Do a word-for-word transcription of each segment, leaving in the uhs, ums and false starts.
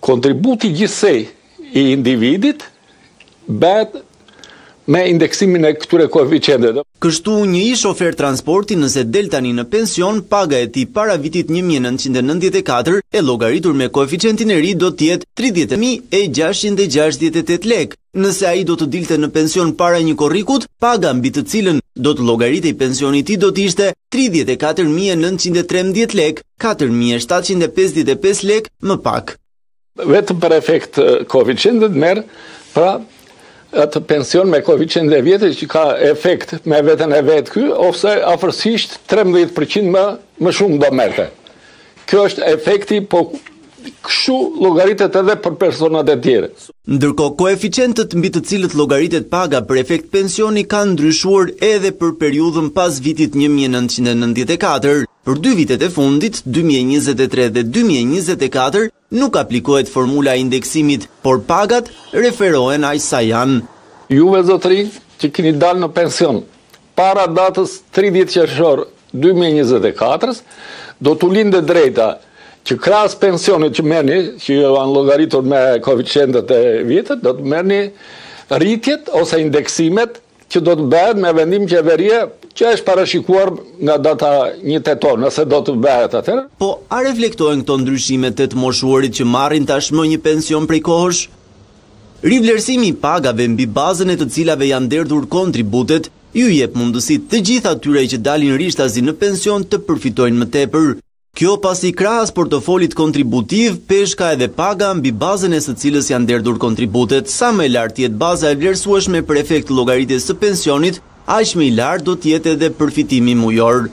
kontributi gjithsej i individit bëhet me indeksimin e këtyre koeficienteve. Kështu një i shofer transporti nëse del tani në pension, paga e tij para vitit një mijë e nëntëqind e nëntëdhjetë e katër e llogaritur me koeficientin e ri do të jetë tridhjetë mijë e gjashtëqind e gjashtëdhjetë e tetë lekë. Nëse ai do të dilte në pension para një korrikut, paga mbi të cilën do të llogaritej pensioni i tij do të ishte tridhjetë e katër mijë e nëntëqind e trembëdhjetë lekë, katër mijë e shtatëqind e pesëdhjetë e pesë lekë më pak. Vetëm për efekt koeficientet merr pra atë pension me koeficient e vjetër që ka efekt me veten e vet ky, ose afërsisht trembëdhjetë përqind më, më shumë do merrte. Kjo është efekti, po kështu llogaritet edhe për personat e tjerë. Ndërkohë koeficientët mbi të cilët llogaritet paga për efekt pensioni kanë ndryshuar edhe për periudhën pas vitit një mijë e nëntëqind e nëntëdhjetë e katër. Për dy vitet e fundit, dy mijë e njëzet e tre dhe dy mijë e njëzet e katër, nuk aplikohet formula e indeksimit, por pagat referohen aq sa janë. Juve zotëri që keni dalë në pension para datës tridhjetë qershor dy mijë e njëzet e katër, do t'u lindë drejta që krahas pensionit që merrni, që janë llogaritur me koeficientet e vjetër, do të merrni rritjet ose indeksimet që do të bëhet me vendim qeverie që është parashikuar nga data një tetor, nëse do të bëhet atëherë. Po, a reflektojnë këto ndryshime të të moshuarit që marrin tashmë një pension prej kohësh? Rivlerësimi i pagave mbi bazën e të cilave janë derdhur kontributet ju jep mundësi të gjithë atyre që dalin rishtazi në pension të përfitojnë më tepër. Kjo pasi krahas portofolit kontributiv, peshka edhe paga mbi bazën e së cilës janë derdhur kontributet. Sa më e lartë jetë baza e vlerësueshme për efekt llogaritjes së pensionit, aq më i lartë do të jetë edhe përfitimi mujor.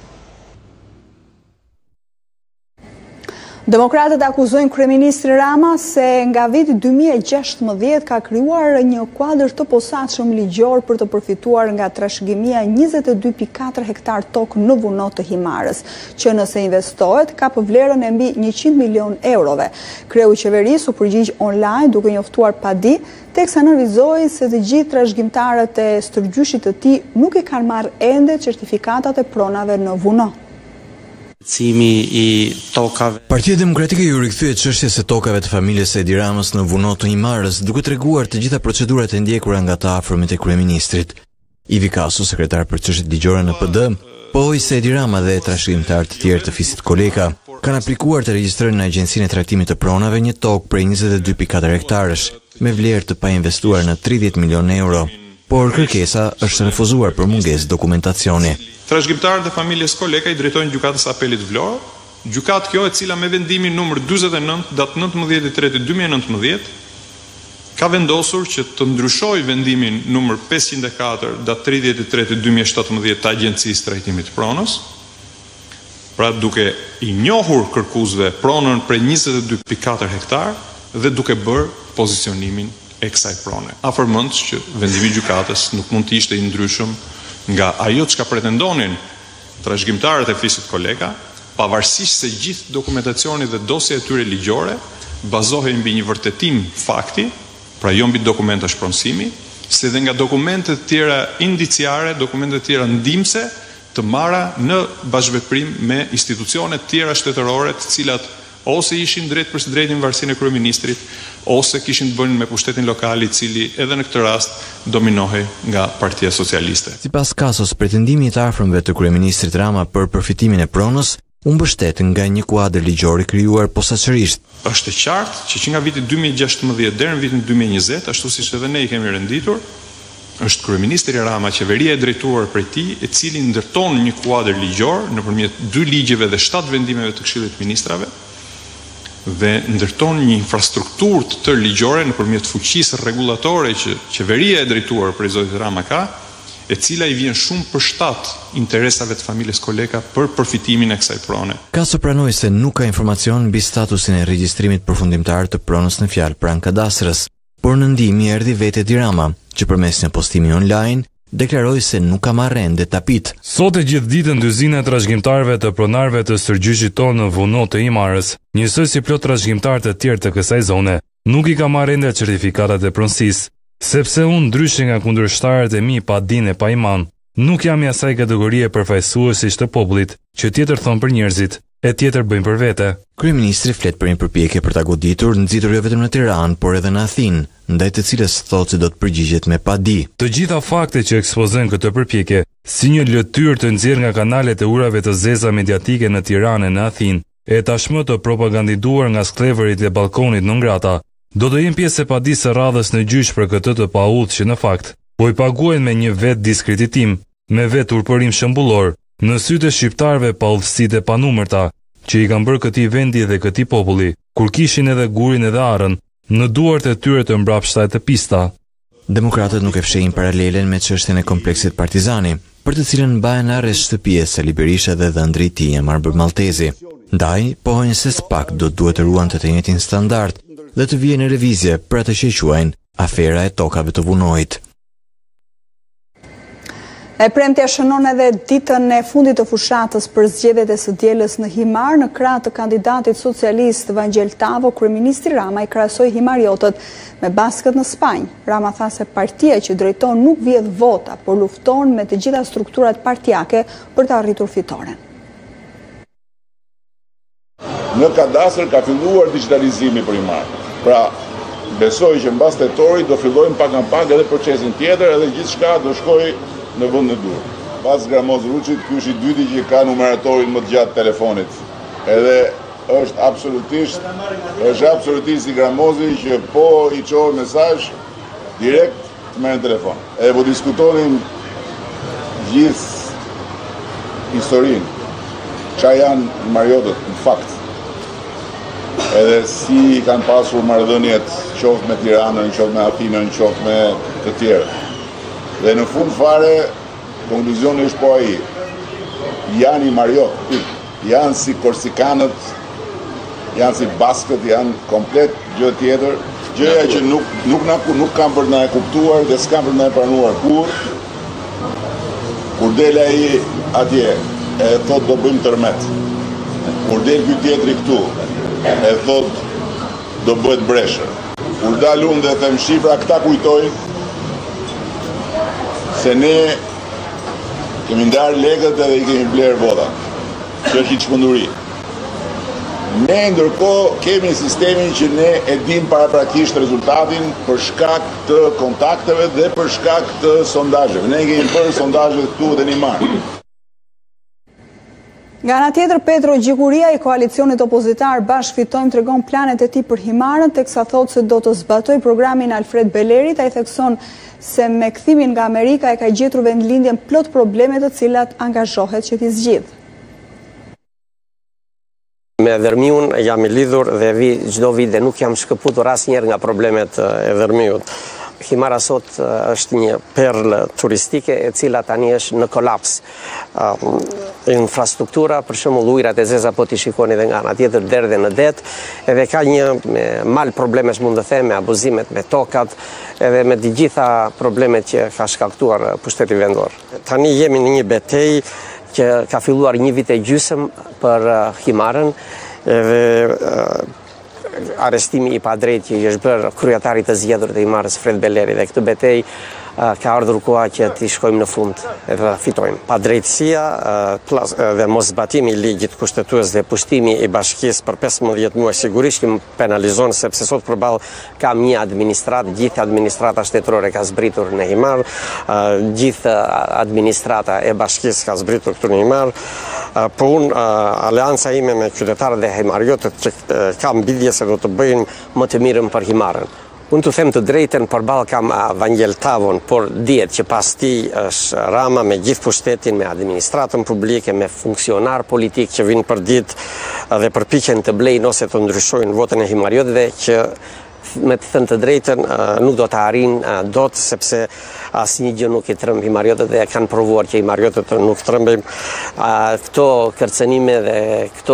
Demokratët akuzojnë kryeministrin Rama se nga viti dy mijë e gjashtëdhjetë ka krijuar një kuadër të posaçëm ligjor për të përfituar nga trashëgimia njëzet e dy pikë katër hektar tokë në vunot të Himarës, që nëse investohet ka për vlerën e mbi njëqind milion eurove. Kreu i qeverisë u përgjigj online duke njoftuar padi, teksa nënvizoi se të gjithë trashëgimtarët e stërgjyshit të tij nuk i kanë marrë ende certifikatat e pronave në vuno. I tokave. Partia Demokratike ju rikthye çështjes së tokave të familjes së Edi Ramës në vunot të Himarës, duke treguar të gjitha procedurat e ndjekura nga të afërmit e kryeministrit. Ivi Kasu, sekretar për çështjet ligjore në P D, pohoi se Edi Rama dhe trashëgimtar të tjerë të fisit Koleka kanë aplikuar të regjistrojnë në Agjencinë e Trajtimit të Pronave një tokë prej njëzet e dy pikë katër hektarësh, me vlerë të painvestuar në tridhjetë milion euro, por kërkesa është refuzuar për mungesë dokumentacioni. Trashëgimtarët e familjes Koleka i drejtojnë gjykatës apelit Vlorë, gjykatë kjo e cila me vendimin numër dyzet e nëntë datë nëntëmbëdhjetë i tretë dy mijë e nëntëmbëdhjetë ka vendosur që të ndryshojë vendimin numër pesëqind e katër datë tridhjetë i tretë dy mijë e shtatëmbëdhjetë të Agjencisë Trajtimit të Pronës, pra duke i njohur kërkuesve pronën për njëzet e dy pikë katër hektar dhe duke bërë pozicionimin e kësaj prone. Afërmend që vendimi i gjykatës nuk mund të ishte i ndryshëm nga ajo që ka pretendonin trashëgimtarët e fisit Koleka, pavarësisht se gjithë dokumentacioni dhe dosja e tyre ligjore bazohej mbi një vërtetim fakti, pra jo mbi dokumenta shpronësimi, se dhe nga dokumente të tjera indiciare, dokumente të tjera ndihmëse të marra në bashkëveprim me institucione të tjera shtetërore, të cilat ose ishin drejt për së drejtë në varësinë e kryeministrit, ose kishin të bënin me pushtetin lokal i cili edhe në këtë rast dominohej nga Partia Socialiste. Sipas Kasos, pretendimi i të afërmëve të kryeministrit Rama për përfitimin e pronës u mbështet nga një kuadër ligjor i krijuar posaçërisht. Është e qartë që që nga viti dy mijë e gjashtëdhjetë deri në vitin dy mijë e njëzet, ashtu siç edhe ne i kemi renditur, është kryeministri Rama, qeveria e drejtuar prej tij, e cili ndërton një kuadër ligjor nëpërmjet dy ligjeve dhe shtatë vendimeve të Këshillit të Ministrave, dhe ndërton një infrastrukturë të tërë ligjore nëpërmjet fuqisë rregullatore që qeveria e drejtuar prej zotit Rama ka, e cila i vjen shumë përshtat interesave të familjes Koleka për përfitimin e kësaj prone. Kaso pranoi se nuk ka informacion mbi statusin e regjistrimit përfundimtar të pronës në fjalë pranë kadastrës, por në ndihmë erdhi vetë Edi Rama, që përmes një postimi online deklaroi se nuk ka marrë ende tapit. Sot e gjithë ditën dyzina e trashëgimtarëve të pronarëve të stërgjyshit tonë në vunot të Himarës, njësoj si plot trashëgimtarë të tjerë të kësaj zone, nuk i ka marrë ende certifikatat e pronësisë, sepse unë ndryshe nga kundërshtarët e mi pa dinë e pa iman, nuk jam i asaj kategorie përfaqësuesish të popullit, që tjetër thon për njerëzit, e tjetër bëjnë për vete. Kryeministri flet për një përpjekje për ta goditur nxitur jo vetëm në Tiranë, por edhe në Athinë, ndaj të cilës thotë se do të përgjigjet me padi. Të gjitha faktet që ekspozojnë këtë përpjekje, si një lëtyrë të nxjerrë nga kanalet e urave të zeza mediatike në Tiranë e në Athinë, e tashmë të propagandiduar nga sklevërit e balkonit në Ngrata, do të jenë pjesë e padisë së radhës në gjyq për këtë të paudhë që në fakt po i paguajnë me një vetë diskreditim, me vetë urpërim shembullor, në sytë e shqiptarëve pa udhësitë e panumërta, që i kanë bërë këtij vendi dhe këtij populli, kur kishin edhe gurin edhe arën, në duart e tyre të mbrapshta të pista. Demokratët nuk e fshehin paralelen me çështjen e kompleksit Partizani, për të cilën mbahen arresht shtëpie Sali Berisha dhe dhëndri i tij Emar Maltezi. Ndaj, pohojnë se SPAK do të duhet të ruante të njëjtin standard dhe të vijë në revizje për atë që quajnë afera e tokave të vunojit. E premtja shënon edhe ditën e fundit të fushatës për zgjedhjet e së dielës në Himar. Në krah të kandidatit socialist Vangel Tavo, kryeministri Rama i krahasoi himariotët me baskët në Spanjë. Rama tha se partia që drejton nuk vjedh vota, por lufton me të gjitha strukturat partijake për të arritur fitoren. Në kadastër ka filluar digitalizimi për Himar. Pra, besoj që mbas tetorit do fillojmë pak nga pak edhe procesin tjetër, edhe gjithçka do shkojë në vend në dur. Pas Gramoz Ruçit, ky është i dyti që ka numeratorin më të gjatë telefonit. Edhe është absolutisht, është absolutisht i Gramozi që po i çohet mesazh direkt të merren telefon. Edhe po diskutonin gjithë historinë. Qa janë mariotët në fakt. Edhe si kanë pasur marrëdhëniet qoftë me Tiranën, qoftë me Athinën, qoftë me të tjerë. Dhe në fund fare, konkluzioni është po ai. Janë i mariot, janë si korsikanët, janë si baskët, janë komplet gjë tjetër. Gjëja që nuk, nuk, na, nuk kam për na e kuptuar dhe s'kam për na e pranuar kur. Kur del ai atje, e thot do bëjmë tërmet. Kur del ky tjetri këtu, e thot do bëhet breshër. Kur dal unë dhe them shifra, këta kujtoj se ne kemi ndarë legët edhe i kemi blerë vota, që është i çmenduri. Ne ndërkohë kemi sistemin që ne e dim paraprakisht rezultatin për shkak të kontakteve dhe për shkak të sondazheve. Ne kemi bërë sondazhet këtu dhe në Himar. Nga ana tjetër, Pedro Gjikuria i koalicionit opozitar Bashkë Fitojmë tregon planet e tij për Himarën, teksa thotë se do të zbatoj programin Alfred Belerit. Ai thekson se me kthimin nga Amerika e ka gjetur vendlindjen plot probleme të cilat angazhohet që t'i zgjidh. Me Dërmiun jam i lidhur dhe vi çdo vit dhe nuk jam shkëputur asnjëherë nga problemet e Dërmiut. Himara sot është një perlë turistike e cila tani është në kolaps. Uh, infrastruktura, për shembull ujërat e zeza po t'i shikoni edhe nga ana tjetër derdhe në det, edhe ka një me, mal problemesh mund të them me abuzimet me tokat, edhe me të gjitha problemet që ka shkaktuar pushteti vendor. Tani jemi në një betejë që ka filluar një vit e gjysmë për uh, Himarën, edhe uh, arestimi i padrejtë që i është bërë kryetarit të zgjedhur të Himarës Fred Beleri, dhe këtë betejë uh, ka ardhur koha që t'i shkojmë në fund edhe ta fitojmë. Padrejtësia uh, dhe moszbatimi i ligjit kushtetues dhe pushtimi i bashkisë për pesëmbëdhjetë muaj sigurisht që më penalizon, sepse sot përballë kam një administratë, gjithë administrata shtetërore ka zbritur në Himar, uh, gjithë administrata e bashkisë ka zbritur këtu në Himar. Uh, po unë, uh, aleanca ime me qytetarët dhe himariotët që uh, kam bidhje se do të bëjnë më të mirën për Himarën. Unë të them të drejtën, përballë kam uh, Vangel Tavon, por dihet që pas tij është Rama me gjithë pushtetin, me administratën publike, me funksionar politik që vinë për ditë uh, dhe përpiqen të blejnë ose të ndryshojnë votën e himariotëve, që me të thënë të drejtën nuk do të arrijnë dot, sepse asnjë gjë nuk i tremb himariotët dhe kanë provuar që himariotët nuk trembejnë. Këto kërcënime dhe këto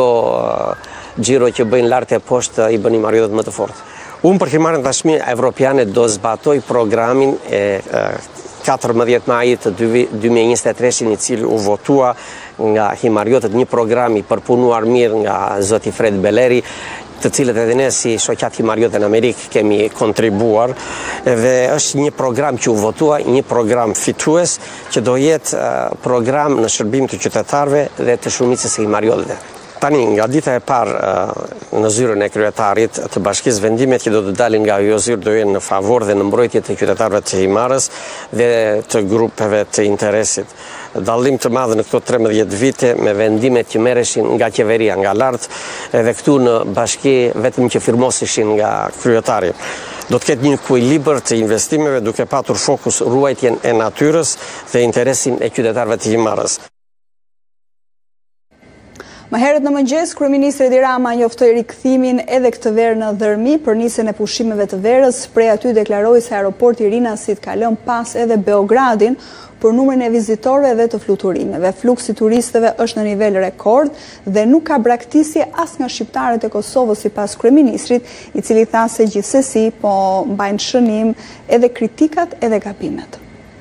xhiro që bëjnë lart e poshtë i bën himariotët më të fortë. Unë për Himarën tashmë evropiane do zbatoj programin e katërmbëdhjetë majit të dy mijë e njëzet e tre, i cili u votua nga himariotët, një program i përpunuar mirë nga zoti Fred Beleri, të cilët edhe ne si shoqat himariote në Amerikë kemi kontribuar, dhe është një program që u votua, një program fitues që do jetë program në shërbim të qytetarëve dhe të shumicës së himariotëve. Tani, nga dita e parë në zyrën e kryetarit të bashkisë, vendimet që do të dalin nga ajo zyrë do jenë në favor dhe në mbrojtje të qytetarëve të Himarës dhe të grupeve të interesit. Dallim të madh në këto trembëdhjetë vite me vendimet që merreshin nga qeveria, nga lart, edhe këtu në bashki vetëm që firmosishin nga kryetari. Do të ketë një ekuilibër të investimeve duke patur fokus ruajtjen e natyrës dhe interesin e qytetarëve të Himarës. Më herët në mëngjes, kryeministri Edi Rama njoftoi rikthimin edhe këtë verë në Dhërmi për nisjen e pushimeve të verës. Prej aty deklaroi se aeroporti i Rinasit ka lënë pas edhe Beogradin për numrin e vizitorëve dhe të fluturimeve. Fluksi turistëve është në nivel rekord dhe nuk ka braktisje as nga shqiptarët e Kosovës, sipas kryeministrit, i cili tha se gjithsesi po mbajnë shënim edhe kritikat edhe gabimet.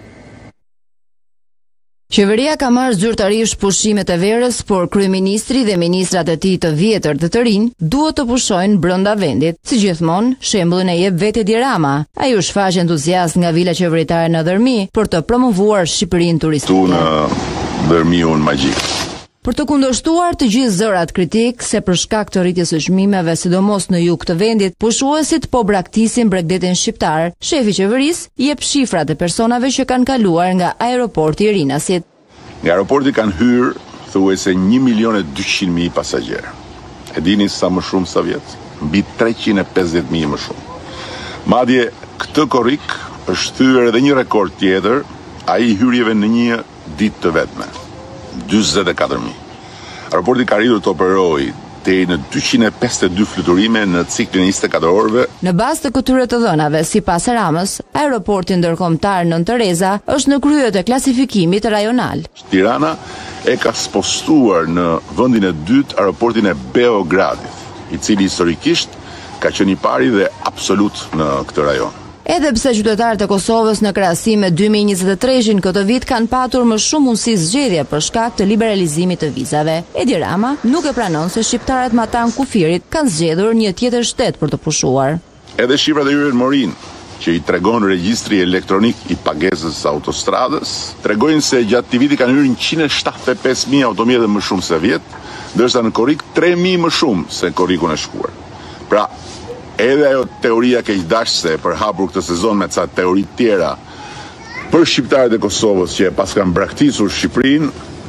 Qeveria ka marrë zyrtarisht pushimet e verës, por kryeministri dhe ministrat e tij të vjetër dhe të rinj duhet të pushojnë brenda vendit. Si gjithmonë, shembullin e jep vetë Edi Rama. Ai u shfaq entuziast nga vila qeveritare në Dhërmi për të promovuar Shqipërinë turistike. Tu në Dhërmiun magjik. Për të kundërshtuar të gjithë zërat kritik se për shkak të rritjes së çmimeve, sidomos në jug të vendit, pushuesit po braktisin Bregdetin shqiptar. Shefi i qeverisë jep shifrat e personave që kanë kaluar nga aeroporti i Rinasit. Nga aeroporti kanë hyrë thuajse një milion e dyqind mijë pasagjerë. E dini sa më shumë sa vjet? Mbi treqind e pesëdhjetë mijë më shumë. Madje këtë korrik është thyer edhe një rekord tjetër, ai hyrjeve në një ditë të vetme. dyzet e katër mijë. Aeroporti ka arritur të operojë deri në dyqind e pesëdhjetë e dy fluturime në ciklin e njëzet e katër orëve. Në bazë të këtyre të dhënave, sipas Ramës, aeroporti ndërkombëtar Nën Tereza është në krye të klasifikimit rajonal. Tirana e ka spostuar në vendin e dytë aeroportin e Beogradit, i cili historikisht ka qenë i pari dhe absolut në këtë rajon. Edhe pse qytetarët e Kosovës në krahasim me dy mijë e njëzet e treshin këtë vit kanë patur më shumë mundësi zgjedhje për shkak të liberalizimit të vizave. Edi Rama nuk e pranon se shqiptarët matan kufirit kanë zgjedhur një tjetër shtet për të pushuar. Edhe shifrat e Yren Morin, që i tregon regjistri elektronik i pagesës autostradës, tregojnë se gjatë këtij viti kanë hyrë njëqind e shtatëdhjetë e pesë mijë automjete më shumë se vjet, ndërsa në korrik tre mijë më shumë se korrikun e shkuar. Pra, edhe ajo teoria keqdashse për hapur këtë sezon me ca teori tjera për shqiptarët e Kosovës që e pas kanë braktisur Shqipërinë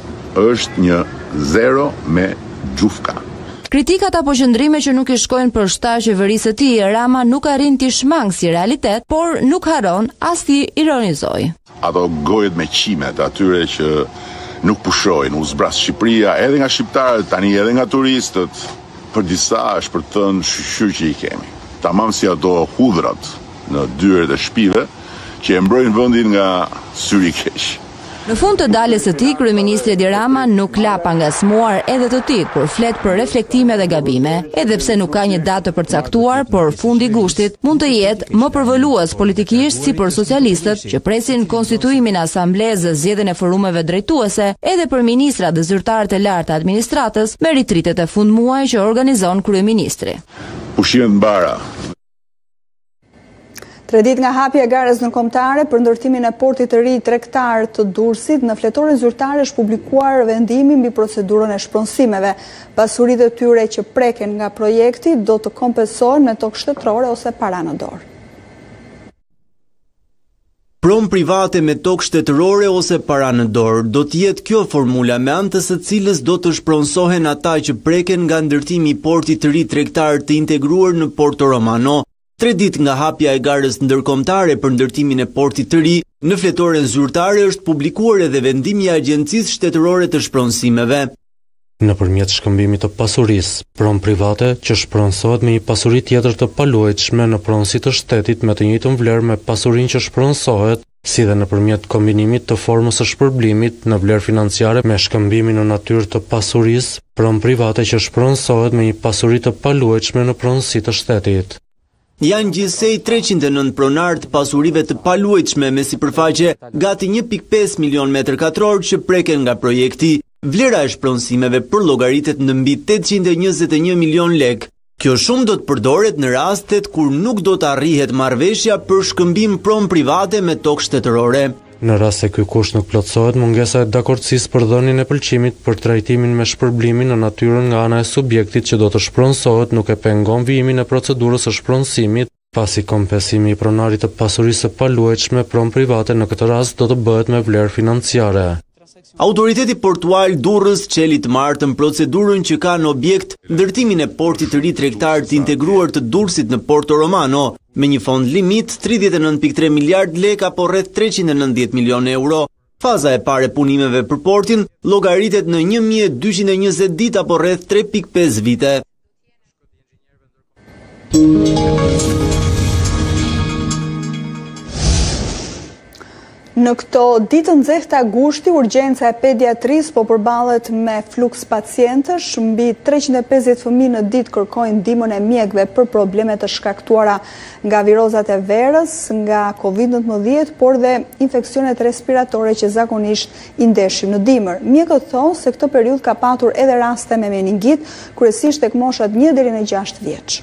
është një zero me gjufka. Kritikat apo qëndrime që nuk i shkojnë për shtat qeverisë së tij, Rama nuk arrin t'i shmang si realitet, por nuk haron as t'i ironizoj. Ato gojet me qimet atyre që nuk pushojnë, u zbras Shqipëria edhe nga shqiptarët, tani edhe nga turistët, për disa është për të thënë shqyr që i kemi. Tamam si ato hudhrat në dyert e shtëpive që e mbrojnë vendin nga syri i keq. Në fund të daljes së tij, kryeministri Edi Rama nuk la pa ngasmuar edhe të tij kur flet për reflektime dhe gabime. Edhe pse nuk ka një datë të përcaktuar, por fundi i gushtit mund të jetë më përvolues politikisht si për socialistët që presin konstituimin e asamblezë dhe zgjedhjen e forumeve drejtuese, edhe për ministrat dhe zyrtarët e lartë të administratës me ritritet e fundmuaj që organizon kryeministri. Pushimet mbara. Tre ditë nga hapja e garës ndërkombëtare për ndërtimin e portit të ri tregtar të Durrësit, në fletoren zyrtare është publikuar vendimi mbi procedurën e shpronësimeve. Pasuritë e tyre që preken nga projekti do të kompensohen me tokë shtetërore ose para në dorë. Prom private me tokë shtetërore ose para në dorë, do të jetë kjo formula me anë të së cilës do të shpronësohen ata që preken nga ndërtimi i portit të ri tregtar të integruar në Porto Romano. Tre ditë nga hapja e garës ndërkombëtare për ndërtimin e portit të ri, në fletoren zyrtare është publikuar edhe vendimi i Agjencisë Shtetërore të Shpronësimeve. Nëpërmjet shkëmbimit të pasurisë, pron private që shpronësohet me një pasuri tjetër të paluajtshme në pronësi të shtetit me të njëjtën vlerë me pasurinë që shpronësohet, si dhe nëpërmjet kombinimit të formës së shpërblimit në vlerë financiare me shkëmbimin në natyrë të pasurisë, pron private që shpronësohet me një pasuri të paluajtshme në pronësi të shtetit. Janë gjithsej treqind e nëntë pronar të pasurive të paluajtshme me sipërfaqe gati një pikë pesë milion metër katror që preken nga projekti. Vlera e shpronësimeve përllogaritet në mbi tetëqind e njëzet e një milion lek. Kjo shumë do të përdoret në rastet kur nuk do të arrihet marrëveshja për shkëmbim pron private me tokë shtetërore. Në rast se ky kusht nuk plotësohet, mungesa e dakordësisë për dhënien e pëlqimit për trajtimin me shpërblimin në natyrën nga ana e subjektit që do të shpronësohet nuk e pengon vijimin e procedurës së shpronësimit, pasi kompensimi i pronarit të pasurisë së paluajtshme pron private në këtë rast do të bëhet me vlerë financiare. Autoriteti portuar Durrës çeli të martën procedurën që ka në objekt ndërtimin e portit të ri tregtar të integruar të Durrësit në Porto Romano, me një fond limit tridhjetë e nëntë pikë tre miliard lekë apo rreth treqind e nëntëdhjetë milionë euro. Faza e parë e punimeve për portin llogaritet në një mijë e dyqind e njëzet ditë apo rreth tre pikë pesë vite. Në këto ditë nxehta gushti, urgjenca e pediatrisë po përballet me fluks pacientësh, mbi treqind e pesëdhjetë fëmijë në ditë kërkojnë ndihmën e mjekëve për probleme të shkaktuara nga virozat e verës, nga kovid nëntëmbëdhjetë, por dhe infeksionet respiratore që zakonisht i ndeshim në dimër. Mjekët thonë se këtë periudhë ka patur edhe raste me meningit, kryesisht tek moshat një deri në gjashtë vjeç.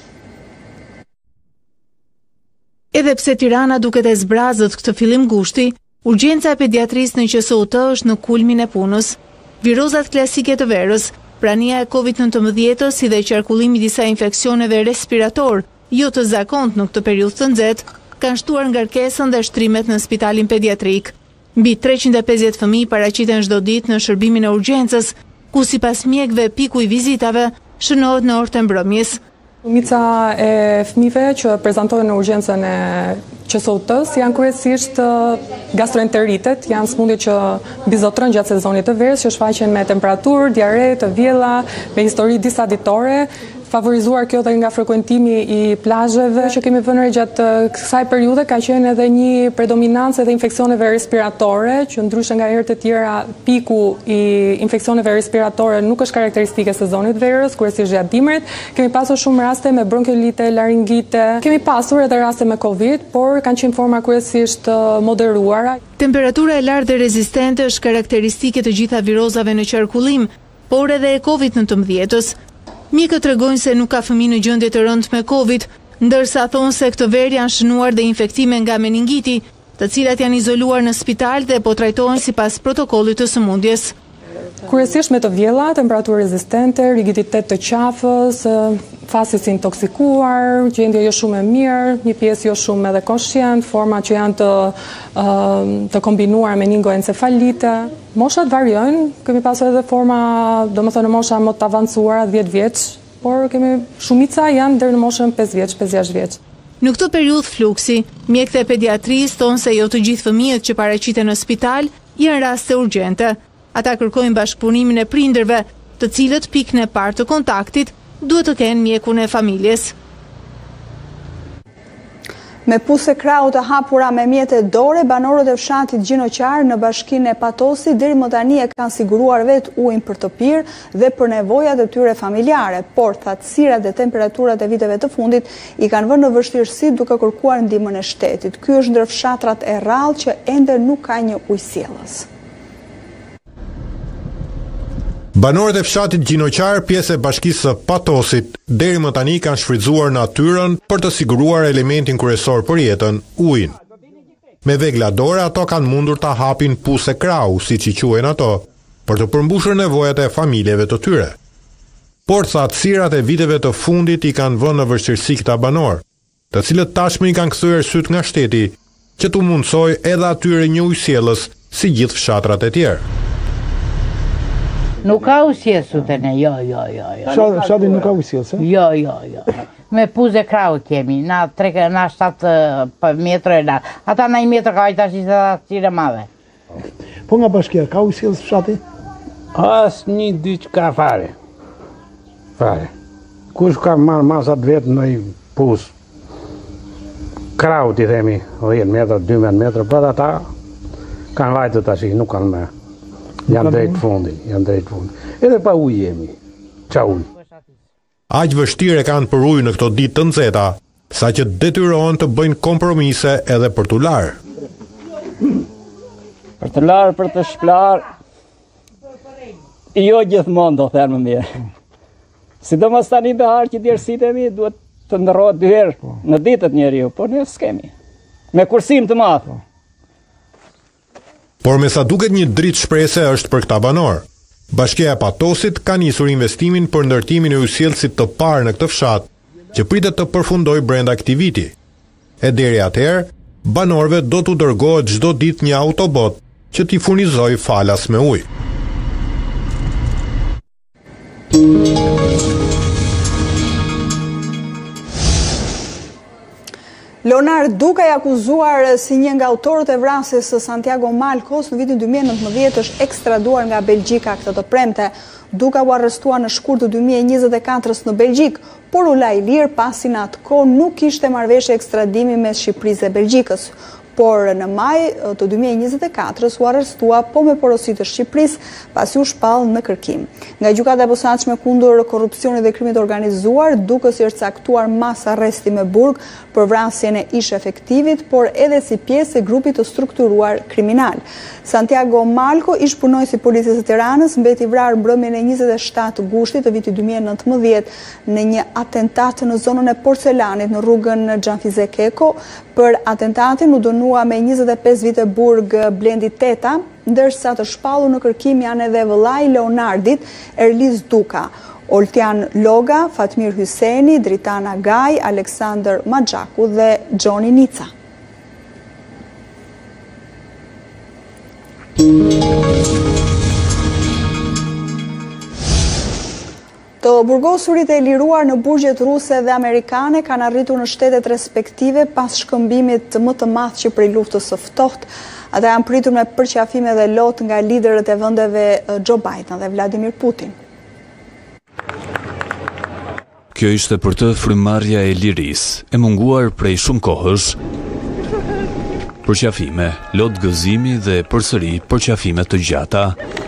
Edhe pse Tirana duket e zbrazët këtë fillim gushti, urgjenca e pediatrisë në Q S U T është në kulmin e punës. Virozat klasike të verës, prania e kovid nëntëmbëdhjetë si dhe qarkullimi i disa infeksioneve respirator, jo të zakont në këtë periudhë të nxehtë, kanë shtuar ngarkesën dhe shtrimet në spitalin pediatrik. Mbi treqind e pesëdhjetë fëmijë paraqiten çdo ditë në shërbimin e urgjencës, ku sipas mjekëve piku i vizitave shënohet në orët e mbrëmjes. Shumica e fëmijëve që prezantojnë në urgjencën e Q S U T-s janë kryesisht gastroenteritet, janë sëmundje që bizotrojnë gjatë sezonit të verës, që shfaqen me temperaturë, diare, të vjella, me histori disa ditore, favorizuar kjo dhe nga frekuentimi i plazheve që kemi vënë re gjatë kësaj periudhe, ka qenë edhe një predominancë edhe infeksioneve respiratore, që ndryshe nga herët e tjera piku i infeksioneve respiratore nuk është karakteristike sezonit verës, kryesisht gjatë dimrit. Kemi pasur shumë raste me bronkiolite, laringite, kemi pasur edhe raste me Covid, por kanë qenë forma kryesisht moderuara. Temperatura e lartë dhe rezistente është karakteristike të gjitha virozave në qarkullim, por edhe e kovid nëntëmbëdhjetës. Mjekët tregojnë se nuk ka fëmijë në gjendje të rëndë me Covid, ndërsa thonë se këtë verë janë shënuar dhe infektime nga meningiti, të cilat janë izoluar në spital dhe po trajtohen sipas protokollit të sëmundjes. Kryesisht me të vjella, temperaturë rezistente, rigiditet të qafës, fasis intoksikuar, gjendje jo shumë e mirë, një pjesë jo shumë edhe konshient, forma që janë të, të kombinuar me meningoencefalite. Moshat variojnë, kemi pasur edhe forma, do më thënë mosha më të avancuara, dhjetë vjeç, por kemi shumica janë deri në moshën pesë vjeç, pesë gjashtë vjeç. Në këtë periudhë fluksi, mjekët e pediatrisë thonë se jo të gjithë fëmijët që paraqiten në spital janë raste urgjente. Ata kërkojnë bashkëpunimin e prindërve, të cilët pikën e parë të kontaktit duhet të kenë mjekun e familjes. Me puse krau të hapura me mjete dore, banorët e fshatit Gjinoqar në bashkinë e Patosit deri më tani e kanë siguruar vetë ujin për të pirë dhe për nevojat e tyre familjare, por thatësirat dhe temperaturat e viteve të fundit i kanë vënë në vështirësi duke kërkuar ndihmën e shtetit. Ky është ndër fshatrat e rrallë që ende nuk ka një ujësiellës. Banorët e fshatit Gjinoqar, pjesë e bashkisë së Patosit, deri më tani kanë shfrytzuar natyrën për të siguruar elementin kryesor për jetën, ujin. Me vegla dore ato kanë mundur ta hapin puse krau, siç i quajnë ato, për të përmbushur nevojat e familjeve të tyre. Por thatësirat e viteve të fundit i kanë vënë në vështirësi këta banor, të cilët tashmë i kanë kthyer syt nga shteti, që t'u mundsoj edhe atyre një ujësiellës si gjithë fshatrat e tjerë. Nuk ka ujësiellës të ne, jo, jo, jo. Fshati nuk ka ujësiellës, e? Jo, jo, jo. Me puze krau kemi, na shtatë metrë e la. Ata na i metrë ka ojta që të tjire madhe. Po nga bashkia, ka ujësiellës fshati? As një dy që ka fare. Fare. Kush ka marrë masat vetë në i pus? Krau, ti themi, dhjetë metrë, dymbëdhjetë metrë, për ata kanë vajtë të tashi, nuk kanë me. Janë drejt fundi, janë drejt fundi. Edhe pa ujë jemi, qa ujë. Aq vështirë kanë për ujë në këto ditë të nxehta, sa që detyrohen të bëjnë kompromise edhe për t'u larë. Për të larë, për të shplar, jo gjithmonë do thërë më mirë. Sidomos tani me harë që djerësitemi, duhet të ndërrohet dy herë në ditët njeriu, por ne s'kemi. Me kursim të madh. Por me sa duket një dritë shprese është për këta banor. Bashkia e Patosit ka nisur investimin për ndërtimin e ujësjellësit të parë në këtë fshat, që pritet të përfundojë brenda këtij viti. E deri atëherë, banorëve do t'u dërgohet çdo ditë një autobot që t'i furnizojë falas me ujë. Leonard Duka, i akuzuar si një nga autorët e vrasjes së Santiago Malcos në vitin dy mijë e nëntëmbëdhjetë, është ekstraduar nga Belgjika këtë të premte. Duka u arrestua në shkurt të dy mijë e njëzet e katër në Belgjik, por u la i lirë pasi në atë kohë nuk kishte marrëveshje ekstradimi mes Shqipërisë dhe Belgjikës. Por në maj të dy mijë e njëzet e katër u arrestua po me porosi të Shqipërisë pasi u shpall në kërkim. Nga gjykata e posaçme kundër korrupsionit dhe krimit organizuar, Dukës i është caktuar mas arresti me burg për vrasjen e ish efektivit, por edhe si pjesë e grupit të strukturuar kriminal. Santiago Malco, ish punojës i policisë së Tiranës, mbeti vrarë mbrëmjen e njëzet e shtatë gushtit të vitit dy mijë e nëntëmbëdhjetë në një atentat në zonën e Porcelanit në rrugën Xhanfize Keko. Për atentatin u dënua me njëzet e pesë vite burg Blendi Teta, ndërsa të shpallur në kërkim janë edhe vëllai i Leonardit, Erliz Duka, Oltian Loga, Fatmir Hyseni, Dritana Gaj, Aleksandr Maxhaku dhe Gjoni Nica. Të burgosurit e liruar në burgjet ruse dhe amerikane kanë arritur në shtetet respektive pas shkëmbimit më të madh që prej luftës së ftohtë. Ata janë pritur me përqafime dhe lot nga liderët e vendeve Joe Biden dhe Vladimir Putin. Kjo ishte për të frymëmarrja e lirisë, e munguar prej shumë kohësh. Përqafime, lot gëzimi dhe përsëri përqafime të gjata.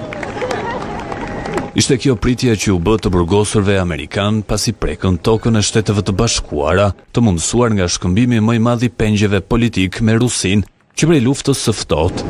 Ishte kjo pritje që u bë të burgosurve amerikan pasi prekën tokën e Shteteve të Bashkuara të mundësuar nga shkëmbimi më i madh i pengjeve politik me Rusin që prej luftës së ftohtë.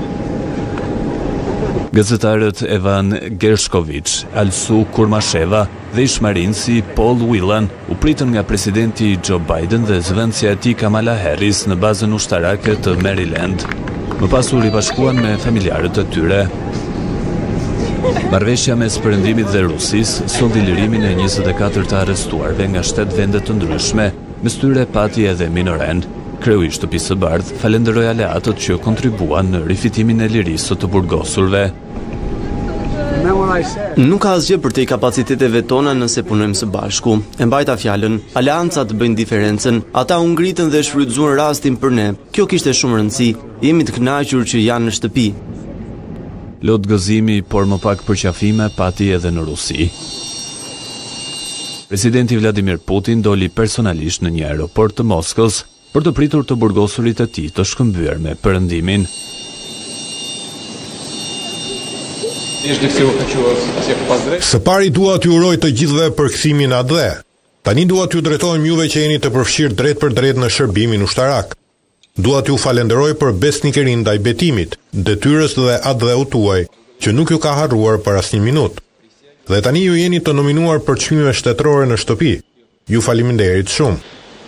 Gazetarët Evan Gershkovich, Alsu Kurmasheva dhe ishmarinësi Paul Whelan u pritën nga presidenti Joe Biden dhe zëvendësja e tij Kamala Harris në bazën ushtarake të Maryland. Më pas u ribashkuan me familjarët e tyre. Marrëveshja mes Perëndimit dhe Rusisë solli lirimin e njëzet e katër të arrestuarve nga shtet vende të ndryshme, mes tyre pati edhe minoren. Kreu i Shtëpisë së Bardhë falenderoi aleatët që kontribuan në rifitimin e lirisë të burgosurve. Nuk ka asgjë për te kapaciteteve tona nëse punojmë së bashku. E mbajta fjalën, aleancat bëjnë diferencën, ata u ngritën dhe shfrytzuan rastin për ne. Kjo kishte shumë rëndësi. Jemi të kënaqur që janë në shtëpi. Lot gëzimi, por më pak përqafime pati edhe në Rusi. Presidenti Vladimir Putin doli personalisht në një aeroport të Moskës për të pritur të burgosurit e tij të shkëmbyer me Perëndimin. Së pari dua t'ju uroj të gjithëve përkthimin atje. Tani dua t'ju drejtohem juve që jeni të përfshirë drejt për drejt në shërbimin ushtarak. Dua t'ju falenderoj për besnikërinë ndaj betimit, detyrës dhe atdheut tuaj, që nuk ju ka harruar për asnjë minutë. Dhe tani ju jeni të nominuar për çmime shtetërore në shtëpi. Ju faleminderit shumë.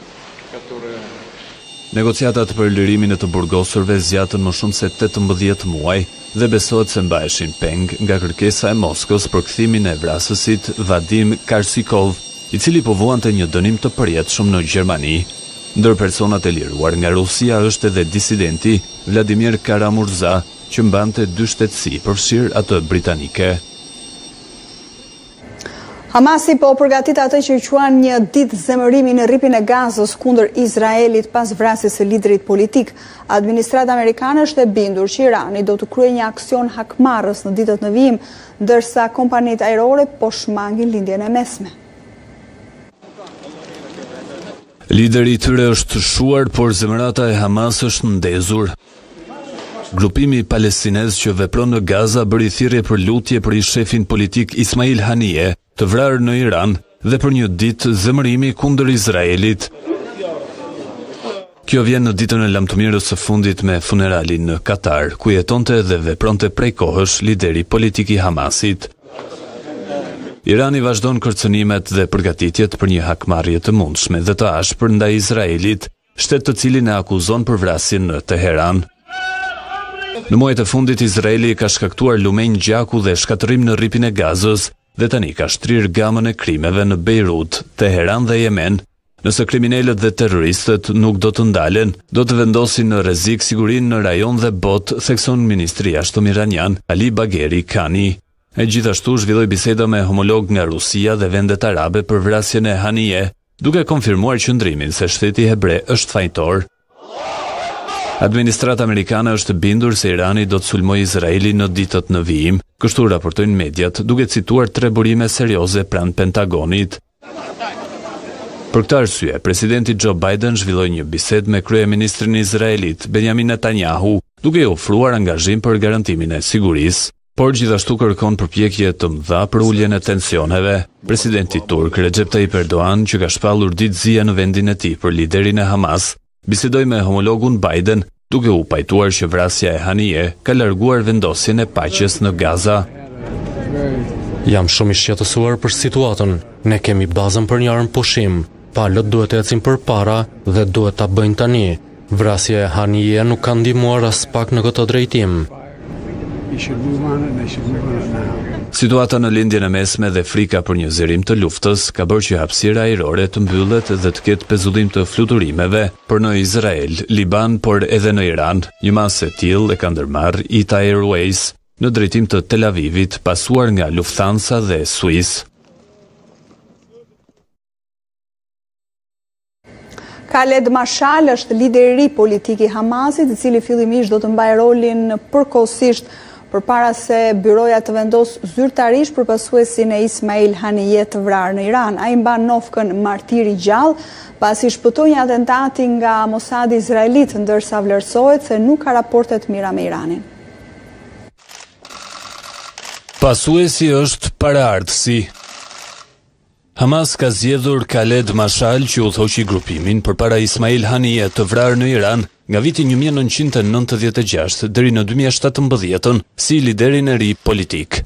Negociatat për lirimin e të burgosurve zgjatën më shumë se tetëmbëdhjetë muaj dhe besohet se mbaheshin peng nga kërkesa e Moskës për kthimin e vrasësit Vadim Karsikov, i cili po vuante një dënim të përjetshëm në Gjermani. Ndër personat e liruar nga Rusia është edhe disidenti Vladimir Karamurza, që mbante dy shtetësi, përfshirë atë britanike. Hamasi po përgatit atë që quan një ditë zemërimi në rripin e Gazës kundër Izraelit pas vrasjes së liderit politik. Administrata amerikane është e bindur që Irani do të kryejë një aksion hakmarrës në ditët në vijim, ndërsa kompanitë ajrore po shmangin lindjen e mesme. Lideri i tyre është shuar, por zemrata e Hamas është ndezur. Grupimi palestinez që vepron në Gaza bëri thirrje për lutje për i shefin politik Ismail Haniyeh, të vrarë në Iran, dhe për një ditë zemërimi kundër Izraelit. Kjo vjen në ditën e lamtëmirës së fundit me funeralin në Katar, ku jetonte dhe vepronte prej kohësh lideri politik i Hamasit. Irani vazhdon kërcënimet dhe përgatitjet për një hakmarrje të mundshme dhe të ashpër ndaj Izraelit, shtet të cilin e akuzon për vrasjen në Teheran. Në muajt e fundit, Izraeli ka shkaktuar lumenj gjaku dhe shkatërim në rripin e Gazës dhe tani ka shtrirë gamën e krimeve në Beirut, Teheran dhe Yemen. Nëse kriminalët dhe terroristët nuk do të ndalen, do të vendosin në rrezik sigurinë në rajon dhe botë, thekson ministri i jashtëm iranian Ali Bagheri Kani. E gjithashtu zhvilloi biseda me homolog nga Rusia dhe vendet arabe për vrasjen e Haniyeh, duke konfirmuar qëndrimin se shteti hebre është fajtor. Administrata amerikane është bindur se Irani do të sulmojë Izraelin në ditët në vijim, kështu raportojnë mediat, duke cituar tre burime serioze pranë Pentagonit. Për këtë arsye, presidenti Joe Biden zhvilloi një bisedë me kryeministrin e Izraelit, Benjamin Netanyahu, duke i ofruar angazhim për garantimin e sigurisë, por gjithashtu kërkon përpjekje të mëdha për uljen e tensioneve. Presidenti turk Recep Tayyip Erdogan, që ka shpallur ditëzia në vendin e tij për liderin e Hamas, bisedoi me homologun Biden, duke u pajtuar që vrasja e Haniyeh ka larguar vendosjen e paqes në Gaza. Jam shumë i shqetësuar për situatën. Ne kemi bazën për një armë pushim. Palët duhet të ecin përpara dhe duhet ta bëjnë tani. Vrasja e Haniyeh nuk ka ndihmuar as pak në këtë drejtim. Situata në lindjen e mesme dhe frika për një zërim të luftës ka bërë që hapësira ajrore të mbyllet dhe të ketë pezullim të fluturimeve për në Izrael, Liban, por edhe në Iran. Një masë e tillë e ka ndërmarrë Ita Airways në drejtim të Tel Avivit, pasuar nga Lufthansa dhe Swiss. Khaled Mashal është lideri i ri politik i Hamasit, i cili fillimisht do të mbajë rolin përkohësisht përpara se byroja të vendosë zyrtarisht për pasuesin e Ismail Haniyeh të vrarë në Iran. Ai mban nofkën martir i gjallë, pasi shpëtoi një atentati nga Mossadi izraelit, ndërsa vlerësohet se nuk ka raporte të mira me Iranin. Pasuesi është paraardhësi. Hamas ka zgjedhur Khaled Mashal që udhëhoqi grupimin përpara Ismail Haniyeh të vrarë në Iran nga viti një mijë e nëntëqind e nëntëdhjetë e gjashtë deri në dy mijë e shtatëmbëdhjetë si liderin e ri politik.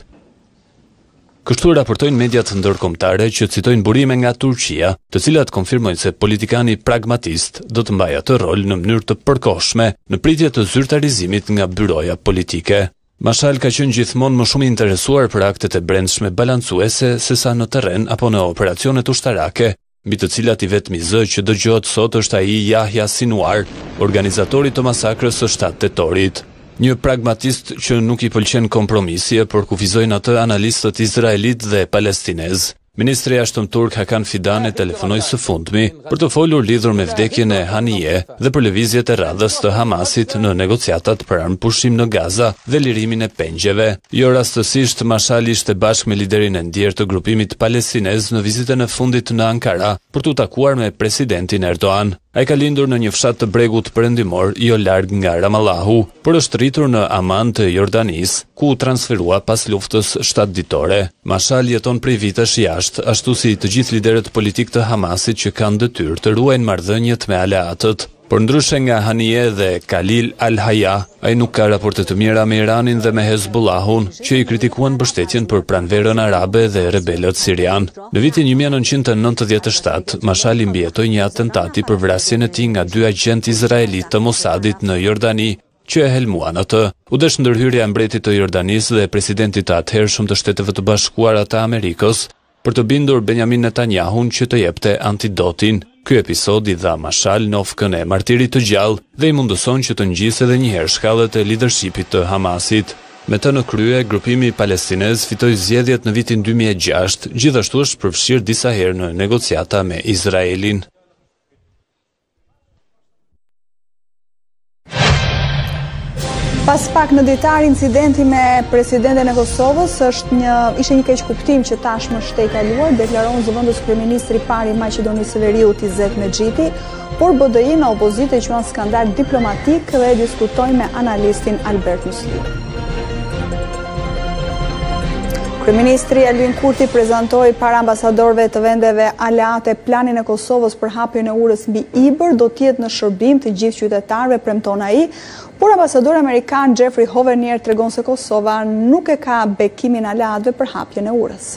Kështu raportojnë mediat ndërkombëtare që citojnë burime nga Turqia, të cilat konfirmojnë se politikani pragmatist do të mbajë atë rol në mënyrë të përkohshme në pritje të zyrtarizimit nga byroja politike. Mashal ka qenë gjithmonë më shumë i interesuar për aktet e brendshme balancuese sesa në terren apo në operacionet ushtarake, mbi të cilat i vetmi zë që dëgjohet sot është ai Yahya Sinwar, organizatori të masakrës së shtatë tetorit. Një pragmatist që nuk i pëlqen kompromisi, por kufizojnë atë analistët izraelit dhe palestinez. Ministri i jashtëm turk Hakan Fidan e telefonoi së fundmi për të folur lidhur me vdekjen e Haniyeh dhe për lëvizjet e radhës të Hamasit në negociatat për armë pushim në Gaza dhe lirimin e pengjeve. Jo rastësisht, Mashal ishte bashkë me liderin e ndjerë të grupimit palestinez në vizitën e fundit në Ankara për të takuar me presidentin Erdogan. Ai ka lindur në një fshat të bregut perëndimor jo larg nga Ramallahu, por është rritur në Aman të Jordanisë, ku u transferua pas luftës shtatëditore. Mashal jeton prej vitesh jashtë, ashtu si të gjithë liderët politik të Hamasit që kanë detyrë të ruajnë marrëdhëniet me aleatët. Por ndryshe nga Haniyeh dhe Khalil al-Hayya, ai nuk ka raporte të mira me Iranin dhe me Hezbollahun, që i kritikuan mbështetjen për pranverën arabe dhe rebelët sirian. Në vitin një mijë e nëntëqind e nëntëdhjetë e shtatë, Mashal i mbijetoi një atentati për vrasjen e tij nga dy agentë izraelit të Mossadit në Jordani, që e helmuan atë. U desh ndërhyrja e mbretit të Jordanisë dhe presidentit të atëhershëm të Shteteve të Bashkuara të Amerikës për të bindur Benjamin Netanyahun që të jepte antidotin. Ky episod i dha Mashal nofkën e martirit të gjallë dhe i mundëson që të ngjisë edhe një herë shkallët e leadershipit të Hamasit. Me të në krye, grupimi palestinez fitoi zgjedhjet në vitin dy mijë e gjashtë, gjithashtu është përfshirë disa herë në negociata me Izraelin. Pas pak në ditar, incidenti me presidenten e Kosovës është një, ishte një keq kuptim që tashmë është e kaluar, deklaron zëvendës kryeministri i parë i Maqedonisë së Veriut Izet Mexhiti, por B D I në opozitë e quan skandal diplomatik dhe diskutoi me analistin Albert Musli. Kryeministri Albin Kurti prezantoi para ambasadorëve të vendeve aleate planin e Kosovës për hapjen e urës mbi Ibër, do të jetë në shërbim të gjithë qytetarëve, premton ai. Por ambasadori amerikan Jeffrey Hovernier tregon se Kosova nuk e ka bekimin aleatëve për hapjen e urës.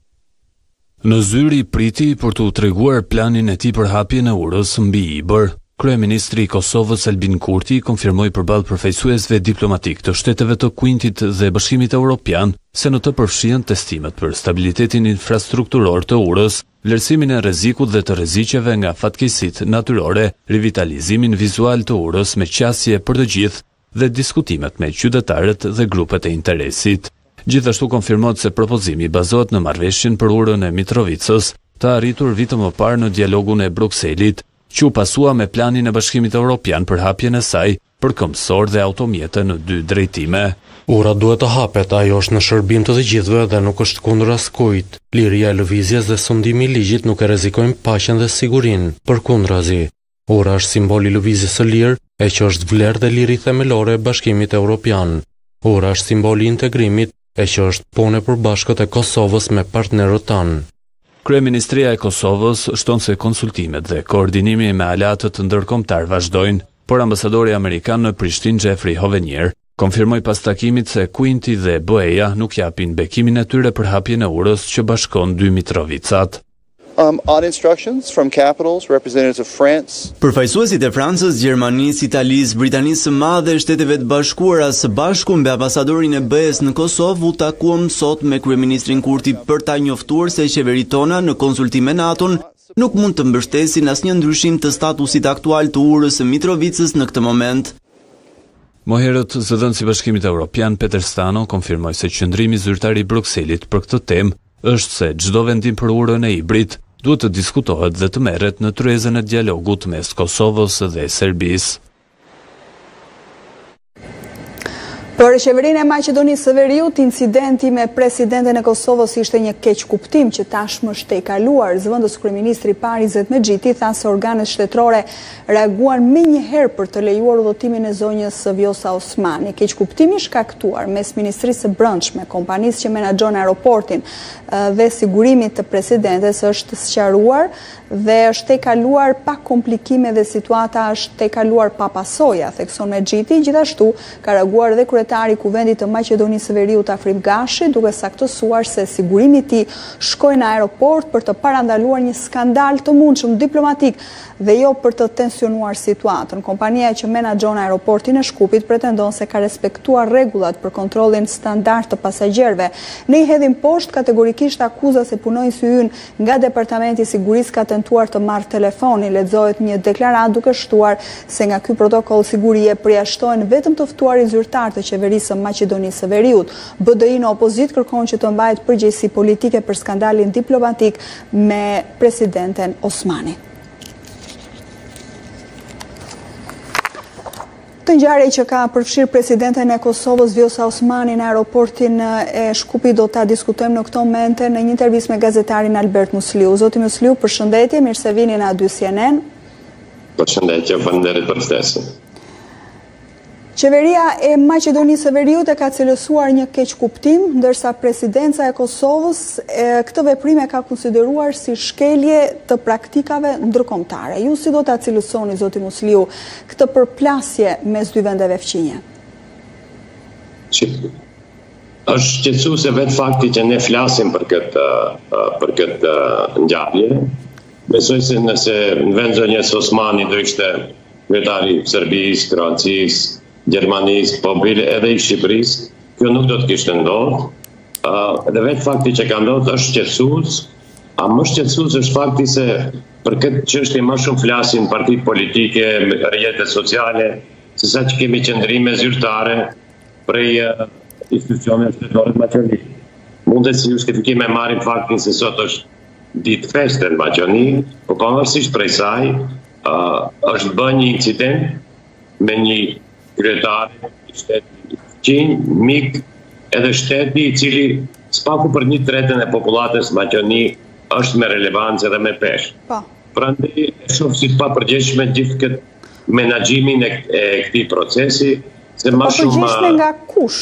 Në zyri priti për të treguar planin e tij për hapjen e urës mbi Ibër. Kryeministri i Kosovës Albin Kurti konfirmoi përballë përfaqësuesve diplomatik të shteteve të Kuintit dhe Bashkimit Evropian se në të përfshihen testimet për stabilitetin infrastrukturor të urës, vlerësimin e rrezikut dhe të rreziqeve nga fatkeqësitë natyrore, rivitalizimin vizual të urës me qasje për të gjithë dhe diskutimet me qytetarët dhe grupet e interesit. Gjithashtu konfirmohet se propozimi bazohet në marrëveshjen për urën e Mitrovicës, të arritur vite më parë në dialogun e Brukselit, që u pasua me planin e Bashkimit Evropian për hapjen e saj për këmbësor dhe automjete në dy drejtime. Ura duhet të hapet, ajo është në shërbim të të gjithëve dhe nuk është kundër askujt. Liria e lëvizjes dhe sundimi i ligjit nuk e rrezikojnë paqen dhe sigurinë, përkundrazi. Ura është simbol i lëvizjes së lirë, e që është vlerë dhe liri themelore e Bashkimit Evropian. Ura është simbol i integrimit, e që është punë e përbashkët e Kosovës me partnerët tanë. Kryeministria e Kosovës shton se konsultimet dhe koordinimi me aleatët ndërkombëtar vazhdojnë, por ambasadori amerikan në Prishtinë Jeffrey Hovenier konfirmoi pas takimit se Kuinti dhe BE-ja nuk japin bekimin e tyre për hapjen e urës që bashkon dy Mitrovicat. Um, on instructions from capitals, representatives of France. Përfaqësuesit e Francës, Gjermanisë, Italisë, Britanisë së Madhe dhe Shteteve të Bashkuara së Bashku me ambasadorin e B E-s në Kosovë u takuam sot me kryeministrin Kurti për ta njoftuar se qeverit tona në konsultim me NATO-n nuk mund të mbështesin asnjë ndryshim të statusit aktual të urës së Mitrovicës në këtë moment. Më herët, zëdhënësi i Bashkimit Evropian Peter Stano konfirmoi se qëndrimi zyrtar i Brukselit për këtë temë është se çdo vendim për urën e hibrid duhet të diskutohet dhe të merret në tryezën e dialogut mes Kosovës dhe Serbisë. Për qeverinë e Maqedonisë së Veriut, incidenti me presidenten e Kosovës ishte një keq kuptim që tashmë është e kaluar. Zëvendës kryeministri i parë Izet Mexhiti tha se organet shtetërore reaguan menjëherë për të lejuar udhëtimin e zonjës Vjosa Osmani. Keq kuptimi shkaktuar mes Ministrisë së Brendshme, kompanisë që menaxhon aeroportin dhe sigurimit të presidentes është sqaruar dhe është e kaluar pa komplikime dhe situata është e kaluar pa pasoja, thekson Mexhiti. Gjithashtu ka reaguar dhe kryetari i Kuvendit të Maqedonisë së Veriut Afrim Gashi, duke saktësuar se sigurimi i tij shkoi në aeroport për të parandaluar një skandal të mundshëm diplomatik dhe jo për të tensionuar situatën. Kompania që menaxhon aeroportin e Shkupit pretendon se ka respektuar rregullat për kontrollin standard të pasagjerëve. Ne i hedhim poshtë kategorikisht akuzat se punonjësi ynë nga Departamenti i Sigurisë ka tentuar të marrë telefonin, lexohet një deklaratë duke shtuar se nga ky protokoll sigurie përjashtohen vetëm të ftuarit zyrtar të qeverisë së Maqedonisë së Veriut. B D I në opozit kërkon që të mbahet përgjegjësi politike për skandalin diplomatik me presidenten Osmani. Të ngjarje që ka përfshirë presidenten e Kosovës Vjosa Osmani në aeroportin e Shkupit do ta diskutojmë në këto momente në një intervistë me gazetarin Albert Musliu. Zoti Musliu, përshëndetje, mirë se vini në A dy C N N. Përshëndetje, faleminderit për ftesën. Qeveria e Maqedonisë së Veriut e ka cilësuar një keq kuptim, ndërsa presidenca e Kosovës e, këtë veprim e ka konsideruar si shkelje të praktikave ndërkombëtare. Ju si do ta cilësoni, zoti Musliu, këtë përplasje mes dy vendeve fqinje? Është shqetësuese vetë fakti që ne flasim për këtë për këtë ngjarje. Besoj se nëse në vend zonjës Osmani do ishte kryetari i Serbisë, Kroacisë, Gjermanisë, po bile edhe i Shqipërisë, kjo nuk do të kishte ndodhur. Uh, edhe vetë fakti që ka ndodhur është shqetësues, a më shqetësues është fakti se për këtë çështje më shumë flasin partitë politike, rrjetet sociale, se sa që kemi qëndrime zyrtare prej uh, institucioneve shtetërore të Maqedonisë. Mundet si justifikim e marrim faktin se sot është ditë feste në Maqedoni, por pavarësisht prej saj, uh, është bërë një incident me një kryetar i shtetit fqinj, mik, edhe shteti i cili spaku për një tretën e popullatës Maqedoni është me relevancë edhe me peshë. Prandaj e shoh si pa përgjegjshme gjithë këtë menaxhimin e, e këtij procesi, se më shumë të papërgjeshme nga kush?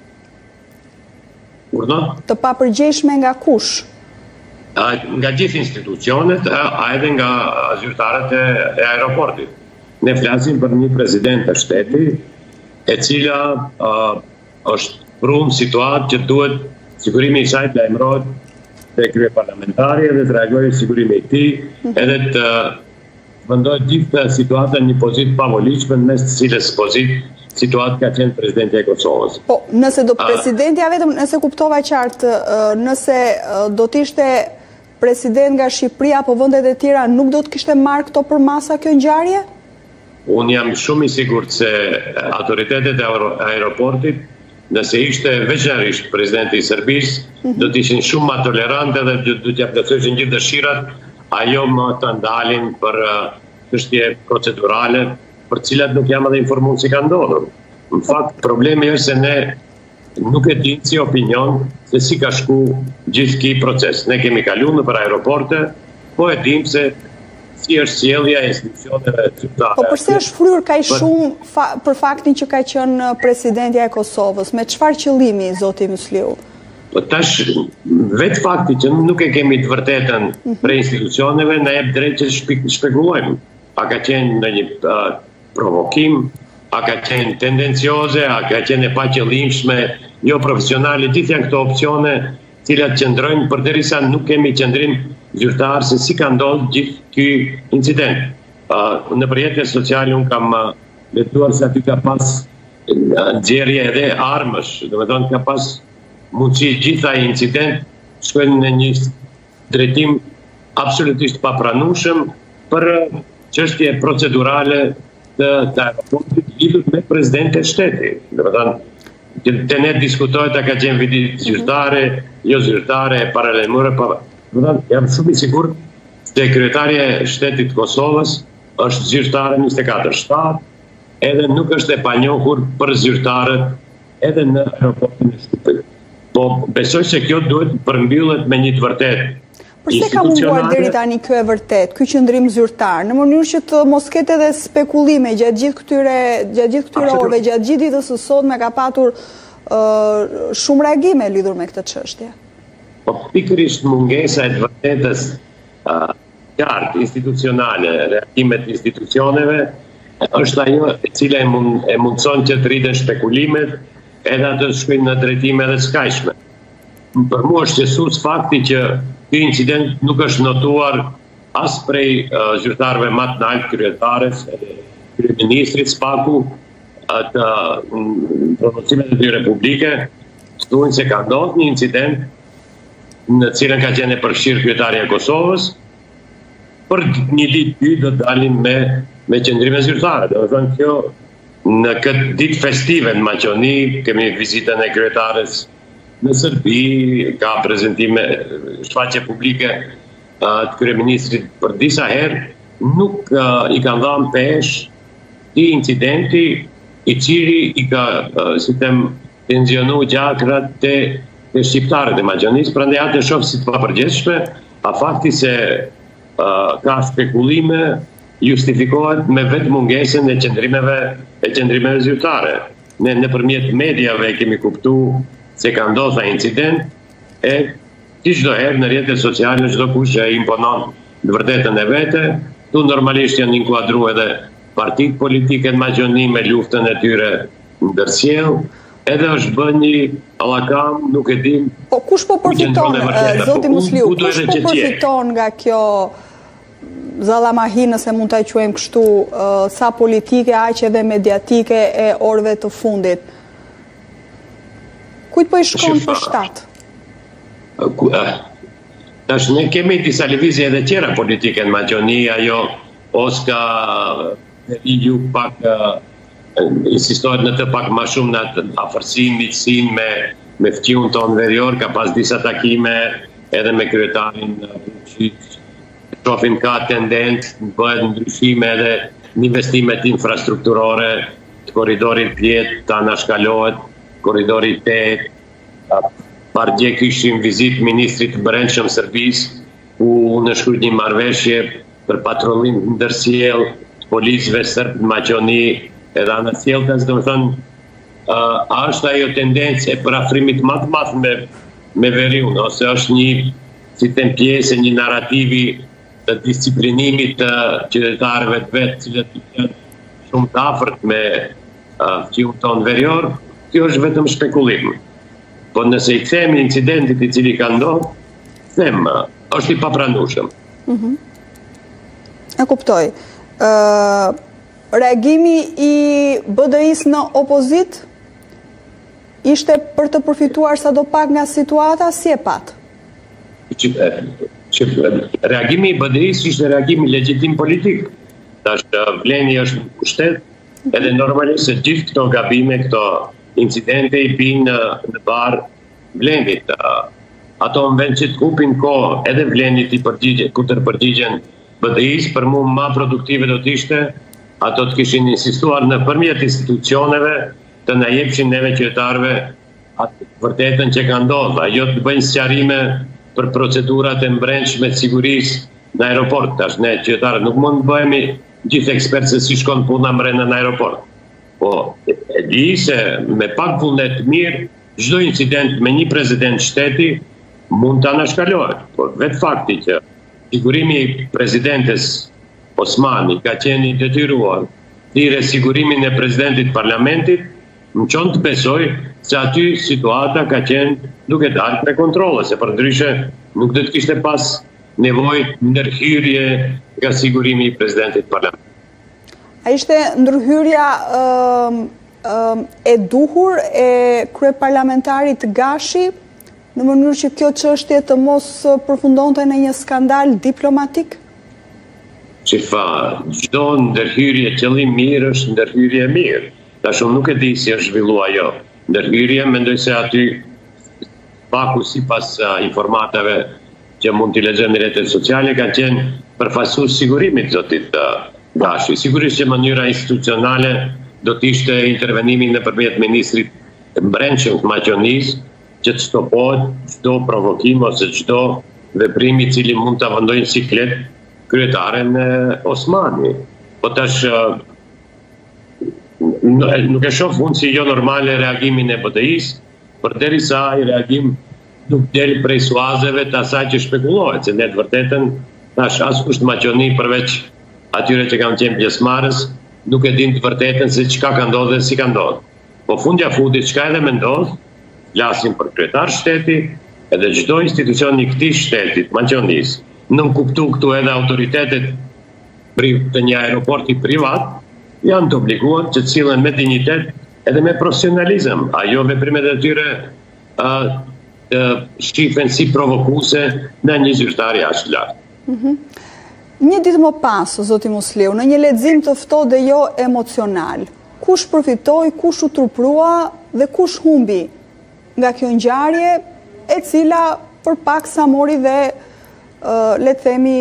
Urdhë? Të papërgjeshme nga kush? A, nga gjithë institucionet, a, a edhe nga zyrtarët e, e aeroportit. Ne flasim për një president të shteti, e cila uh, është prunë situatë që duhet sigurimi i saj të lajmërohet te kryeparlamentari edhe të reagojë sigurimi i tij, edhe të vendohet gjithë situata në një pozitë pavolitshme në mes të cilës pozitë situatë ka qenë presidenti e Kosovës. Po, nëse do presidentja vetëm, nëse kuptova qartë, nëse do t'ishte president nga Shqipëria apo vendet e tjera, nuk do të kishte marrë këto për masa kjo ngjarje? Unë jam shumë i sigurt se autoritetet e aeroportit, nëse ishte veçanërisht presidenti i Serbisë, mm -hmm. do të ishin shumë më tolerante dhe do t'ia plotësojnë gjithë dëshirat, ajo më të ndalin për çështje procedurale, për cilat nuk jam edhe informuar si ka ndodhur. Në fakt, problemi është se ne nuk e dim si opinion se si ka shku gjithë ky proces. Ne kemi kaluar nëpër aeroporte, po e dim se si është sjellja e institucioneve zyrtare. Po përse është fryrë kaq shumë fa, për faktin që ka qenë presidentja e Kosovës? Me çfarë qëllimi, zoti Mysliu? Po tash vetë fakti që nuk e kemi të vërtetën për institucioneve na jep drejt që shpekulojmë. A ka qenë ndonjë uh, provokim, a ka qenë tendencioze, a ka qenë e paqëllimshme, jo profesionale, gjithë janë këto opsione cilat qëndrojnë përderisa nuk kemi qëndrim zyrtar se si ka ndodhur gjithë ky incident. Uh, në rrjetet sociale un kam uh, lexuar se aty ka pas nxjerrje uh, edhe armësh, domethënë ka pas mundësi gjitha incident shkojnë në një drejtim absolutisht papranueshëm për çështje procedurale të aeroportit lidhur me presidentin e shtetit. Domethënë të ne diskutohet a ka qenë vizit zyrtare, jo zyrtare, paralajmëre, pa. Domethënë jam shumë i sigurt se kryetaria e shtetit të Kosovës është zyrtare njëzet e katër shtatë, edhe nuk është e panjohur për zyrtarët edhe në aeroportin e Shqipërisë. Po besoj se kjo duhet përmbyllet me një të vërtetë. Përse ka munguar deri tani kjo e vërtet, ky qëndrim zyrtar, në mënyrë që të mos ketë edhe spekulime gjatë gjithë këtyre gjatë gjithë këtyre orëve, gjatë gjithë ditës së sotme ka patur uh, shumë reagime lidhur me këtë çështje. Po pikërisht mungesa e të vërtetës uh, qartë institucionale, reagimet institucioneve është ajo e cila e, mund, e mundson që të rriten spekulimet edhe atë të shkojnë në drejtime dhe skajshme. Për mua është qetësues fakti që ky incident nuk është notuar as prej uh, zyrtarëve më të lartë kryetares, kryeministrit Spaku, të prononcimet e tyre publike, thuajnë se ka ndodhur një incident në cilën ka qenë e përfshirë kryetaria e Kosovës, për një ditë dy do dalin me me qëndrime zyrtare. Domethënë kjo në këtë ditë festive në Maqedoni kemi vizitën e kryetares në Serbi, ka prezantime, shfaqje publike uh, të kryeministrit për disa herë, nuk uh, i kanë dhënë pesh i incidenti i cili i ka, uh, si them, tensionu gjakrat të, të shqiptarët e Maqedonisë, prandaj atë e shoh si të papërgjithshme, a fakti se uh, ka spekulime justifikohet me vetë mungesën e qëndrimeve e qëndrimeve zyrtare. Ne nëpërmjet mediave kemi kuptuar se ka ndodhur incident e si çdo herë në rrjetet sociale çdo kush që imponon në vërtetën e vete, tu normalisht janë inkuadruar edhe partitë politike në Maqedoni me luftën e tyre ndërsjell, edhe është bën një allakam, nuk e dim. Po kush po përfiton, zoti Mysliu, kush po përfiton nga kjo zallamahi, nëse mund ta quajmë kështu, sa politike aq edhe mediatike e orëve të fundit? Kujt po i shkon për shtat? Tash ne kemi disa lëvizje edhe tjera politike në Maqedoni, ajo Oska ju pak insistohet në të pak më shumë në afërsinë, miqësinë me me fqiun ton verior, ka pas disa takime edhe me kryetarin Vučić. Shohim ka tendencë bëhet ndryshime edhe në investimet infrastrukturore, korridorit pjetë të anashkalohet, korridori tetë, par dje kishim vizit ministrit të brendshëm Serbisë, ku në shkruajt një marrëveshje për patrollim ndërsjell të policëve serb në Maqedoni edhe anasjelltas, domethënë a është ajo tendencë e përafrimit më të madh me me veriun, ose është një si them pjesë një narrativi të disciplinimit të qytetarëve të vetë, cilët janë shumë të afërt me fqiun ton verior. Kjo është vetëm spekulim. Po nëse i kthehemi incidentit i cili ka ndodhur, them, është i papranueshëm. Mhm. E kuptoj. Ë reagimi i B D I-s në opozit ishte për të përfituar sadopak nga situata, si e pat? Reagimi i B D I-s ishte reagimi legjitim politik. Tash vleni është në pushtet, edhe normalisht se gjithë këto gabime, këto incidente i binë në barë vlenit. Ato në vend që të kupin ko edhe vlenit i përgjigje, ku të përgjigjen B D I-s, për mu ma produktive do t'ishte, ato të kishin insistuar në përmjet institucioneve të na jepshin neve qytetarëve atë vërtetën që ka ndodhur, jo të bëjnë sqarime për procedurat e mbrëmshme të sigurisë në aeroport. Tash ne qytetarët nuk mund të bëhemi gjithë ekspertë se si shkon puna brenda në aeroport. Po e di se me pak vullnet mirë, çdo incident me një president shteti mund ta anashkalohet. Po vetë fakti që sigurimi i presidentes Osmani ka qenë i detyruar thirrë sigurimin e presidentit parlamentit, më qonë të besoj se aty situata ka qenë duke dalë prej kontrolle, se përndryshe nuk do të kishte pas nevojë ndërhyrje nga sigurimi i presidentit parlamentit. A ishte ndërhyrja uh, uh, e duhur e kryeparlamentarit Gashi në mënyrë që kjo çështje të mos përfundonte në një skandal diplomatik? Që fa, gjdo ndërhyrje qëllim mirë është ndërhyrje mirë. Tash unë nuk e di si është zhvillua jo. Ndërhyrje, mendoj se aty paku si pas uh, informatave që mund t'i lexojmë në rrjetet sociale kanë qenë përfaqësues sigurimit zotit uh, Gashi. Sigurisht që mënyra institucionale do t'ishte intervenimi nëpërmjet ministrit të mbrëmshëm të Maqedonisë që të stopohet çdo provokim ose çdo veprim i cili mund ta vendojë në siklet kryetaren Osmani. Po tash nuk e shoh unë si jo normale reagimin e B D I-s, përderisa ai reagim nuk del prej suazeve të asaj që shpekulohet, se ne të vërtetën tash askush në Maqedoni përveç atyre që kanë qenë pjesëmarrës nuk e din të vërtetën se çka ka ndodhur dhe si ka ndodhur. Po fundja fundit çka edhe mendon, flasim për kryetar shteti, edhe çdo institucion i këtij shteti të Maqedonisë, nën kuptu këtu edhe autoritetet të një aeroporti privat, janë të obliguar që të sillen me dinjitet edhe me profesionalizëm. Ajo veprimet e tyre uh, uh, shifen si provokuese në një zyrtar jashtë lartë. Mm-hmm. Një ditë më pas, zoti Musliu, në një lexim të ftohtë dhe jo emocional, kush përfitoi, kush u turprua dhe kush humbi nga kjo ngjarje e cila përpaksa mori dhe uh, le të themi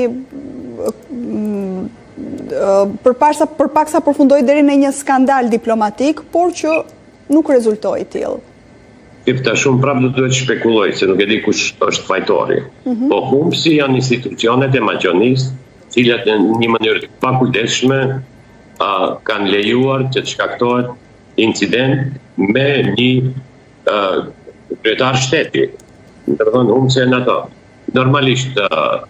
uh, përpaksa përpaksa përfundoi deri në një skandal diplomatik, por që nuk rezultoi tillë. Tipta shumë prapë do duhet shpekuloj, se nuk e di kush është fajtori. Mm-hmm. Po humbsi janë institucionet e Maqedonisë, cilat në një mënyrë pa kujdesshme uh, kanë lejuar që të shkaktohet incident me një uh, kryetar shteti. Domethënë humbse në ato. Normalisht uh,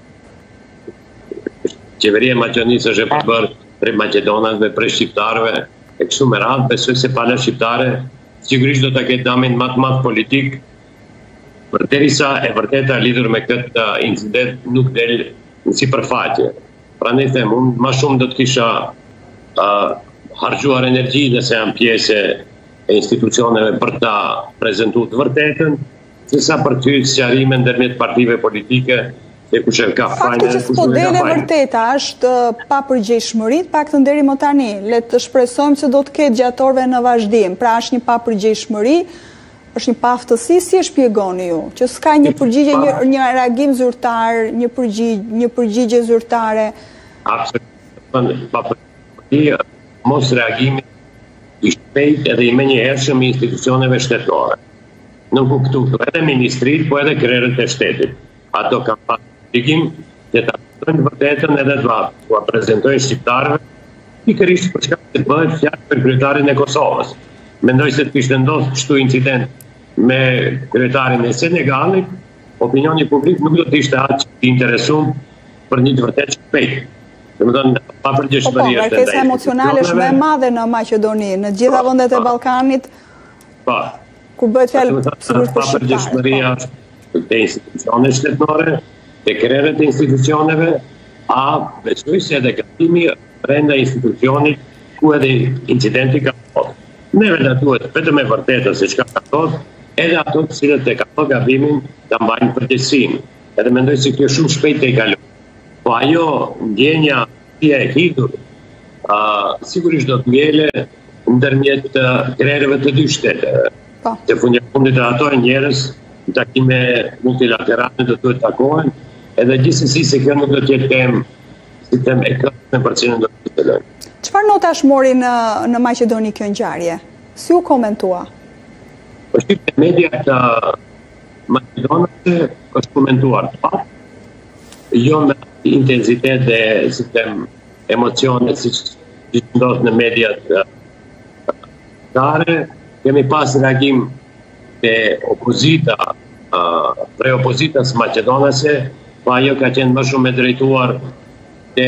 qeveria e Maqedonisë është e përbërë prej maqedonasve, prej shqiptarëve, e kështu me radhë, besoj se pala shqiptare sigurisht do ta ketë damin më të madh politik, përderisa e vërteta lidhur me këtë incident nuk del në sipërfaqe. Prandaj them, unë më shumë do të kisha uh, harxuar energji nëse jam pjesë e institucioneve për ta prezantuar të vërtetën, sesa për të hyrë sqarime ndërmjet partive politike e kush e ka fajin. Fakti që s'po dele vërteta është pa përgjegjshmëri, paktën deri më tani. Le të shpresojmë se do të ketë gjatorve në vazhdim. Pra është një pa përgjegjshmëri, është një pa aftësi, si e shpjegoni ju? Që s'ka një përgjigje, një, një reagim zyrtar, një përgjigje, një përgjigje zyrtare. Absolutisht, pa përgjigje, mos reagimi i shpejt edhe i menjëhershëm i institucioneve shtetërore. Nuk u këtu edhe ministrit, po edhe krerët e shtetit. Ato kanë pasur ligim që ta thonë vërtetën edhe të prezantojnë shqiptarëve, pikërisht për shkak të bëhet fjalë për kryetarin e Kosovës. Mendoj se të kishte ndodhur kështu incident me kryetarin e Senegalit, opinioni publik nuk do të ishte aq i interesuar për një të vërtetë shpejt. Domethënë, pa përgjegjshmëri është. Po, kërkesa emocionale është më e madhe në Maqedoni, në gjitha vendet e Ballkanit. Po. Kur bëhet fjalë sigurisht për shqiptarët. Të institucionet shtetërore, të krerët e institucioneve, a besoj se edhe gabimi brenda institucionit ku edhe incidenti ka ndodhur. Neve na duhet vetëm e vërtetë se çka ka ndodhur, edhe ato të cilët e kanë gabimin ta mbajnë përgjegjësinë. Edhe mendoj se kjo shumë shpejt të i kalon. Po ajo ndjenja e hidhur, uh, sigurisht do të ngele ndërmjet krerëve të dy shteteve. Se fundi fundit ato njerëz në takime multilaterale do të takohen, edhe gjithsesi se kjo nuk do të jetë temë si temë e këndshme për cilën do të fillojmë. Çfarë notash mori në në Maqedoni kjo ngjarje? Si u komentua? Po shqip media të Maqedonase është komentuar pak, jo me intensitet dhe si them emocione siç ndodh në mediat tare. Kemi pas reagim të opozita, prej opozitas maqedonase, pa ajo ka qenë më shumë e drejtuar të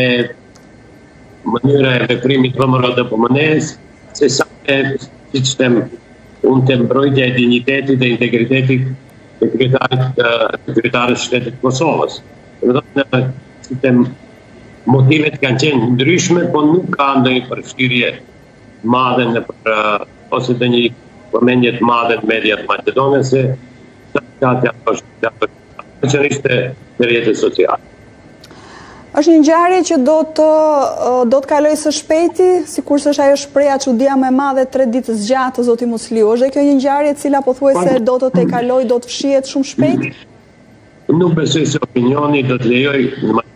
mënyra e veprimit vëmëro të P M N-s, se sa e, si që them, unë të mbrojtja e dignitetit dhe integritetit të kryetarës shtetit Kosovës. Dhe në, si them, motivet kanë qenë ndryshme, po nuk ka ndonjë përfshirje madhe në për, ose të një përmendjet madhe në mediat maqedonese, sa ka të apështërisht në rrjetet sociale. Është një ngjarje që do të do të kalojë së shpejti, sikurse është ajo shpreha çudia më e madhe tre ditë zgjatë zoti Musliu. Është kjo një ngjarje e cila pothuajse do të tejkalojë, do të fshihet shumë shpejt? Nuk besoj se opinioni do të lejoj në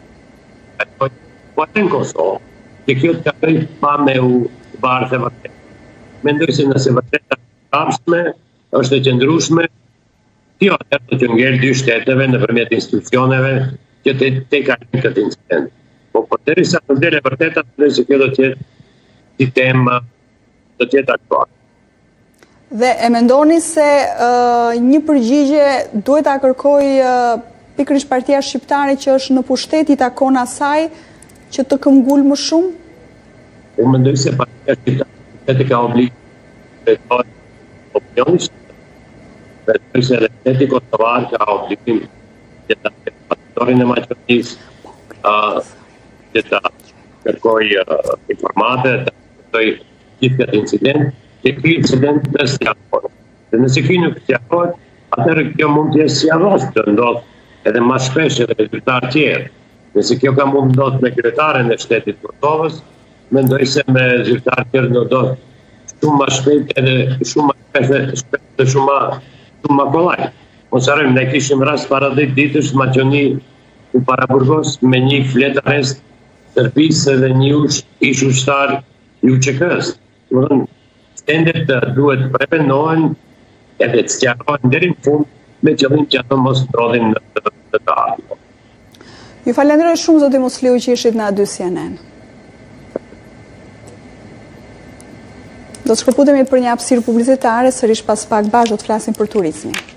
po atë në Kosovë, që kjo të kaloj pa me u barë të vërtet. Mendoj se nëse vërtet është kapshme, është e qëndrueshme, kjo atë do të ngel dy shteteve nëpërmjet institucioneve që të të kalojnë këtë incident. Po po derisa të ndele vërtet atë se kjo do të jetë si temë do të jetë aktuale. Dhe e mendoni se uh, një përgjigje duhet ta kërkojë uh, pikërisht Partia Shqiptare që është në pushtet, i takon asaj që të këmbgul më shumë? Unë mendoj se Partia Shqiptare ka obligim të drejtojë opinionisht, dhe se edhe shteti kosovar ka obligim që ta pastorin e Maqedonisë, që ta kërkojë informate, të kërkojë gjithë këtë incident, që ky incident të sqarohet. Dhe nëse ky nuk sqarohet, atëherë kjo mund të jetë si arroz të ndodhë edhe më shpesh edhe kryetar tjerë. Nëse kjo ka mund ndodhë me kryetaren e shtetit Kosovës, mendoj se me zyrtar tjerë do do shumë më shpejt edhe shumë më shpejt dhe shumë më kollaj. Mos harrojmë, ne kishim rast para dhjetë ditësh në Maqedoni u paraburgos me një flet arrest Serbisë dhe një ish ushtar i U Q K-s. Domethënë, stendet duhet prevendohen edhe të sqarohen deri në fund me qëllim që ato mos ndodhin në të ardhmen. Ju falenderoj shumë zoti Musliu që ishit në A dy C N N. Do të shkëputemi për një hapësirë publicitare, sërish pas pak bashkë do të flasim për turizmin.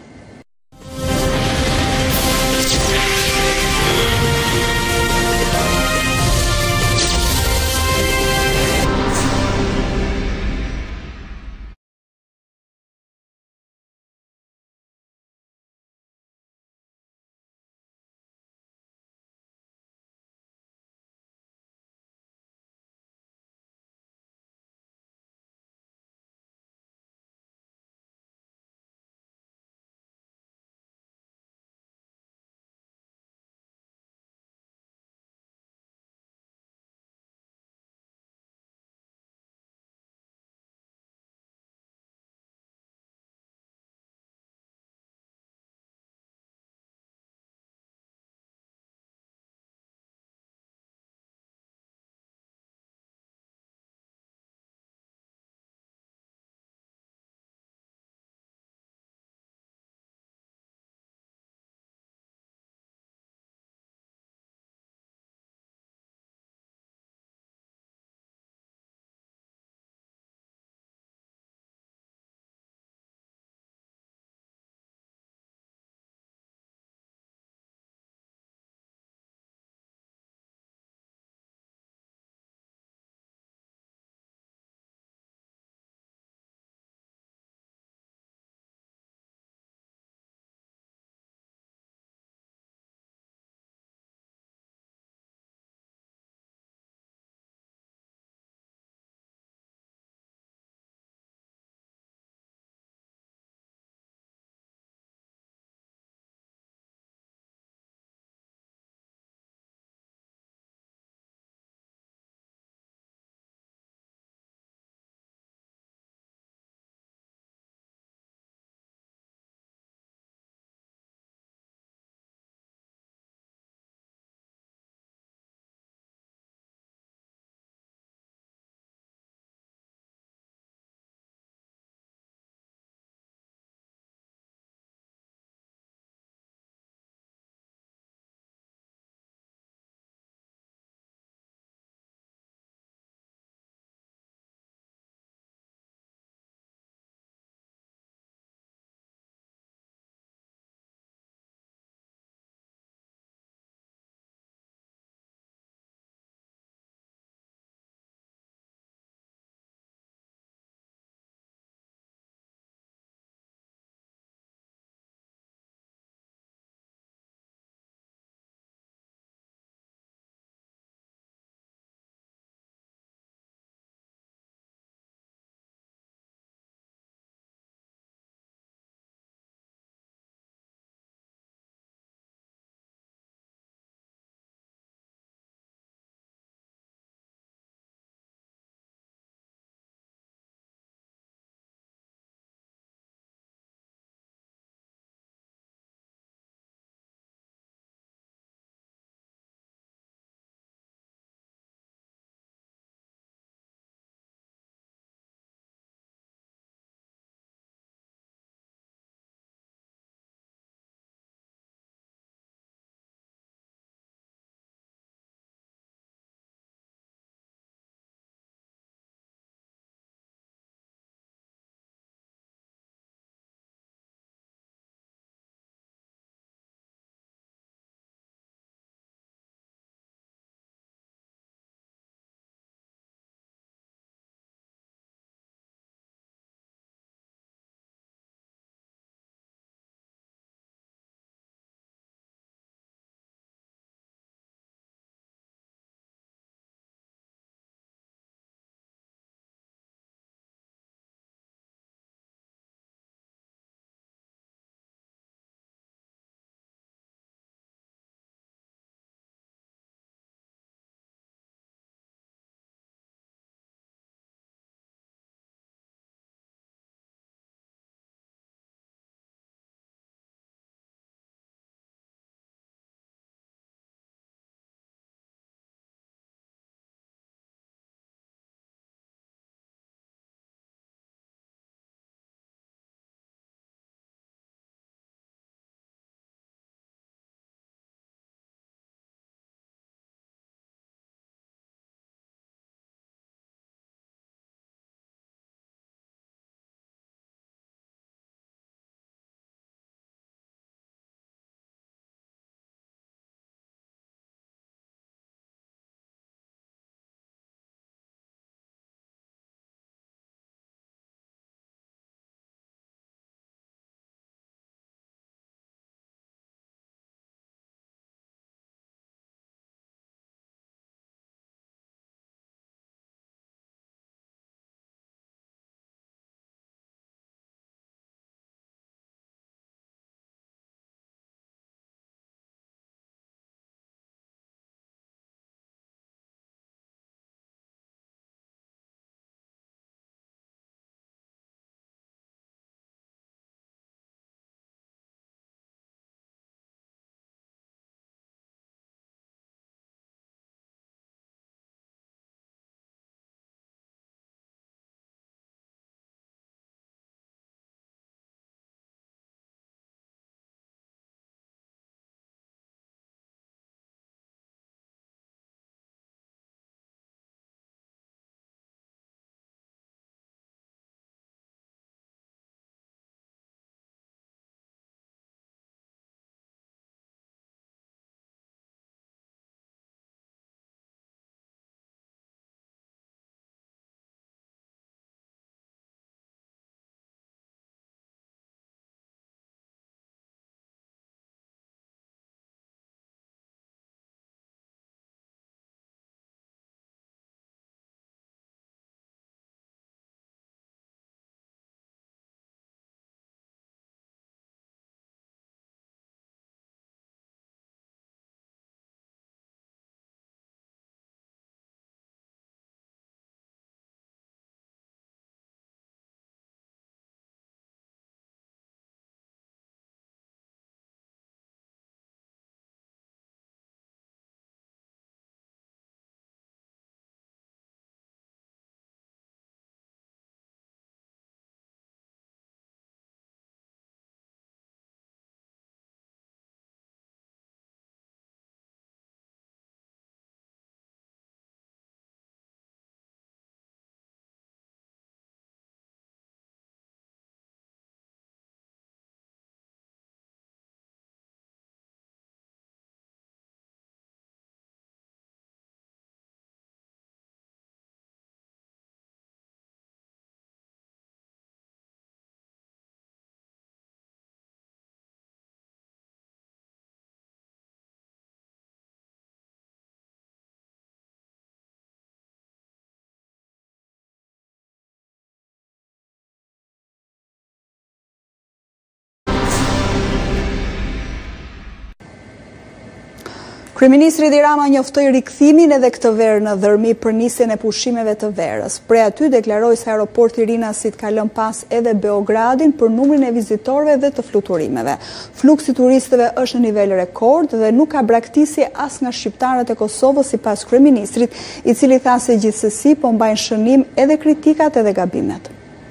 Kryeministri Edi Rama njoftoi rikthimin edhe këtë verë në Dhërmi për nisjen e pushimeve të verës. Prej aty deklaroi se aeroporti Rinasit ka lënë pas edhe Beogradin për numrin e vizitorëve dhe të fluturimeve. Fluksi turistëve është në nivel rekord dhe nuk ka braktisje as nga shqiptarët e Kosovës, sipas kryeministrit, i cili tha se gjithsesi po mbajnë shënim edhe kritikat edhe gabimet.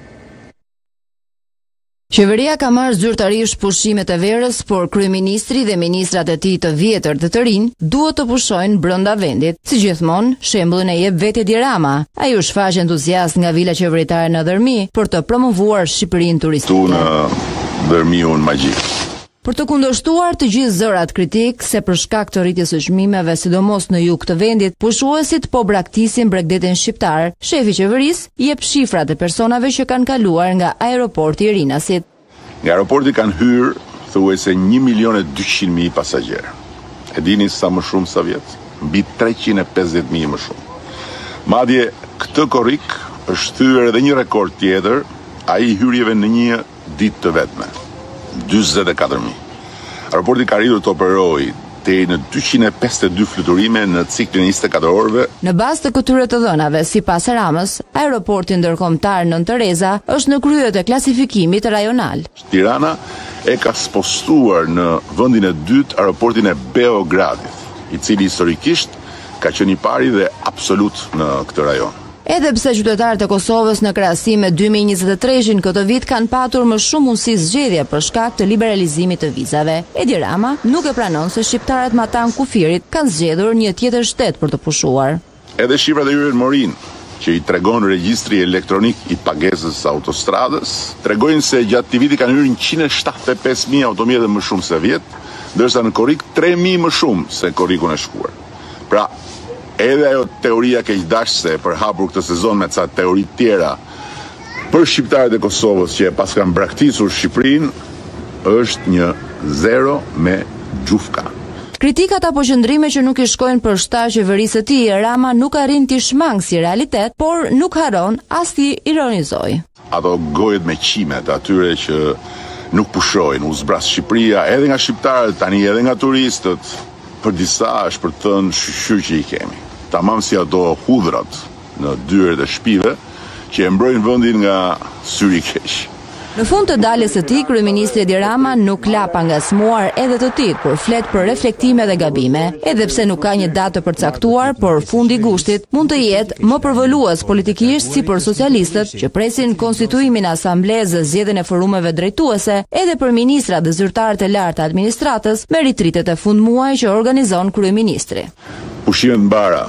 Qeveria ka marrë zyrtarisht pushimet e verës, por kryeministri dhe ministrat e tij të vjetër dhe të rinj duhet të pushojnë brenda vendit. Si gjithmonë, shembullin e jep vetë Edi Rama. Ai u shfaq entuziast nga vila qeveritare në Dhërmi për të promovuar Shqipërinë turistike. Tu në Dhërmiun magjik. Për të kundërshtuar të gjithë zërat kritik se për shkak të rritjes së çmimeve, sidomos në jug të vendit, pushuesit po braktisin Bregdetin shqiptar. Shefi i qeverisë jep shifrat e personave që kanë kaluar nga aeroporti i Rinasit. Nga aeroporti kanë hyrë thuajse një milion e dyqind mijë pasagjerë. E dini sa më shumë sa vjet? Mbi treqind e pesëdhjetë mijë më shumë. Madje këtë korrik është thyer edhe një rekord tjetër, ai i hyrjeve në një ditë të vetme. dyzet e katër mijë. Aeroporti ka arritur të operojë deri në dyqind e pesëdhjetë e dy fluturime në ciklin e njëzet e katër orëve. Në bazë të këtyre të dhënave, sipas Ramës, aeroporti ndërkombëtar Nën Tereza është në krye të klasifikimit rajonal. Tirana e ka spostuar në vendin e dytë aeroportin e Beogradit, i cili historikisht ka qenë i pari dhe absolut në këtë rajon. Edhe pse qytetarët e Kosovës në krahasim me dy mijë e njëzet e treshin këtë vit kanë patur më shumë mundësi zgjedhje për shkak të liberalizimit të vizave, Edi Rama nuk e pranon se shqiptarët me ata në kufirit kanë zgjedhur një tjetër shtet për të pushuar. Edhe shifrat e hyrjen morin, që i tregon regjistri elektronik i pagesës autostradës, tregojnë se gjatë këtij viti kanë hyrë njëqind e shtatëdhjetë e pesë mijë automjete më shumë se vjet, ndërsa në korrik tre mijë më shumë se korrikun e shkuar. Pra, edhe ajo teoria keqdashse për hapur këtë sezon me ca teori tjera për shqiptarët e Kosovës që pas kanë braktisur Shqipërinë është një zero me gjufka. Kritikat apo qëndrime që nuk i shkojnë për shtar qeverisë së tij, Rama nuk arrin t'i shmang si realitet, por nuk haron as t'i ironizoj. Ato gojet me qime të atyre që nuk pushojnë, u zbras Shqipëria edhe nga shqiptarët, tani edhe nga turistët, për disa është për të thënë shqyr që i kemi. Tamam si ato hudhrat në dyert e shtëpive që e mbrojnë vendin nga syri i keq. Në fund të daljes së tij, kryeministri Edi Rama nuk la pa ngasmuar edhe të tij kur flet për reflektime dhe gabime, edhe pse nuk ka një datë të përcaktuar, por fundi i gushtit mund të jetë më përvolues politikisht si për socialistët që presin konstituimin e asamblezë dhe zgjedhjen e forumeve drejtuese, edhe për ministrat dhe zyrtarët e lartë të administratës me ritritet e fundmuaj që organizon kryeministri. Pushime mbara.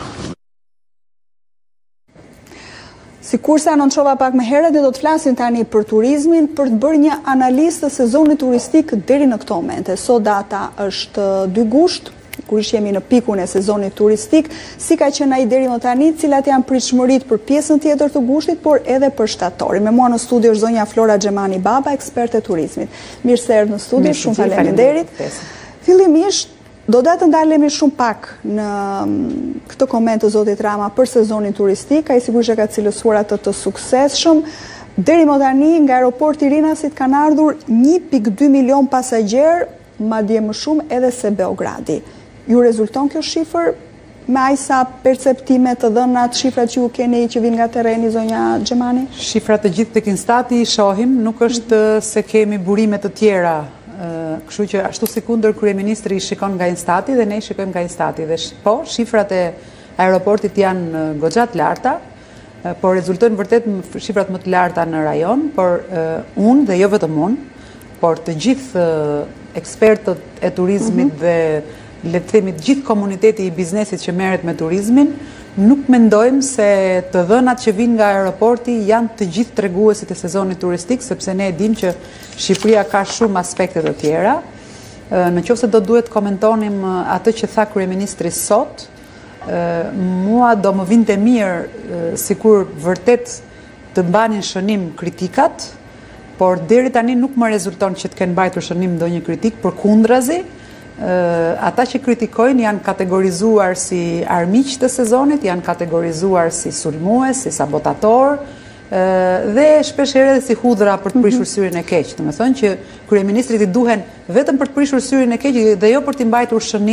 Si kurse anonçova pak më herët, do të flasim tani për turizmin, për të bërë një analizë të sezonit turistik deri në këto momente. Sot data është dy gusht, kur jemi në pikun e sezonit turistik, si ka qenë ai deri më tani, cilat janë pritshmëritë për pjesën tjetër të gushtit, por edhe për shtatorin. Me mua në studio është zonja Flora Xhemani Baba, eksperte e turizmit. Mirë se erdhët në studio, shumë faleminderit. Fillimisht do da të ndalemi shumë pak në këtë koment të zotit Rama për sezonin turistik, a i sigurisht që ka cilësuar atë të suksesshëm. Deri më tani nga aeroporti Rinasit kanë ardhur një pikë dy milion pasagjerë, madje më shumë edhe se Beogradi. Ju rezulton kjo shifër me aq sa perceptime të dhënat, shifrat që ju keni që vinë nga terreni, zonja Xhemani? Shifrat të gjithë tek Instati i shohim, nuk është se kemi burime të tjera. Kështu që ashtu si kundër kryeministri shikon nga Instati dhe ne shikojmë nga Instati. Dhe po, shifrat e aeroportit janë goxha të larta, por rezultojnë vërtet shifrat më të larta në rajon, por unë dhe jo vetëm unë, por të gjithë ekspertët e turizmit dhe le të themi të gjithë komuniteti i biznesit që merret me turizmin, nuk mendojmë se të dhënat që vinë nga aeroporti janë të gjithë treguesit e sezonit turistik, sepse ne e dim që Shqipëria ka shumë aspekte të tjera. Në qoftë se do duhet komentonim atë që tha kryeministri sot, mua do më vinte mirë sikur vërtet të mbanin shënim kritikat, por deri tani nuk më rezulton që të kenë mbajtur shënim ndonjë kritik, përkundrazi, ata që kritikojnë janë kategorizuar si armiq të sezonit, janë kategorizuar si sulmues, si sabotator, dhe shpesh herë si hudhra për të prishur syrin e keq. Do të thonë që kryeministrit i duhen vetëm për të prishur syrin e keq dhe jo për të mbajtur shënim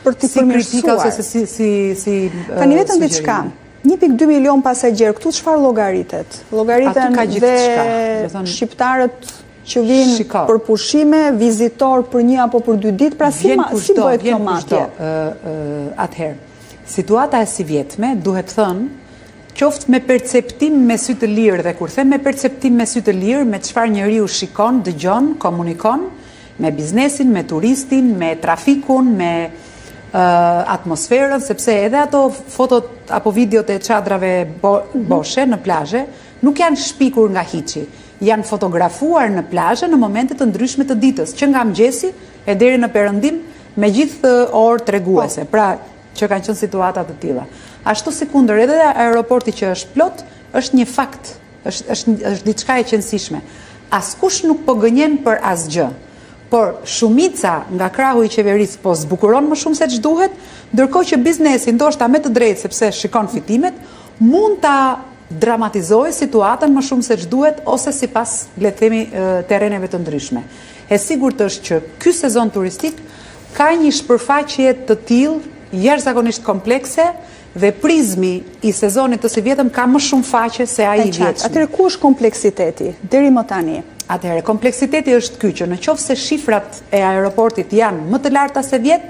për t'i përmirësuar. Si kritika ose si si si Tani vetëm diçka. një pikë dy milion pasagjerë, këtu çfarë llogaritet? Llogariten dhe shqiptarët që vinë për pushime, vizitor për një apo për dy ditë, pra si si bëhet kjo matje? Atëherë, situata e si vjetme, duhet thënë, qoftë me perceptim me sy të lirë, dhe kur them me perceptim me sy të lirë, me çfarë njeriu shikon, dëgjon, komunikon, me biznesin, me turistin, me trafikun, me atmosferën, sepse edhe ato fotot apo videot e çadrave boshe në plazhe nuk janë shpikur nga hiçi, janë fotografuar në plazhe në momente të ndryshme të ditës, që nga mëngjesi e deri në perëndim me gjithë orë treguese, pra që kanë qenë situata të tilla. Ashtu si kundër edhe aeroporti që është plot, është një fakt, është është është diçka e qëndësishme. Askush nuk po gënjen për asgjë. Por shumica nga krahu i qeverisë po zbukuron më shumë se ç'duhet, ndërkohë që biznesi ndoshta me të drejtë sepse shikon fitimet, mund ta dramatizojë situatën më shumë se ç'duhet ose sipas le të themi terreneve të ndryshme. E sigurt është që ky sezon turistik ka një shpërfaqje të tillë jashtëzakonisht komplekse dhe prizmi i sezonit të së vjetëm ka më shumë faqe se ai i vjetshëm. Atëherë ku është kompleksiteti deri më tani? Atëherë, kompleksiteti është ky që në qoftë se shifrat e aeroportit janë më të larta se vjet,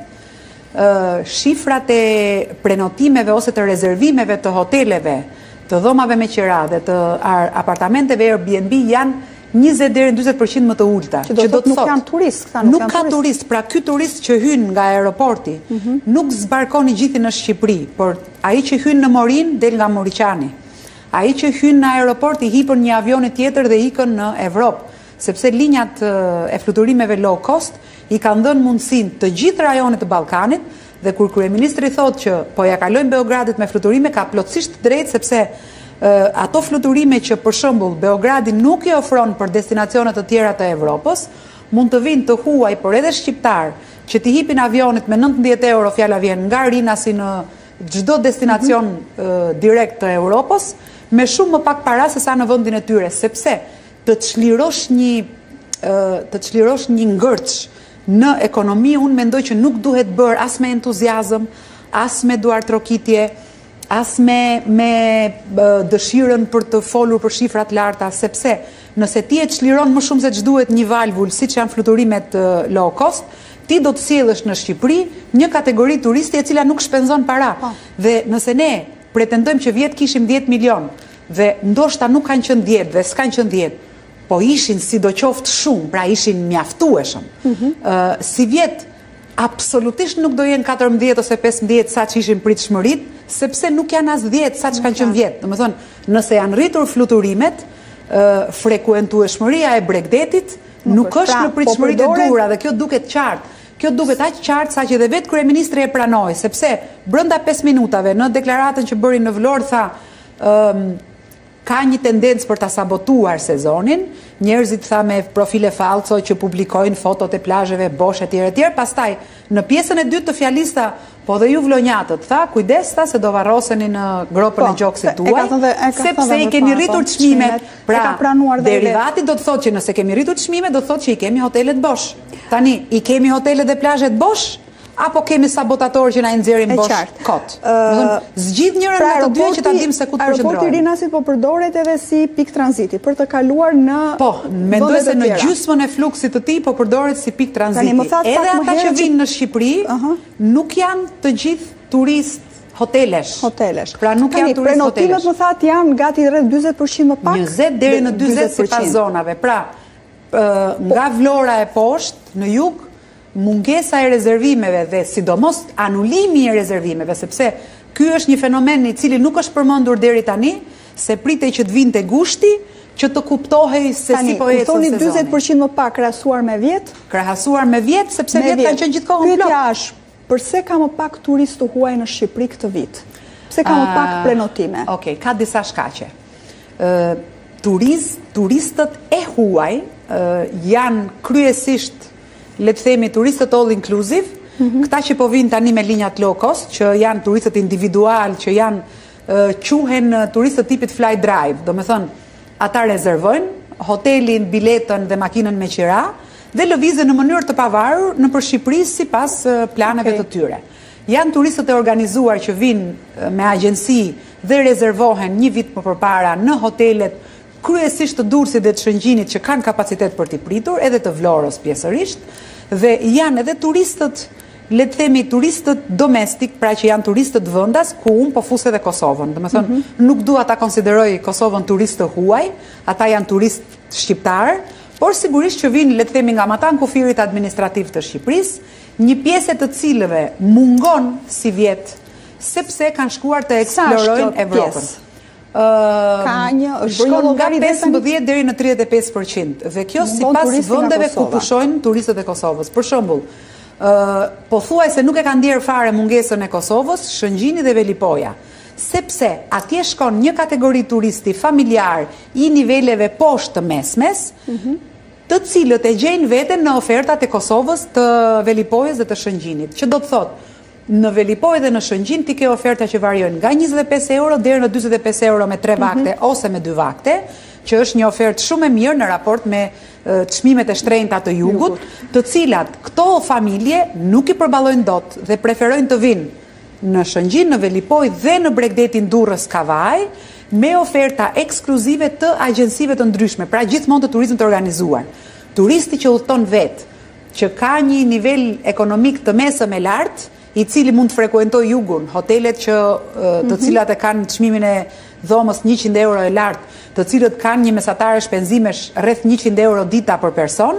shifrat e prenotimeve ose të rezervimeve të hoteleve, të dhomave me qira dhe të apartamenteve Airbnb janë njëzet deri në njëzet përqind më të ulta. Që do të nuk janë turist, këta nuk janë turist. Nuk ka turist, pra ky turist që hyn nga aeroporti nuk zbarkon i gjithi në Shqipëri, por ai që hyn në Morin del nga Moriqani. Ai që hyn në aeroport i hipën një avioni tjetër dhe ikën në Evropë, sepse linjat e fluturimeve low cost i kanë dhënë mundësinë të gjithë rajonit të Ballkanit, dhe kur kryeministri thotë që po ja kalojnë Beogradit me fluturime, ka plotësisht drejt, sepse ato fluturime që për shembull Beogradi nuk i ofron për destinacione të tjera të Evropës, mund të vinë të huaj, por edhe shqiptar, që t'i hipin avionit me nëntëdhjetë euro, fjala vjen nga Rinasi në çdo destinacion direkt të Evropës, me shumë më pak para se sa në vendin e tyre, sepse të çlirosh një të çlirosh një ngërç në ekonomi, unë mendoj që nuk duhet bërë as me entuziazëm, as me duartrokitje, as me me dëshirën për të folur për shifra të larta, sepse nëse ti e çliron më shumë se ç'duhet një valvul, siç janë fluturimet low cost, ti do të sjellësh në Shqipëri një kategori turisti e cila nuk shpenzon para. Dhe nëse ne pretendojmë që vjet kishim dhjetë milion dhe ndoshta nuk kanë qenë dhjetë dhe s'kanë qenë dhjetë, po ishin sidoqoftë shumë, pra ishin mjaftueshëm. Si vjet absolutisht nuk do jenë katërmbëdhjetë ose pesëmbëdhjetë sa që ishin pritshmërit, sepse nuk janë as dhjetë sa që kanë qenë vjet. Domethënë, nëse janë rritur fluturimet, frekuentueshmëria e Bregdetit nuk është në pritshmëri të duhura dhe kjo duket qartë. Kjo duket aq qartë sa që dhe vetë kryeministri e pranoi, sepse brenda pesë minutave në deklaratën që bëri në Vlorë tha ka një tendencë për ta sabotuar sezonin, njerëzit tha me profile falso që publikojnë fotot e plazheve bosh etj etj, pastaj në pjesën e dytë të fjalës tha, po dhe ju vlonjatët, tha, kujdes ta se do varroseni në gropën e gjoksit tuaj, sepse i keni rritur çmimet. Pra, derivati do të thotë që nëse kemi rritur çmimet, do të thotë që i kemi hotelet bosh. Tani, i kemi hotelet dhe plazhet bosh? Apo kemi sabotatorë që na i nxjerrin bosh kot. Zgjidh njërin nga të dy që ta dimë se ku të përqendrohen. Aeroporti Rinasit po përdoret edhe si pikë tranziti për të kaluar në Po, mendoj se në gjysmën e fluksit të tij po përdoret si pikë tranziti. Edhe ata që vinë në Shqipëri nuk janë të gjithë turist hotelesh. Hotelesh. Pra nuk janë turist hotelesh. Prenotimet më thatë janë gati rreth dyzet përqind më pak. njëzet deri në dyzet sipas zonave. Pra, nga Vlora e poshtë në jug, mungesa e rezervimeve dhe sidomos anulimi i rezervimeve, sepse ky është një fenomen i cili nuk është përmendur deri tani, se pritej që të vinte gushti, që të kuptohej se si po ecën sezoni. Tani, dyzet përqind më pak krahasuar me vjet? Krahasuar me vjet, sepse vjet kanë qenë gjithkohën plot. Pyetja është, pse ka më pak turistë huaj në Shqipëri këtë vit? Pse ka më pak prenotime? Okej, ka disa shkaqe. Turistët e huaj janë kryesisht, le të themi, turistët all inclusive, këta që po vinë tani me linjat low cost, që janë turistët individual, që janë quhen turistët tipit fly drive, do me thënë, ata rezervojnë hotelin, biletën dhe makinën me qira, dhe lëvizën në mënyrë të pavarur në për Shqipëri sipas planeve të tyre. Janë turistët e organizuar që vinë me agjenci dhe rezervohen një vit më përpara në hotelet kryesisht të Durrësit dhe të Shëngjinit që kanë kapacitet për t'i pritur, edhe të Vlorës pjesërisht, dhe janë edhe turistët, le të themi turistët domestik, pra që janë turistët vendas, ku unë po fus edhe Kosovën. Do të thonë, mm -hmm. nuk dua ta konsideroj Kosovën turist të huaj, ata janë turist shqiptar, por sigurisht që vinë, le të themi, nga matan kufirit administrativ të Shqipërisë, një pjesë të cilëve mungon si vjet, sepse kanë shkuar të eksplorojnë Evropën. Ka një shkon nga pesëmbëdhjetë deri në tridhjetë e pesë përqind dhe kjo sipas vendeve ku pushojnë turistët e Kosovës. Për shembull, po thuaj se nuk e kanë ndier fare mungesën e Kosovës, Shëngjini dhe Velipoja, sepse atje shkon një kategori turisti familjar i niveleve poshtë të mesmes, të cilët e gjejnë veten në ofertat e Kosovës, të Velipojës dhe të Shëngjinit, që do të thotë në Velipoj dhe në Shëngjin ti ke oferta që variojnë nga njëzet e pesë euro deri në dyzet e pesë euro me tre vakte mm -hmm. ose me dy vakte, që është një ofertë shumë e mirë në raport me uh, çmimet e shtrenjta të jugut, të cilat këto familje nuk i përballojnë dot dhe preferojnë të vinë në Shëngjin, në Velipoj dhe në Bregdetin Durrës Kavaj me oferta ekskluzive të agjensive të ndryshme, pra gjithmonë të turizmit të organizuar. Turisti që udhton vetë, që ka një nivel ekonomik të mesëm e lartë, i cili mund të frekuentoj jugun, hotelet që, të cilat e kanë çmimin e dhomës njëqind euro e lartë, të cilët kanë një mesatare shpenzimesh rreth njëqind euro dita për person,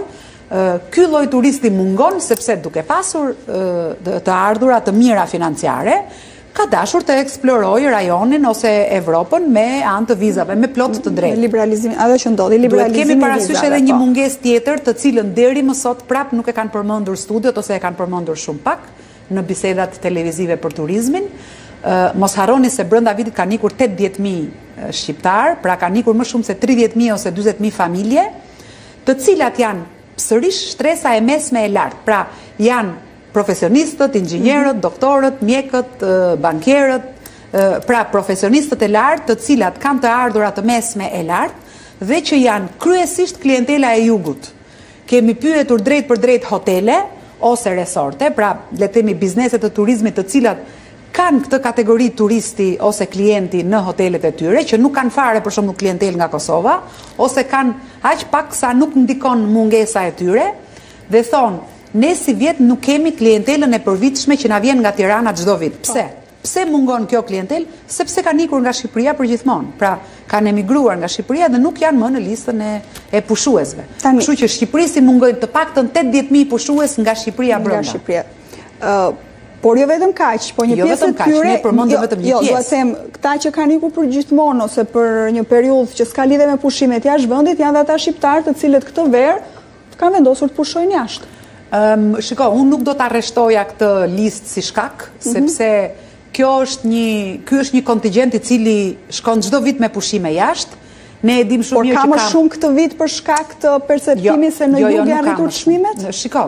ky lloj turisti mungon sepse duke pasur të ardhura të mira financiare, ka dashur të eksplorojë rajonin ose Evropën me anë të vizave, me plot të drejtë. Liberalizimin, ajo që ndodhi, liberalizimin. Duhet kemi parasysh edhe një mungesë tjetër, të cilën deri më sot prap nuk e kanë përmendur studiot ose e kanë përmendur shumë pak në bisedat televizive për turizmin. Uh, mos harroni se brenda vitit ka nikur tetëdhjetë mijë shqiptar, pra ka nikur më shumë se tridhjetë mijë ose dyzet mijë familje, të cilat janë sërish shtresa e mesme e lartë. Pra janë profesionistët, inxhinierët, doktorët, mjekët, uh, bankierët, uh, pra profesionistët e lartë, të cilat kanë të ardhura të mesme e lartë dhe që janë kryesisht klientela e jugut. Kemi pyetur drejt për drejt hotele ose resorte, pra le të themi bizneset të turizmit të cilat kanë këtë kategori turisti ose klienti në hotelet e tyre, që nuk kanë fare për shembull klientel nga Kosova, ose kanë aq pak sa nuk ndikon mungesa e tyre, dhe thonë, ne si vjet nuk kemi klientelën e përvitshme që na vjen nga Tirana çdo vit. Pse? Pse mungon kjo klientel? Sepse kanë ikur nga Shqipëria përgjithmonë. Pra, kanë emigruar nga Shqipëria dhe nuk janë më në listën e, e pushuesve. Kështu që Shqipërisi mungojnë të paktën tetëdhjetë mijë pushues nga Shqipëria brenda. Nga Shqipëria. Uh, por jo vetëm kaq, po një jo pjesë e tyre, ne përmendim vetëm një jo, pjesë. Jo, do të them, këta që kanë ikur për gjithmonë ose për një periudhë që s'ka lidhje me pushimet jashtë vendit, janë ata shqiptarë të cilët këtë verë kanë vendosur të pushojnë jashtë. Um, shiko, unë nuk do ta arreshtoja këtë listë si shkak, mm -hmm. sepse kjo është një, ky është një kontingjent i cili shkon çdo vit me pushime jashtë. Ne e dim shumë mirë që kam... Por ka më shumë këtë vit për shkak të perceptimi se në jug janë rritur çmimet? Shiko.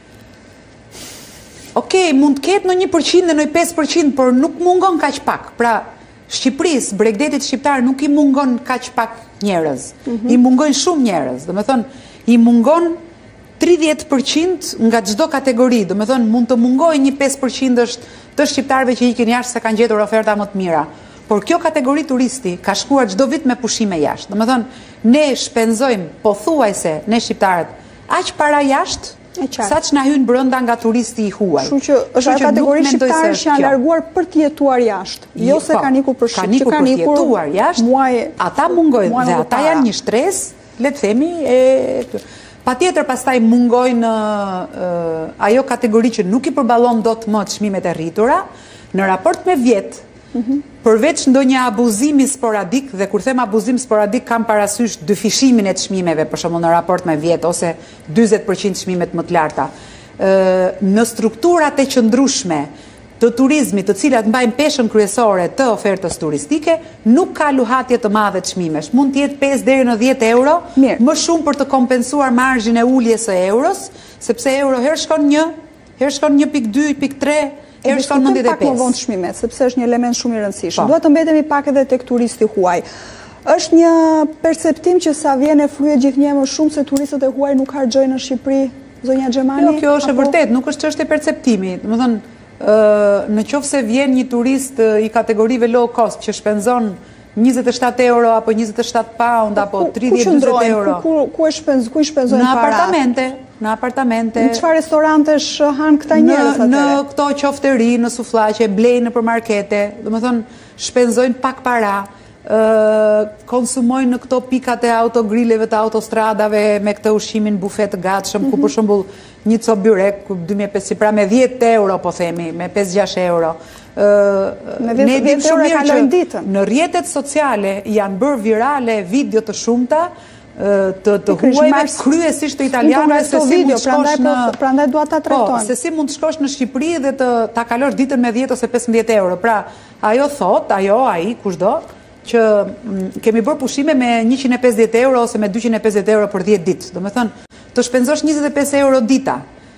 Okej, mund të ketë në një përqind dhe në pesë përqind, por nuk mungon kaq pak. Pra, Shqipërisë, Bregdetit shqiptar nuk i mungon kaq pak njerëz. Mm -hmm. I mungojnë shumë njerëz. Do të thonë, i mungon tridhjetë përqind nga çdo kategori. Do të thonë, mund të mungojë një pesë përqind është të shqiptarëve që ikin jashtë se kanë gjetur oferta më të mira. Por kjo kategori turisti ka shkuar çdo vit me pushime jashtë. Do të thonë, ne shpenzojmë pothuajse ne shqiptarët aq para jashtë sa që na hyn brenda nga turisti i huaj. Kështu që është kategori shqiptarë që janë larguar për të jetuar jashtë, jo se kanë ikur për shqip, që kanë ikur për të jetuar jashtë. Ata mungojnë dhe ata janë një stres, le të themi, e patjetër pastaj mungojnë uh, ajo kategori që nuk i përballon dot më çmimet e rritura në raport me vjet. Mm-hmm. Përveç ndonjë abuzimi sporadik, dhe kur them abuzim sporadik kam parasysh dyfishimin e çmimeve, për shembull në raport me vjet ose dyzet përqind çmimet më të larta. Ë në strukturat e qëndrueshme të turizmit, të cilat mbajnë peshën kryesore të ofertës turistike, nuk ka luhatje të madhe çmimesh. Mund të jetë pesë deri në dhjetë euro, Mirë. më shumë për të kompensuar marzhin e uljes së euros, sepse euro herë shkon një, herë shkon një pikë dy, pikë tre, e diskutojmë pak më vonë çmimet, sepse është një element shumë i rëndësishëm. Duhet të mbetemi pak edhe tek turisti huaj. Është një perceptim që sa vjen e fryet gjithnjë më shumë se turistët e huaj nuk harxojnë në Shqipëri, zonja Xhemani? Jo, kjo është e vërtet, nuk është çështje perceptimi. Domethënë, në qoftë se vjen një turist i kategorive low cost që shpenzon njëzet e shtatë euro apo njëzet e shtatë pound apo tridhjetë njëzet euro. Ku ku e shpenz, ku i shpenzojnë para? Në para? apartamente, në apartamente. Në çfarë restorantesh han këta njerëz atëherë? Në këto qofteri, në sufllaqe, blejnë nëpër markete, domethënë shpenzojnë pak para. Konsumojnë në këto pikat e autogrileve të autostradave me këtë ushqimin bufet të gatshëm, ku për shembull një cop byrek dy mijë e pesëqind, pra me dhjetë euro po themi, me pesë gjashtë euro. Ne dim shumë mirë që në rrjetet sociale janë bërë virale video të shumta të të huajve kryesisht të italianëve se si mund të shkosh në prandaj dua ta trajtojmë. Se si mund të shkosh në Shqipëri dhe të ta kalosh ditën me dhjetë ose pesëmbëdhjetë euro. Pra, ajo thot, ajo, ai, kushdo, që kemi bërë pushime me njëqind e pesëdhjetë euro ose me dyqind e pesëdhjetë euro për dhjetë ditë. Domethënë, të shpenzosh njëzet e pesë euro dita,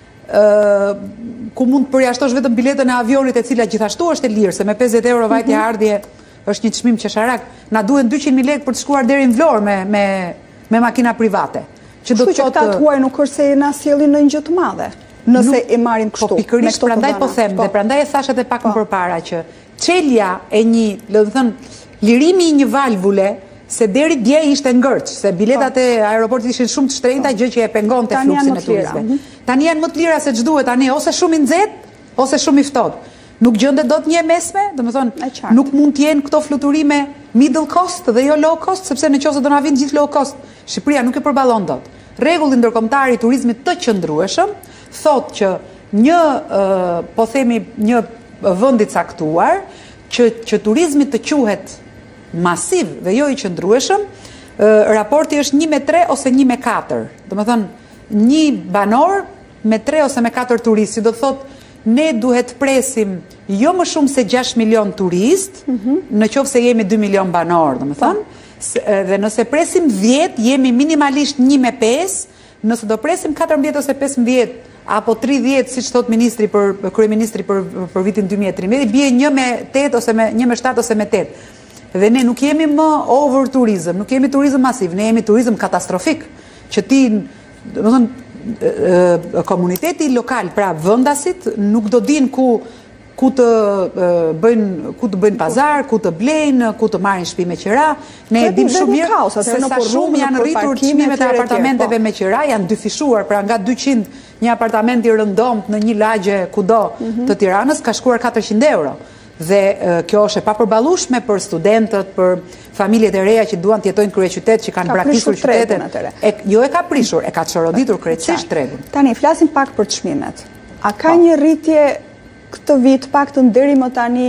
ku mund të përjashtosh vetëm biletën e avionit e cila gjithashtu është e lirë, se me pesëdhjetë euro vajtja ardhje është një çmim qesharak. Na duhen dyqind mijë lekë për të shkuar deri në Vlorë me me me makina private. Që do të thotë këta huaj nuk është se na sjellin në një gjë të madhe. Nëse e marrim kështu. Po pikërisht prandaj po them, dhe prandaj e thashat e pak më përpara që çelja e një, do të thënë, lirimi i një valvule, se deri dje ishte ngërç, se biletat e aeroportit ishin shumë të shtrenjta, gjë që e pengonte fluksin e turistëve. Tani janë më të lira se ç'duhet, tani ose shumë i nxehtë, ose shumë i ftohtë. Nuk gjendet dot një mesme, domethënë nuk mund të jenë këto fluturime middle cost dhe jo low cost, sepse nëse do na vinë gjithë low cost, Shqipëria nuk e përballon dot. Rregulli ndërkombëtar i turizmit të qëndrueshëm thotë që një, po themi, një vend i caktuar që që turizmi të quhet masiv dhe jo i qëndrueshëm, raporti është një me tre ose një me katër. Domethënë një banor me tre ose me katër turistë, do të thotë ne duhet presim jo më shumë se gjashtë milion turist, në qoftë se jemi dy milion banor, domethënë, dhe nëse presim dhjetë, jemi minimalisht një me pesë, nëse do presim katërmbëdhjetë ose pesëmbëdhjetë apo tridhjetë, siç thot ministri për kryeministri për për vitin dy mijë e tridhjetë, bie një me tetë ose me një me shtatë ose me tetë. Dhe ne nuk jemi më over turizëm, nuk jemi turizëm masiv, ne jemi turizëm katastrofik, që ti, domethënë, komuniteti lokal, pra vendasit, nuk do din ku ku të bëjnë ku të bëjnë pazar, ku të blejnë, ku të marrin shtëpi me qira. Ne e dim shumë mirë se sa shumë janë rritur çmimet e apartamenteve me qira, janë dyfishuar, pra nga dyqind një apartament i rëndomt në një lagje kudo të Tiranës ka shkuar katërqind euro. Dhe kjo është e papërballueshme për studentët, për familjet e reja që duan të jetojnë në kryeqytet, që kanë braktisur qytetin. Jo e ka prishur, e ka çoroditur krejtësisht tregun. Tani flasim pak për çmimet. A ka një rritje këtë vit, paktën deri më tani,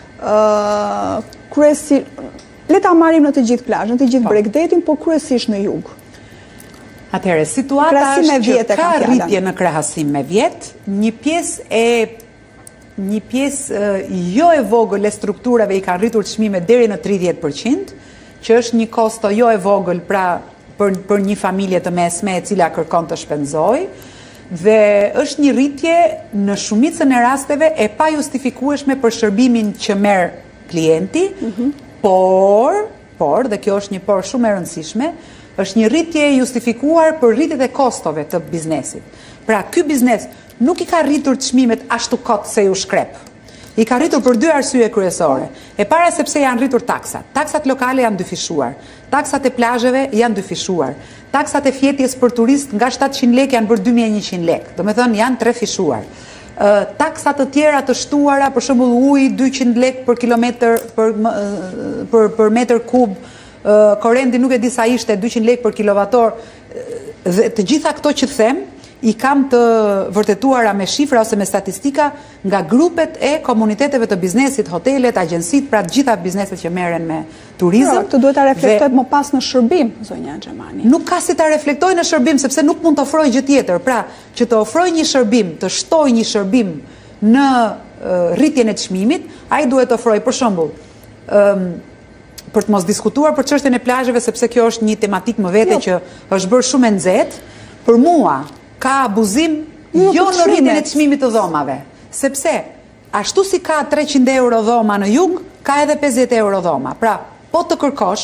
kryesi, le ta marrim në të gjithë plazhin, në të gjithë Bregdetin, po kryesisht në jug. Atëherë, situata është që ka rritje në krahasim me vjet, një pjesë e një pjesë jo e vogël e strukturave i kanë rritur çmimet deri në tridhjetë përqind, që është një kosto jo e vogël, pra për për një familje të mesme e cila kërkon të shpenzojë. Dhe është një rritje në shumicën e rasteve e pa justifikueshme për shërbimin që merr klienti, por, por, dhe kjo është një por shumë e rëndësishme, është një rritje e justifikuar për rritjet e kostove të biznesit. Pra, ky biznes nuk i ka rritur çmimet ashtu kot se ju shkrep. I ka rritur për dy arsye kryesore. E para sepse janë rritur taksat. Taksat lokale janë dyfishuar. Taksat e plazheve janë dyfishuar. Taksat e fjetjes për turist nga shtatëqind lekë janë bërë dy mijë e njëqind lekë. Domethënë janë trefishuar. Taksat të tjera të shtuara, për shembull uji dyqind lekë për kilometër për për për metër kub, korrendi nuk e di sa ishte, dyqind lekë për kilovator. Dhe të gjitha këto që them i kam të vërtetuara me shifra ose me statistika nga grupet e komuniteteve të biznesit, hotelet, agjensit, pra të gjitha bizneset që merren me turizëm. Këtë duhet ta reflektojë më pas në shërbim, zonja Xhemani. Nuk ka si ta reflektojë në shërbim, sepse nuk mund të ofrojë gjë tjetër. Pra, që të ofrojë një shërbim, të shtojë një shërbim në rritjen e çmimit, ai duhet të ofrojë, për shembull, për të mos diskutuar për çështjen e plazheve, sepse kjo është një tematik më vete që është bërë shumë e nxehtë, për mua ka abuzim jo në rritjen e çmimit të dhomave, sepse ashtu si ka treqind euro dhoma në jug, ka edhe pesëdhjetë euro dhoma. Pra, po të kërkosh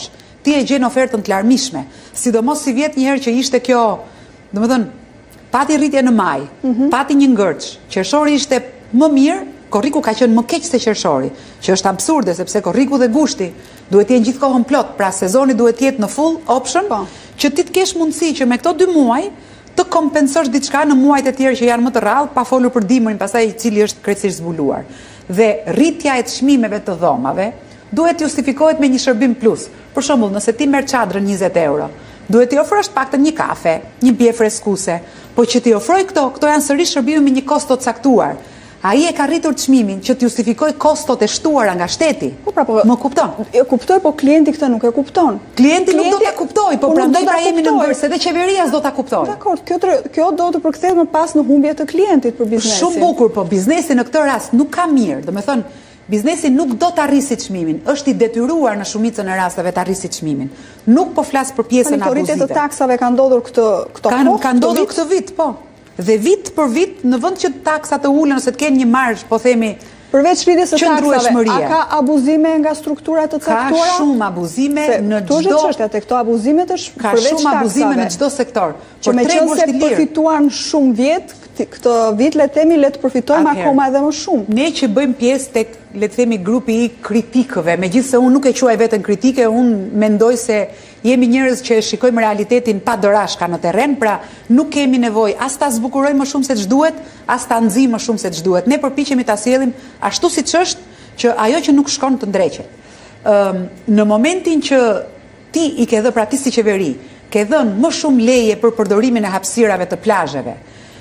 ti e gjen ofertën të larmishme. Sidomos si vjet një herë që ishte kjo, domethënë, pati rritje në maj, pati një ngërç, qershori ishte më mirë, korriku ka qenë më keq se qershori, që është absurde sepse korriku dhe gushti duhet të jenë gjithkohën plot, pra sezoni duhet të jetë në full option, që ti të kesh mundësi që me këto dy muaj të kompensosh diçka në muajt e tjerë që janë më të rrallë, pa folur për dimrin, pastaj i cili është krejtësisht zbuluar. Dhe rritja e çmimeve të dhomave duhet justifikohet me një shërbim plus. Për shembull, nëse ti merr çadrën njëzet euro, duhet t'i ofrosh paktën një kafe, një bie freskuse, po që t'i ofroj këto, këto janë sërish shërbime me një kosto të caktuar. Ai e ka rritur çmimin që të justifikoj kostot e shtuara nga shteti. Po pra, po, më kupton? E kuptoj, po klienti këtë nuk e kupton. Klienti nuk do ta kuptoj, po prandaj pra jemi në ngërse dhe qeveria s'do ta kuptoj. Dakor, kjo kjo do të përkthehet më pas në humbje të klientit për biznesin. Shumë bukur, po biznesi në këtë rast nuk ka mirë. Domethënë, biznesi nuk do të arrisi çmimin, është i detyruar në shumicën e rasteve të arrisi çmimin. Nuk po flas për pjesën abuzive. Rritjet e taksave kanë ndodhur këtë këto kohë. Kanë ndodhur këtë vit, po. Dhe vit për vit, në vend që taksat të ulen ose të kenë një marzh, po themi, përveç rritjes së taksave, a ka abuzime nga strukturat të caktuara? Ka shumë abuzime në çdo. Këto është çështja, tek këto abuzimet është ka shumë abuzime në çdo sektor. Që meqense përfituan shumë vjet, këtë vit le të themi le të përfitojmë akoma edhe më shumë. Ne që bëjmë pjesë tek le të themi grupi i kritikëve, megjithëse unë nuk e quaj veten kritike, unë mendoj se jemi njerëz që shikojmë realitetin pa dorashka në terren, pra nuk kemi nevojë as ta zbukurojmë më shumë se ç'duhet, as ta nxjim më shumë se ç'duhet. Ne përpiqemi ta sjellim ashtu siç është, që ajo që nuk shkon të ndreqet. Ëm në momentin që ti i ke dhënë pra ti si qeveri, ke dhënë më shumë leje për përdorimin e hapësirave të plazheve,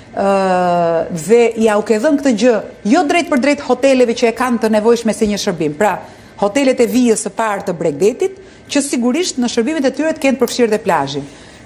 Uh, dhe ja u ke dhënë këtë gjë jo drejt për drejt hoteleve që e kanë të nevojshme si një shërbim. Pra, hotelet e vijës së parë të Bregdetit, që sigurisht në shërbimet e tyre të kenë përfshirë dhe plazhin.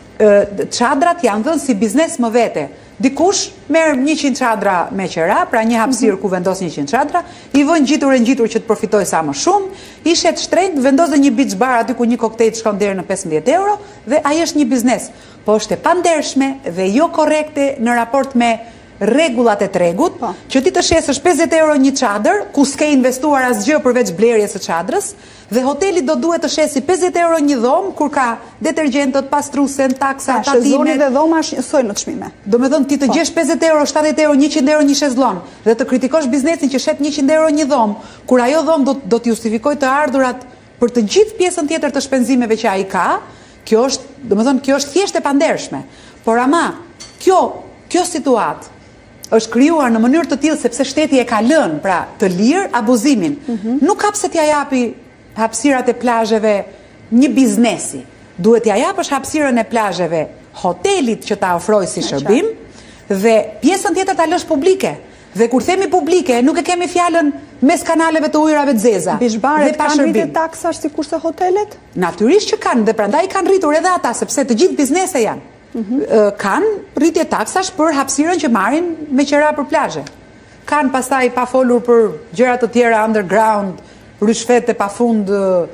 Uh, çadrat janë dhënë si biznes më vete. Dikush merr njëqind çadra me qera, pra një hapësirë ku vendos njëqind çadra, i vën gjitur e ngjitur që të përfitojë sa më shumë, i shet shtrenjtë, vendos dhe një beach bar aty ku një koktejl shkon deri në pesëmbëdhjetë euro dhe ai është një biznes. Po është e pandershme dhe jo korrekte në raport me rregullat e tregut, që ti të shesësh pesëdhjetë euro një çadër, ku s'ke investuar asgjë përveç blerjes së çadrës, dhe hoteli do duhet të shesi pesëdhjetë euro një dhomë, kur ka detergjentët, pastruesen, taksa, tatimet. Shezloni dhe dhoma është njësoj në çmime. Domethënë ti të gjesh pesëdhjetë euro, shtatëdhjetë euro, njëqind euro një shezllon, dhe të kritikosh biznesin që shet njëqind euro një dhomë, kur ajo dhomë do, do të justifikojë të ardhurat për të gjithë pjesën tjetër të shpenzimeve që ai ka. Kjo është, domethënë, kjo është thjesht e pandershme. Por ama, kjo, kjo situatë është krijuar në mënyrë të tillë sepse shteti e ka lënë, pra, të lirë abuzimin. Mm-hmm. Nuk ka pse t'ja japi hapësirat e plazheve një biznesi. Duhet t'ja japësh hapësirën e plazheve hotelit që ta ofrojë si shërbim dhe pjesën tjetër ta lësh publike. Dhe kur themi publike, nuk e kemi fjalën mes kanaleve të ujërave të zeza. Bishbaret kanë rritë taksash sikurse hotelet? Natyrisht që kanë, dhe prandaj kanë rritur edhe ata, sepse të gjithë biznese janë. Mm-hmm. Kanë rritje taksash për hapësirën që marrin me qera për plazhe. Kanë pastaj pa folur për gjëra të tjera underground, ryshfete pafund,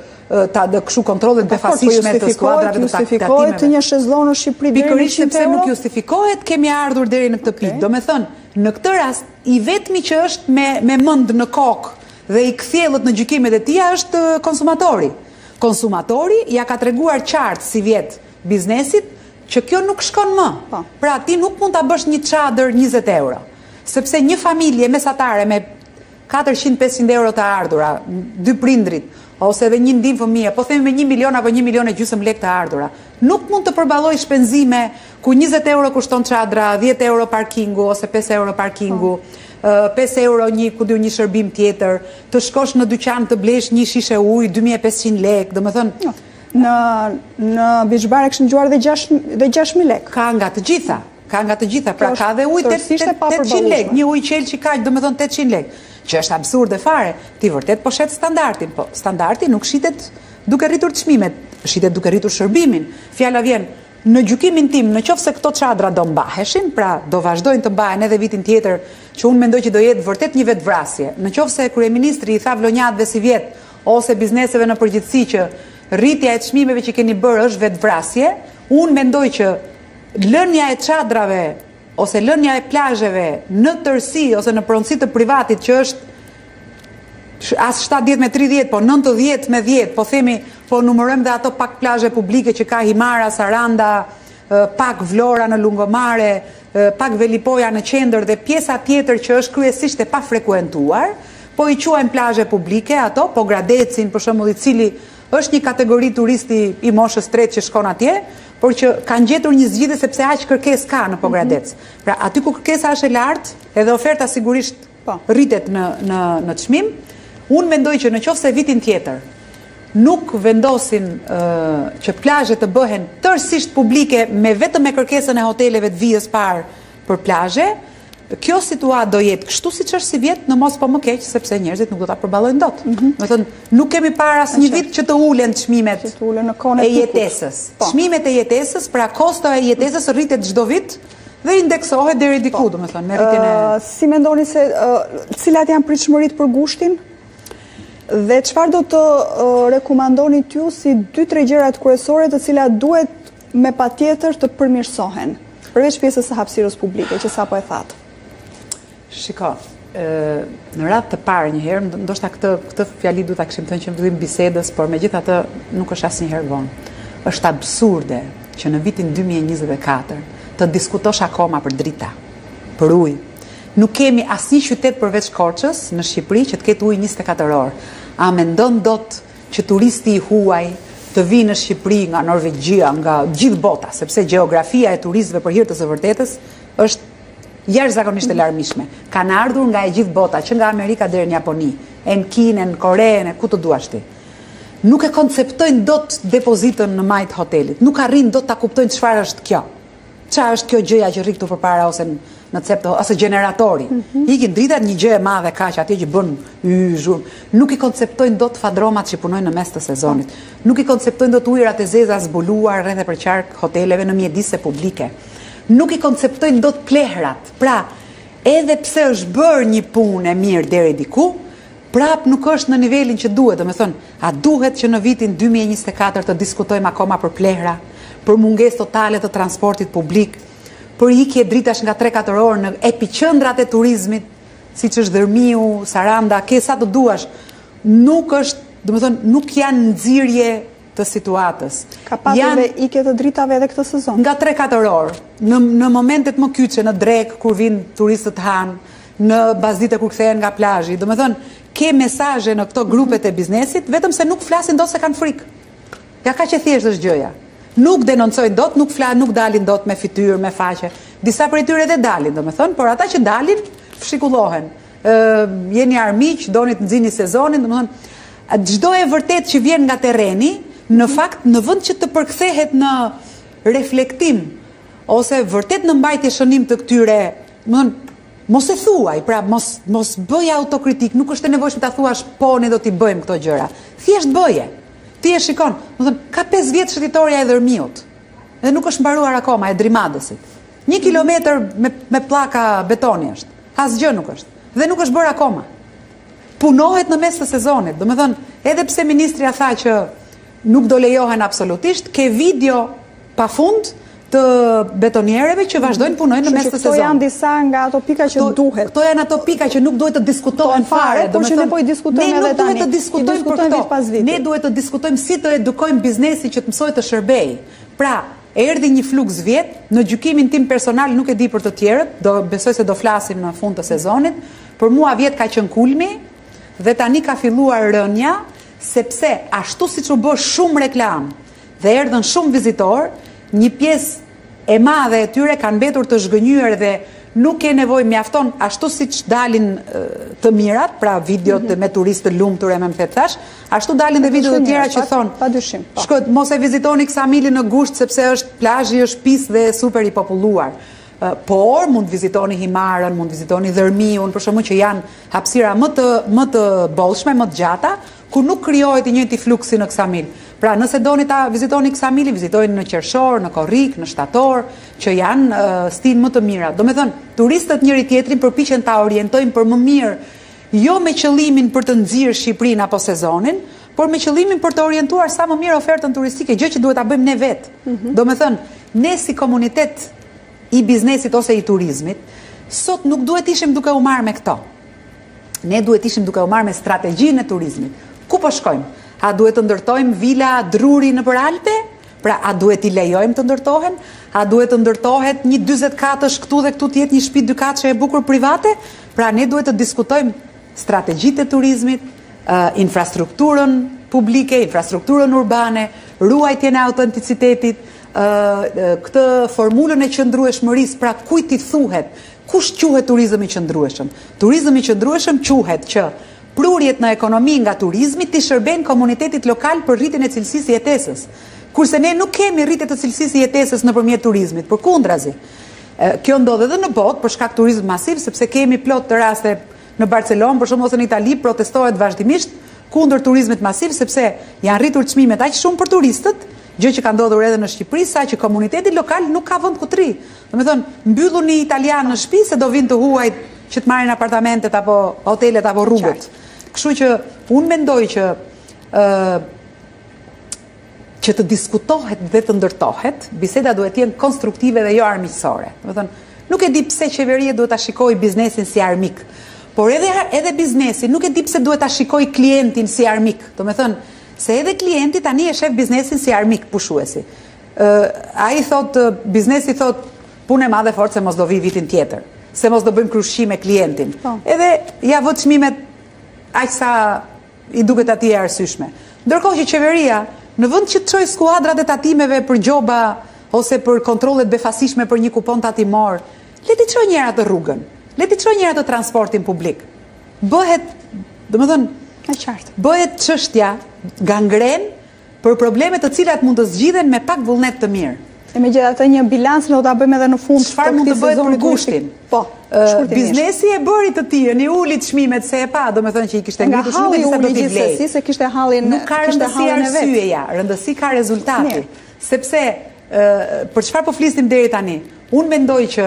ta dhe kështu kontrollet befasishme të skuadrave të tatimeve. Justifikohet të një shezllon në Shqipëri deri në pikërisht sepse nuk justifikohet, kemi ardhur deri në këtë pikë. Domethënë, në këtë rast, i vetmi që është me, me mend në kokë dhe i kthjellët në gjykimet e tija është konsumatori. Konsumatori ja ka treguar qartë si vjet biznesit që kjo nuk shkon më. Pra ti nuk mund ta bësh një çadër njëzet euro, sepse një familje mesatare me katërqind pesëqind euro të ardhura, dy prindrit, ose edhe një ndim fëmijë, po themi me një milion apo një milion e gjysmë lekë të ardhura, nuk mund të përballoj shpenzime ku njëzet euro kushton çadra, dhjetë euro parkingu ose pesë euro parkingu, pesë euro një ku diu një shërbim tjetër, të shkosh në dyqan të blesh një shishe ujë dy mijë e pesëqind lekë, domethënë në në beach bar e kishin ngjuar dhe gjashtë mijë lekë. Ka nga të gjitha, ka nga të gjitha, pra ka dhe ujë tetëqind lekë, një ujë qelçi kaq, domethënë tetëqind lekë. Që është absurde fare, ti vërtet po shet standardin, po standardi nuk shitet duke rritur çmimet, shitet duke rritur shërbimin. Fjala vjen, në gjykimin tim, në qoftë se këto çadra do mbaheshin, pra do vazhdojnë të mbahen edhe vitin tjetër, që unë mendoj që do jetë vërtet një vetvrasje. Në qoftë se kryeministri i tha vlonjatëve si vjet ose bizneseve në përgjithësi që rritja e çmimeve që keni bërë është vetvrasje, unë mendoj që lënia e çadrave ose lënia e plazheve në tërësi ose në pronësi të privatit që është as shtatëdhjetë me tridhjetë, po nëntëdhjetë me dhjetë, po themi, po numërojmë dhe ato pak plazhe publike që ka Himara, Saranda, pak Vlora në Lungomare, pak Velipoja në qendër dhe pjesa tjetër që është kryesisht e pa frekuentuar, po i quajmë plazhe publike ato, po Gradecin, për shembull, i cili është një kategori turisti i moshës tretë që shkon atje, por që kanë gjetur një zgjidhje sepse aq kërkesë ka në Pogradec. Pra aty ku kërkesa është e lartë, edhe oferta sigurisht rritet në në në çmim, unë mendoj që nëse vitin tjetër nuk vendosin uh, që plazhet të bëhen tërësisht publike me vetëm me kërkesën e hoteleve të vijës parë për plazhe, kjo situatë do jetë kështu siç është si vjet, në mos po më keq sepse njerëzit nuk do ta përballojnë dot. Mm -hmm. Do thënë, nuk kemi parë asnjë vit që të ulen çmimet e jetesës. Çmimet e jetesës, pra kosto e jetesës rritet çdo vit dhe indeksohet deri diku, domethënë, me rritjen e uh, Si mendoni se uh, cilat janë pritshmëritë për gushtin? Dhe çfarë do të uh, rekomandoni t'ju si dy tre gjërat kryesore të cilat duhet me patjetër të përmirësohen, përveç pjesës së hapësirës publike që sapo e thatë? Shiko, në radhë të parë një herë, ndoshta këtë këtë fjali duhet ta kishim thënë që në fillim bisedës, por megjithatë nuk është asnjëherë vonë. Është absurde që në vitin dy mijë e njëzet e katër të diskutosh akoma për drita, për ujë. Nuk kemi asnjë qytet përveç Korçës në Shqipëri që të ketë ujë njëzet e katër orë. A mendon dot që turisti i huaj të vinë në Shqipëri nga Norvegjia, nga gjithë bota, sepse gjeografia e turistëve për hir të së vërtetës është jashtëzakonisht e larmishme. Kanë ardhur nga e gjithë bota, që nga Amerika deri në Japoni, e në Kinë, e në Kore, e ku të duash ti. Nuk e konceptojnë dot depozitën në majt hotelit. Nuk arrin dot ta kuptojnë çfarë është kjo. Çfarë është kjo gjëja që rri këtu përpara ose në cep ose generatori. Mm -hmm. Ikin dritat një gjë e madhe kaq atje që bën y zhurm. Nuk i konceptojnë dot fadromat që punojnë në mes të sezonit. Nuk i konceptojnë dot ujërat e zeza zbuluar rreth e përqark hoteleve në mjedise publike. Nuk i konceptojnë dot plehrat. Pra, edhe pse është bërë një punë e mirë deri diku, prap nuk është në nivelin që duhet. Do me thonë, a duhet që në vitin dy mijë e njëzet e katër të diskutojmë akoma për plehra, për mungesë totale të transportit publik, për ikje dritash nga tre katër orë në epiqendrat e turizmit, siç është Dërmiu, Saranda, ke sa të duash. Nuk është, do me thonë, nuk janë nxirje të situatës. Ka pasur dhe ikje të dritave edhe këtë sezon. Nga tre katër orë, në, në momentet më kyçe, në drek, kur vinë turistët hanë, në bazite kur kthehen nga plazhi. Do me thonë, ke mesazhe në këto grupet e biznesit, vetëm se nuk flasin dot se kanë frikë. Ja ka që thjesht është gjëja. Nuk denoncojnë dot, nuk fla, nuk dalin dot me fytyrë, me faqe. Disa prej tyre edhe dalin, do me thonë, por ata që dalin, fshikullohen. Uh, jeni armiq, doni të nxini sezonin, do me thonë, çdo e vërtet që vjen nga terreni, në fakt, në vend që të përkthehet në reflektim, ose vërtet në mbajtje shënim të këtyre, do me thonë, mos e thuaj, pra mos, mos bëj autokritik, nuk është e nevojshme ta thuash po ne do t'i bëjmë këto gjëra. Thjesht bëje. Ti e shikon, do thënë, ka pesë vjet shëtitoria e Dërmiut. Dhe nuk është mbaruar akoma e Drimadësit. Një kilometër me, me pllaka betoni është. Asgjë nuk është. Dhe nuk është bërë akoma. Punohet në mes të sezonit. Do me thënë, edhe pse ministria tha që nuk do lejohen absolutisht, ke video pafund të betonierëve që vazhdojnë punojnë në mes të sezonit. Këto janë disa nga ato pika që duhet. Këto janë ato pika që nuk duhet të diskutohen fare, por që ne po i diskutojmë edhe tani. Ne nuk duhet të diskutojmë për këto. Ne duhet të diskutojmë si të edukojmë biznesin që të mësojë të shërbejë. Pra, erdhi një fluks vjet, në gjykimin tim personal nuk e di për të tjerët, do besoj se do flasim në fund të sezonit, për mua vjet ka qenë kulmi dhe tani ka filluar rënja, sepse ashtu siç u bë shumë reklam dhe erdhën shumë vizitor, një pjesë e madhe e tyre kanë mbetur të zhgënjyer dhe nuk ke nevojë, mjafton ashtu siç dalin të mirat, pra videot mm -hmm. me turistë të lumtur e më më thash, ashtu dalin dhe videot të tjera që thon, padyshim. Shko, mos e vizitoni Ksamilin në gusht sepse është plazhi është pis dhe super i populluar. Por mund vizitoni Himarën, mund vizitoni Dërmiun, për shkakun që janë hapësira më të më të bollshme, më të gjata, ku nuk krijohet i njëjti fluksi në Ksamil. Pra, nëse doni ta vizitoni Ksamilin, vizitojnë në Qershor, në Korrik, në Shtator, që janë uh, stin më të mira. Do me thënë, turistët njëri tjetrin përpiqen ta orientojnë për më mirë, jo me qëllimin për të nxirë Shqipërinë apo sezonin, por me qëllimin për të orientuar sa më mirë ofertën turistike, gjë që duhet ta bëjmë ne vetë. Mm -hmm. Do me thënë, ne si komunitet i biznesit ose i turizmit, sot nuk duhet ishim duke u marrë me këto. Ne duhet ishim duke u marrë me strategjinë e turizmit. Ku po shkojmë? A duhet të ndërtojmë vila Druri në Alpe? Pra, a duhet i lejojmë të ndërtohen? A duhet të ndërtohet një dyzet katësh këtu dhe këtu tjetë një shtëpi dy katëshe e bukur private? Pra, ne duhet të diskutojmë strategjitë e turizmit, uh, infrastrukturën publike, infrastrukturën urbane, ruajtjen e autenticitetit, uh, këtë formulën e qëndrueshmërisë, pra kujt i thuhet, kush quhet turizëm i qëndrueshëm? Turizëm i qëndrueshëm quhet që prurjet në ekonomi nga turizmi të shërben komunitetit lokal për rritjen e cilësisë së jetesës. Kurse ne nuk kemi rritje të cilësisë së jetesës nëpërmjet turizmit, përkundrazi. Kjo ndodh edhe në botë për shkak turizmit masiv, sepse kemi plot të raste në Barcelonë, për shembull ose në Itali, protestohet vazhdimisht kundër turizmit masiv, sepse janë rritur çmimet aq shumë për turistët, gjë që ka ndodhur edhe në Shqipëri, sa që komuniteti lokal nuk ka vend ku të rrijë. Domethënë, mbyllun një italian në shtëpi se do vinë të huajt që të marrin apartamentet apo hotelet apo rrugët. Kështu që unë mendoj që ë që të diskutohet dhe të ndërtohet, biseda duhet të jenë konstruktive dhe jo armiqësore. Domethënë, nuk e di pse qeveria duhet ta shikojë biznesin si armik, por edhe edhe biznesi nuk e di pse duhet ta shikojë klientin si armik. Domethënë, se edhe klienti tani e shef biznesin si armik pushuesi. Ë ai thot biznesi thot punë e madhe fort se mos do vi vitin tjetër, se mos do bëjmë krushqi me klientin. Po. Edhe ja vë çmimet aq sa i duket atij e arsyeshme. Ndërkohë që qeveria në vend që të çojë skuadrat e tatimeve për gjoba ose për kontrollet befasishme për një kupon tatimor, le t'i çojë njëra të rrugën, le t'i çojë njëra të transportin publik. Bëhet, domethënë, e qartë, bëhet çështja gangren për probleme të cilat mund të zgjidhen me pak vullnet të mirë. E megjithatë një bilans do ta bëjmë edhe në fund të këtij sezoni gushtin. Po, biznesi e bëri të tij, i uli çmimet se e pa, domethënë që i kishte ngritur shumë dhe sa do t'i vlej. Se kishte hallin, nuk ka rëndësi arsyeja, rëndësi ka rezultati. Sepse për çfarë po flisnim deri tani? Unë mendoj që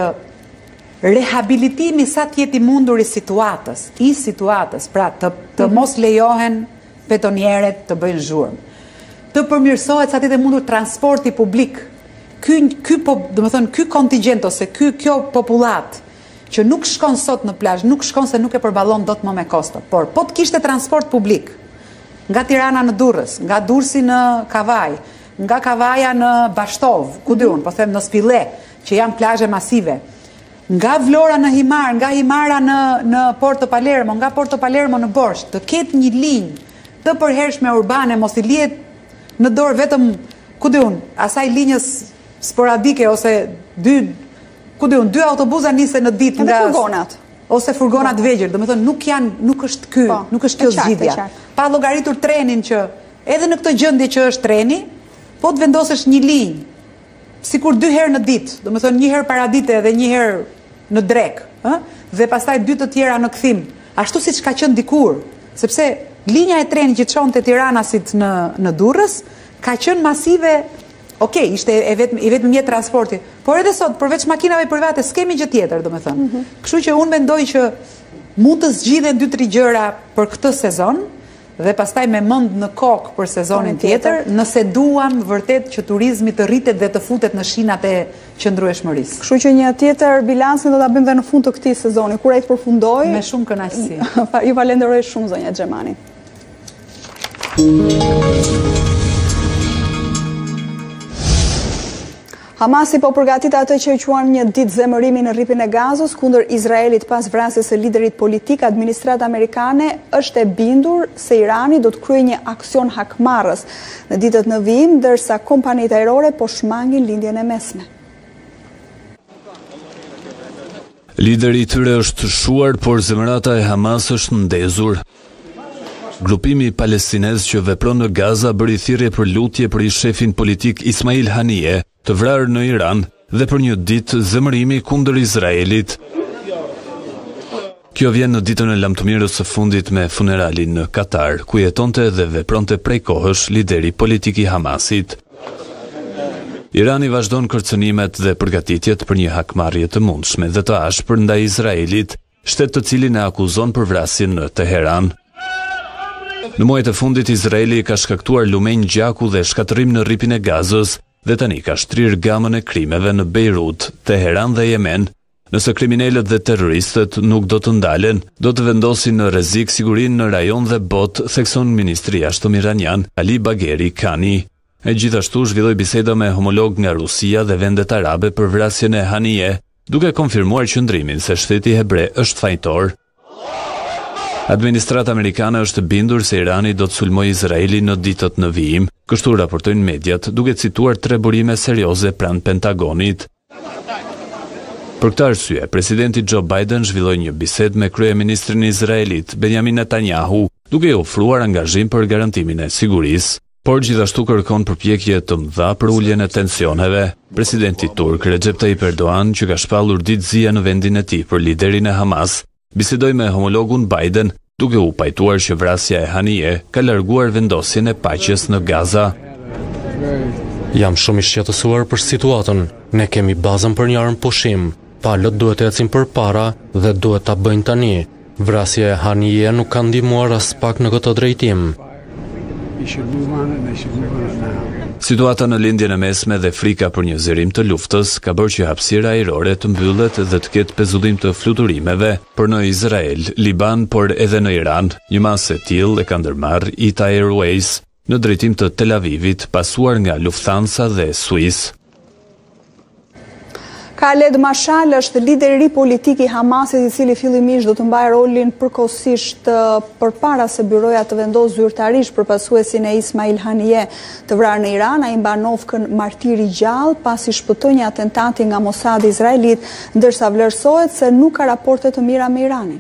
rehabilitimi sa të jetë i mundur i situatës, i situatës, pra të, të mos lejohen betonieret të bëjnë zhurmë, të përmirësohet sa të jetë i mundur transporti publik. Ky ky po, domethënë ky kontingjent ose ky kjo popullat që nuk shkon sot në plazh, nuk shkon se nuk e përballon dot më me kosto. Por po të kishte transport publik nga Tirana në Durrës, nga Durrësi në Kavaj, nga Kavaja në Bashtov, ku diun, po them në Spille, që janë plazhe masive, nga Vlora në Himar, nga Himara në në Porto Palermo, nga Porto Palermo në Borsh, të ketë një linjë të përhershme urbane, mos i lihet në dorë vetëm, ku diun, asaj linjës sporadike ose dy, ku diun, dy autobusa nisen në ditë nga furgonat ose furgonat vegjël, domethënë nuk janë, nuk është ky, po, nuk është kjo zgjidhja. Pa llogaritur trenin që edhe në këtë gjendje që është treni, po të vendosësh një linjë, sikur dy herë në ditë, domethënë një herë paradite dhe një herë në drek, ë? Dhe pastaj dy të tjera në kthim, ashtu siç ka qenë dikur, sepse linja e trenit që çonte Tiranasit në në Durrës ka qenë masive. Okej, ishte e vetëm i vetëm mjet transporti, por edhe sot përveç makinave private s'kemi gjë tjetër, domethënë. Mm -hmm. Kështu që unë mendoj që mund të zgjidhen dy tre gjëra për këtë sezon dhe pastaj me mend në kokë për sezonin tjetër, nëse duam vërtet që turizmi të rritet dhe të futet në shinat e qëndrueshmërisë. Kështu që një tjetër bilancin do ta bëjmë edhe në fund të këtij sezoni, kur ai të përfundojë. Me shumë kënaqësi. Ju falenderoj shumë zonja Xhamani. Hamasi po përgatit atë që e quan një ditë zemërimi në rripin e Gazës kundër Izraelit pas vrasjes së liderit politik. Administrata amerikane është e bindur se Irani do të kryejë një aksion hakmarrës në ditët në vijim, ndërsa kompanitë ajrore po shmangin lindjen e mesme. Lideri i tyre është shuar, por zemrata e Hamas është ndezur. Grupimi palestinez që vepron në Gaza bëri thirrje për lutje për i shefin politik Ismail Haniyeh, të vrarë në Iran dhe për një ditë zemërimi kundër Izraelit. Kjo vjen në ditën e lamtëmirës së fundit me funeralin në Katar, ku jetonte dhe vepronte prej kohësh lideri politik i Hamasit. Irani vazhdon kërcënimet dhe përgatitjet për një hakmarrje të mundshme dhe të ashpër ndaj Izraelit, shtet të cilin e akuzon për vrasjen në Teheran. Në muajt e fundit Izraeli ka shkaktuar lumenj gjaku dhe shkatërim në rripin e Gazës dhe tani ka shtrirë gamën e krimeve në Beirut, Teheran dhe Yemen, Nëse kriminalët dhe terroristët nuk do të ndalen, do të vendosin në rrezik sigurinë në rajon dhe botë, thekson ministri i jashtëm iranian Ali Bagheri Kani. E gjithashtu zhvilloi biseda me homolog nga Rusia dhe vendet arabe për vrasjen e Haniyeh, duke konfirmuar qëndrimin se shteti hebre është fajtor. Administrata amerikane është bindur se Irani do të sulmojë Izraelin në ditët në vijim, kështu raportojnë mediat, duke cituar tre burime serioze pranë Pentagonit. Për këtë arsye, presidenti Joe Biden zhvilloi një bisedë me kryeministrin izraelit Benjamin Netanyahu, duke i ofruar angazhim për garantimin e sigurisë, por gjithashtu kërkon përpjekje të mëdha për uljen e tensioneve. Presidenti turk Recep Tayyip Erdogan, që ka shpallur ditëzia në vendin e tij për liderin e Hamas, bisedoi me homologun Biden, duke u pajtuar që vrasja e Haniyeh ka larguar vendosjen e paqes në Gaza. Jam shumë i shqetësuar për situatën. Ne kemi bazën për një armë pushim. Palët duhet të ecin përpara dhe duhet ta bëjnë tani. Vrasja e Haniyeh nuk ka ndihmuar as pak në këtë drejtim. Situata në lindjen e mesme dhe frika për një zërim të luftës ka bërë që hapësira ajrore të mbyllet dhe të ketë pezullim të fluturimeve për në Izrael, Liban, por edhe në Iran. Një masë e tillë e ka ndërmarrë Ita Airways në drejtim të Tel Avivit, pasuar nga Lufthansa dhe Swiss. Khaled Mashal është lider i ri politik i Hamasit, i cili fillimisht do të mbajë rolin përkohësisht përpara se byroja të vendosë zyrtarisht për pasuesin e Ismail Haniyeh të vrarë në Iran. Ai mban ofkën martiri gjallë pasi shpëtoi një atentati nga Mossad izraelit, ndërsa vlerësohet se nuk ka raporte të mira me Iranin.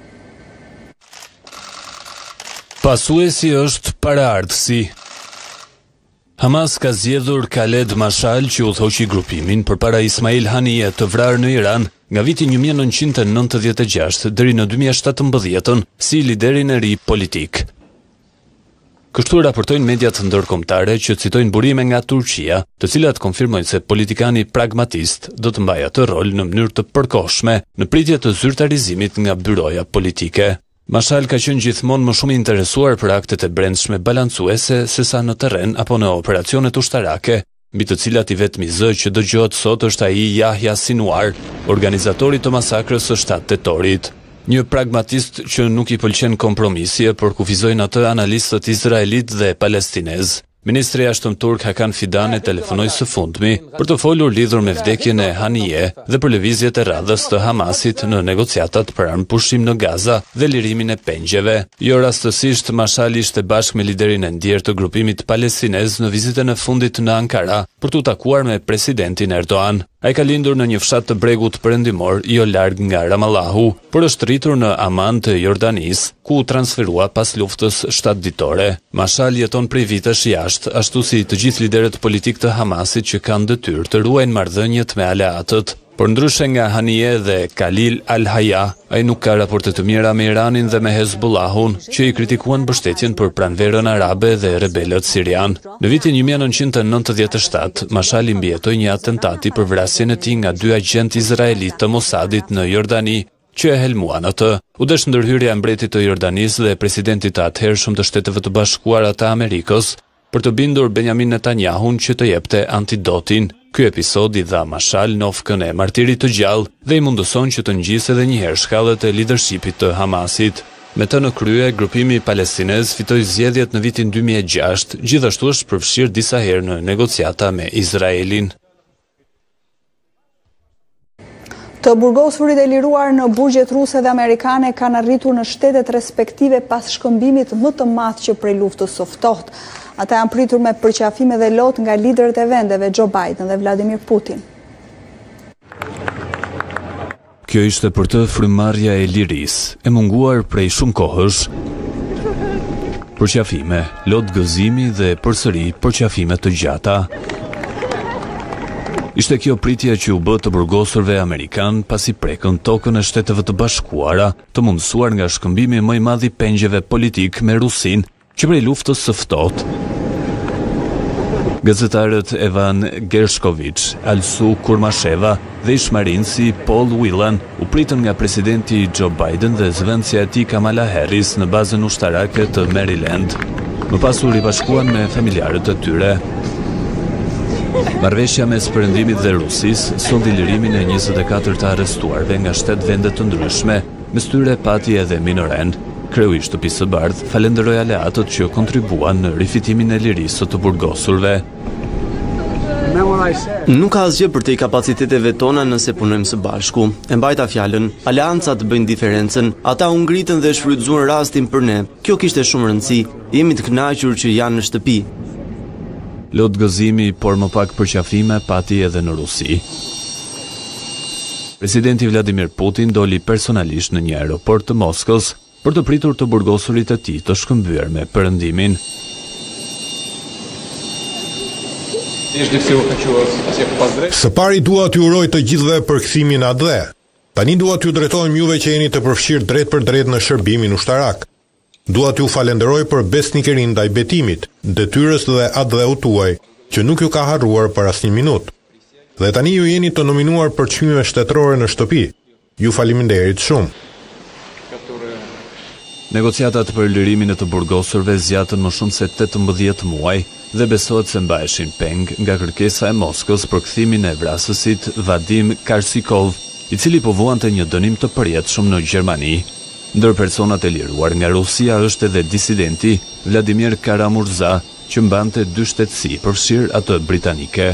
Pasuesi është paraardhësi. Hamas ka zgjedhur Khaled Mashal që udhëhoqi grupimin përpara Ismail Haniyeh të vrarë në Iran nga viti një mijë e nëntëqind e nëntëdhjetë e gjashtë deri në dy mijë e shtatëmbëdhjetë si liderin e ri politik. Kështu raportojnë mediat ndërkombëtare që citojnë burime nga Turqia, të cilat konfirmojnë se politikani pragmatist do të mbajë atë rol në mënyrë të përkohshme në pritje të zyrtarizimit nga byroja politike. Mashal ka qenë gjithmonë më shumë interesuar për aktet e brendshme balancuese sesa në terren apo në operacionet ushtarake, mbi të cilat i vetmi zë që dëgjohet sot është ai Yahya Sinwar, organizatori të masakrës së shtatë tetorit. Një pragmatist që nuk i pëlqen kompromisi, por kufizojnë atë analistët izraelit dhe palestinez. Ministri i jashtëm turk Hakan Fidan e telefonoi së fundmi për të folur lidhur me vdekjen e Haniyeh dhe për lëvizjet e radhës të Hamasit në negociatat për armë pushim në Gaza dhe lirimin e pengjeve. Jo rastësisht, Mashal ishte bashkë me liderin e ndjerë të grupimit palestinez në vizitën e fundit në Ankara për të takuar me presidentin Erdogan. Ai ka lindur në një fshat të bregut perëndimor jo larg nga Ramallahu, por është rritur në Aman të Jordanisë, ku u transferua pas luftës shtatëditore. Mashal jeton prej vitesh jashtë, ashtu si të gjithë liderët politik të Hamasit që kanë detyrë të ruajnë marrëdhëniet me aleatët. Por ndryshe nga Haniyeh dhe Khalil al-Hayya, ai nuk ka raporte të mira me Iranin dhe me Hezbollahun, që i kritikuan mbështetjen për pranverën arabe dhe rebelët sirian. Në vitin një mijë e nëntëqind e nëntëdhjetë e shtatë, Mashal i mbijetoi një atentati për vrasjen e tij nga dy agjent izraelit të Mossadit në Jordani, që e helmuan atë. U desh ndërhyrja e mbretit të Jordanisë dhe presidentit të atëhershëm të Shteteve të Bashkuara të Amerikës për të bindur Benjamin Netanyahun që të jepte antidotin. Ky episod i dha Mashal në ofkën e martirit të gjallë dhe i mundëson që të ngjisë edhe një herë shkallët e leadershipit të Hamasit. Me të në krye, grupimi palestinez fitoi zgjedhjet në vitin dy mijë e gjashtë, gjithashtu është përfshirë disa herë në negociata me Izraelin. Të burgosurit e liruar në burgjet ruse dhe amerikane kanë arritur në shtetet respektive pas shkëmbimit më të madh që prej luftës së ftohtë. Ata janë pritur me përqafime dhe lot nga liderët e vendeve Joe Biden dhe Vladimir Putin. Kjo ishte për të frymëmarrja e lirisë, e munguar prej shumë kohësh. Përqafime, lot gëzimi dhe përsëri përqafime të gjata. Ishte kjo pritja që u bë të burgosurve amerikan pasi prekën tokën e Shteteve të Bashkuara, të mundësuar nga shkëmbimi më i madh i pengjeve politik me Rusin, që prej luftës së ftohtë. Gazetarët Evan Gershkovich, Alsu Kurmasheva dhe ishmarinësi Paul Whelan u pritën nga presidenti Joe Biden dhe zëvendësja e tij Kamala Harris në bazën ushtarake të Maryland. Më pasur i bashkuan me familjarët e tyre. Marrëveshja mes Perëndimit dhe Rusisë solli lirimin e njëzet e katër të arrestuarve nga shtet vende të ndryshme, mes tyre pati edhe Minoren. Kreu i Shtëpisë së Bardhë falenderoi aleatët që kontribuan në rifitimin e lirisë të burgosurve. Nuk ka asgjë për te kapaciteteve tona nëse punojmë së bashku. E mbajta fjalën, aleancat bëjnë diferencën, ata u ngritën dhe shfrytzuan rastin për ne. Kjo kishte shumë rëndësi. Jemi të kënaqur që janë në shtëpi. Lot gëzimi, por më pak përqafime pati edhe në Rusi. Presidenti Vladimir Putin doli personalisht në një aeroport të Moskës për të pritur të burgosurit e tij të shkëmbyer me Perëndimin. Së pari dua t'ju uroj të gjithëve përkthimin A D H E. Tani dua t'ju drejtohem juve që jeni të përfshirë drejt për drejt në shërbimin ushtarak. Dua t'ju falenderoj për besnikërinë ndaj betimit, detyrës dhe A D H E-ut tuaj, që nuk ju ka harruar për asnjë minutë. Dhe tani ju jeni të nominuar për çmime shtetërore në shtëpi. Ju faleminderit shumë. Negociatat për lirimin e të burgosurve zgjatën më shumë se tetëmbëdhjetë muaj dhe besohet se mbaheshin peng nga kërkesa e Moskës për kthimin e vrasësit Vadim Karsikov, i cili po vuante një dënim të përjetshëm në Gjermani. Ndër personat e liruar nga Rusia është edhe disidenti Vladimir Karamurza, që mbante dy shtetësi, përfshirë atë britanike.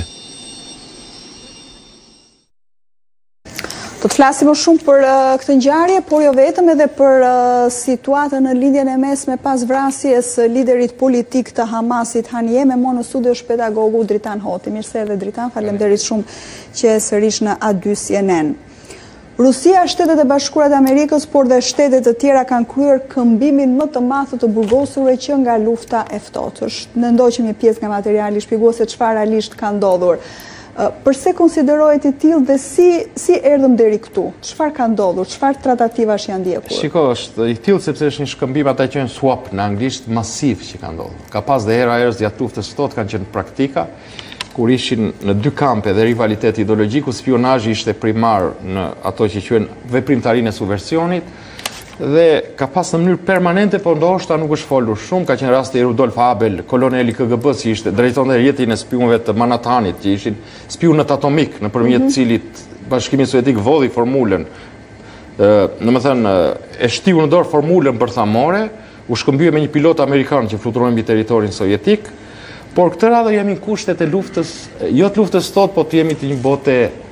Do të flasim më shumë për uh, këtë ngjarje, por jo vetëm edhe për uh, situatën në lindjen e mesme pas vrasjes uh, liderit politik të Hamasit Haniyeh. Me mo në studio është pedagogu Dritan Hoti. Mirëse edhe Dritan, faleminderit shumë që e sërish në A dy C N N. Rusia, Shtetet e Bashkuara të Amerikës, por dhe shtetet të tjera kanë kryer këmbimin më të madh të burgosurve që nga lufta e ftohtë. Ne ndoqëm një pjesë nga materiali shpjegues se çfarë realisht ka ndodhur. Përse konsiderohet i tillë dhe si si erdhëm deri këtu? Çfarë ka ndodhur? Çfarë tratativash janë ndjekur? Shiko, është i tillë sepse është një shkëmbim, ata quhen swap në anglisht, masiv që ka ndodhur. Ka pas dhe era erës gjatë luftës së ftohtë kanë qenë praktika kur ishin në dy kampe dhe rivalitet ideologjik, ku spionazhi ishte primar në ato që quhen veprimtarinë e subversionit, dhe ka pas në mënyrë permanente, por ndoshta nuk është folur shumë. Ka qenë rasti i Rudolf Abel, koloneli K G B-s, që ishte drejtonte jetën e spionëve të Manhattanit, që ishin spionët atomik, nëpërmjet mm-hmm. cilit Bashkimi Sovjetik vodhi formulën. Në më thënë, e shtiu në dorë formulën bërthamore, u shkëmbye me një pilot amerikan që fluturon mbi territorin sovjetik, por këtë radhë jemi në kushtet e luftës, jo të luftës sot, po të jemi të një bote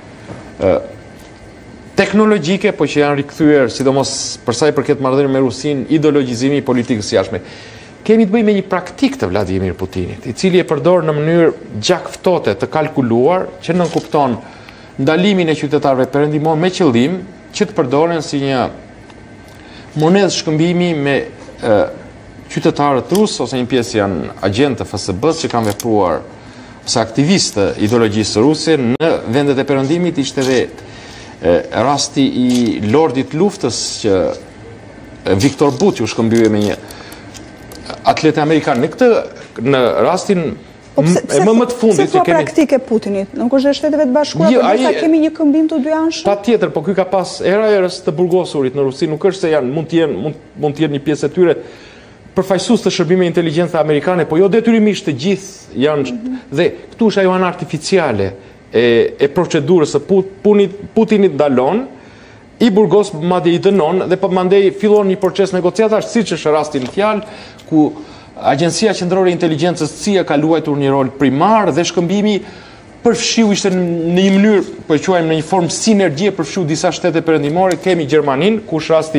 teknologjike, po që janë rikthyer, sidomos për sa i përket marrëdhënieve me Rusinë, ideologjizimi i politikës jashtme. Kemi të bëjmë me një praktik të Vladimir Putinit, i cili e përdor në mënyrë gjakftote të kalkuluar, që nënkupton ndalimin e qytetarëve perëndimor me qëllim që të përdoren si një monedhë shkëmbimi me e, qytetarët rusë, ose një pjesë janë agentë të F S B-s që kanë vepruar ose aktivistë ideologjisë ruse në vendet e perëndimit. Ishte edhe rasti i lordit luftës që Viktor But që u shkëmbye me një atlet amerikan. Në këtë, në rastin e më më të fundit që kemi praktike Putinit, nuk është e Shteteve të Bashkuara, por sa kemi një këmbim të dy anshëm. Patjetër, po ky ka pas era erës të burgosurit në Rusi, nuk është se janë mund të jenë mund, mund të jenë një pjesë e tyre përfaqësues të shërbimeve inteligjencë amerikane, po jo detyrimisht të gjithë janë mm-hmm. dhe këtu është ajo ana artificiale e, e procedurës së Putinit, Putinit ndalon, i burgos madje i dënon dhe po mandej fillon një proces negociatash, siç është rasti në fjalë, ku Agjencia Qendrore e Inteligjencës C I A ka luajtur një rol primar dhe shkëmbimi përfshiu ishte në një mënyrë, po e quajmë në një formë sinergjie, përfshiu disa shtete perëndimore. Kemi Gjermaninë, ku është rasti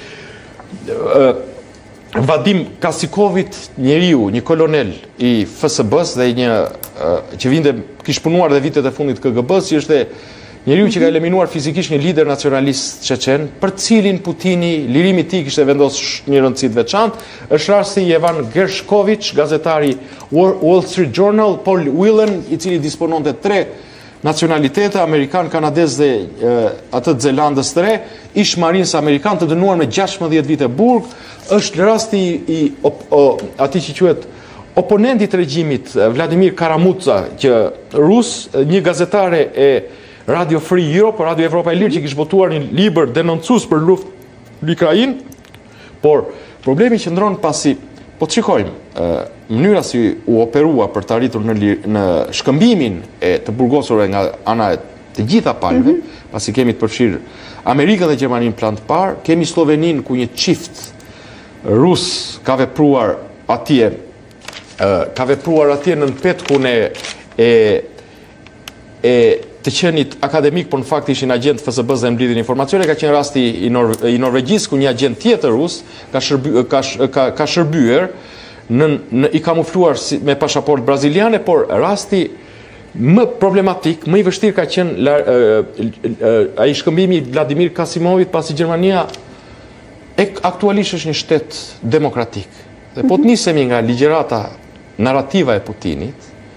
uh, Vadim Karsikovit, njeriu, një kolonel i F S B-s dhe një uh, që vinte kishte punuar dhe vitet e fundit K G B-s, që ishte njeriu që ka eliminuar fizikisht një lider nacionalist çeçen, për cilin Putini, lirimi i tij kishte vendosur një rëndësi të veçantë. Është rasti i Evan Gershkovich, gazetari Wall Street Journal, Paul Whelan, i cili dispononte tre nacionalitete, amerikan, kanadez dhe e, atë të Zelandës së Re, ish marines amerikan të dënuar me gjashtëdhjetë vite burg. Është rasti i op, o, atij që quhet oponenti i regjimit Vladimir Karamurza, që rus, një gazetare e Radio Free Europe, Radio Evropa e Lirë, që kishte botuar një libër denoncues për luftën në Ukrainë, por problemi qëndron pasi, po të shikojmë, mënyra si u operua për të arritur në, në shkëmbimin e të burgosurve nga ana e të gjitha palëve, mm -hmm. pasi kemi të përfshirë Amerikën dhe Gjermaninë plan të parë, kemi Sloveninë ku një çift rus ka vepruar atje, ka vepruar atje në petkun e e e të qenit akademik, por në fakt ishin agent F S B-s dhe mblidhin informacione. Ka qenë rasti i, Nor i Norvegjisë ku një agent tjetër rus ka, shërby, ka, ka, ka shërbyer në, në, i kamufluar si, me pasaportë braziliane, por rasti më problematik, më i vështirë ka qenë la, e, e, ai shkëmbimi i Vladimir Kasimovit, pasi Gjermania e aktualisht është një shtet demokratik. Dhe po të nisemi nga ligjerata narrativa e Putinit,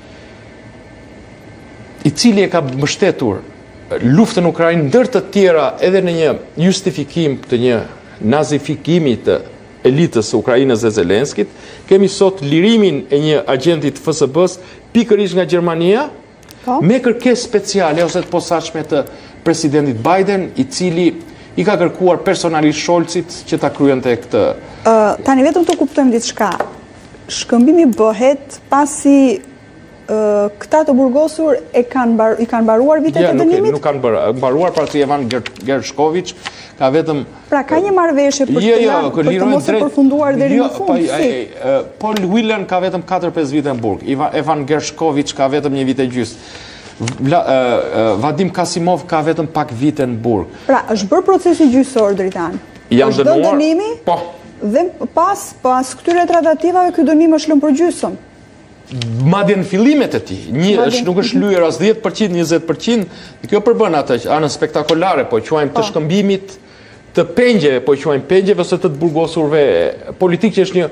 i cili e ka mbështetur luftën në Ukrainë ndër të tjera edhe në një justifikim të një nazifikimi të elitës së Ukrainës dhe Zelenskit, kemi sot lirimin e një agentit F S B-s pikërisht nga Gjermania, oh. me kërkesë speciale ose të posaçme të presidentit Biden, i cili i ka kërkuar personalisht Scholzit që ta kryente këtë. Uh, tani vetëm të kuptojmë diçka. Shkëmbimi bëhet pasi uh, këta të burgosur e kanë bar, i kanë mbaruar vitet ja, e dënimit? Nuk, nuk kanë mbaruar, pasi Evan Gershkovich ka vetëm... Pra ka një marrëveshje për, jo, jo, për të mos e përfunduar deri jo, në fund? Pa, si? uh, Paul Whelan ka vetëm katër pesë vite në burg, Evan Gershkovich ka vetëm një vit e gjysmë. Vla, uh, uh, Vadim Kasimov ka vetëm pak vite në burg. Pra, është bërë procesi gjyqësor, Dritan? Janë dënuar? Dënimi? Po. Dhe pas, pas këtyre tratativave, ky dënim është lënë për gjysëm? Madje në fillimet e tij, një është nuk është lyer as dhjetë përqind, njëzet përqind, dhe kjo përbën atë anën spektakolare, po quajmë të shkëmbimit të pengjeve, po quajmë pengjeve ose të të burgosurve politik, që është një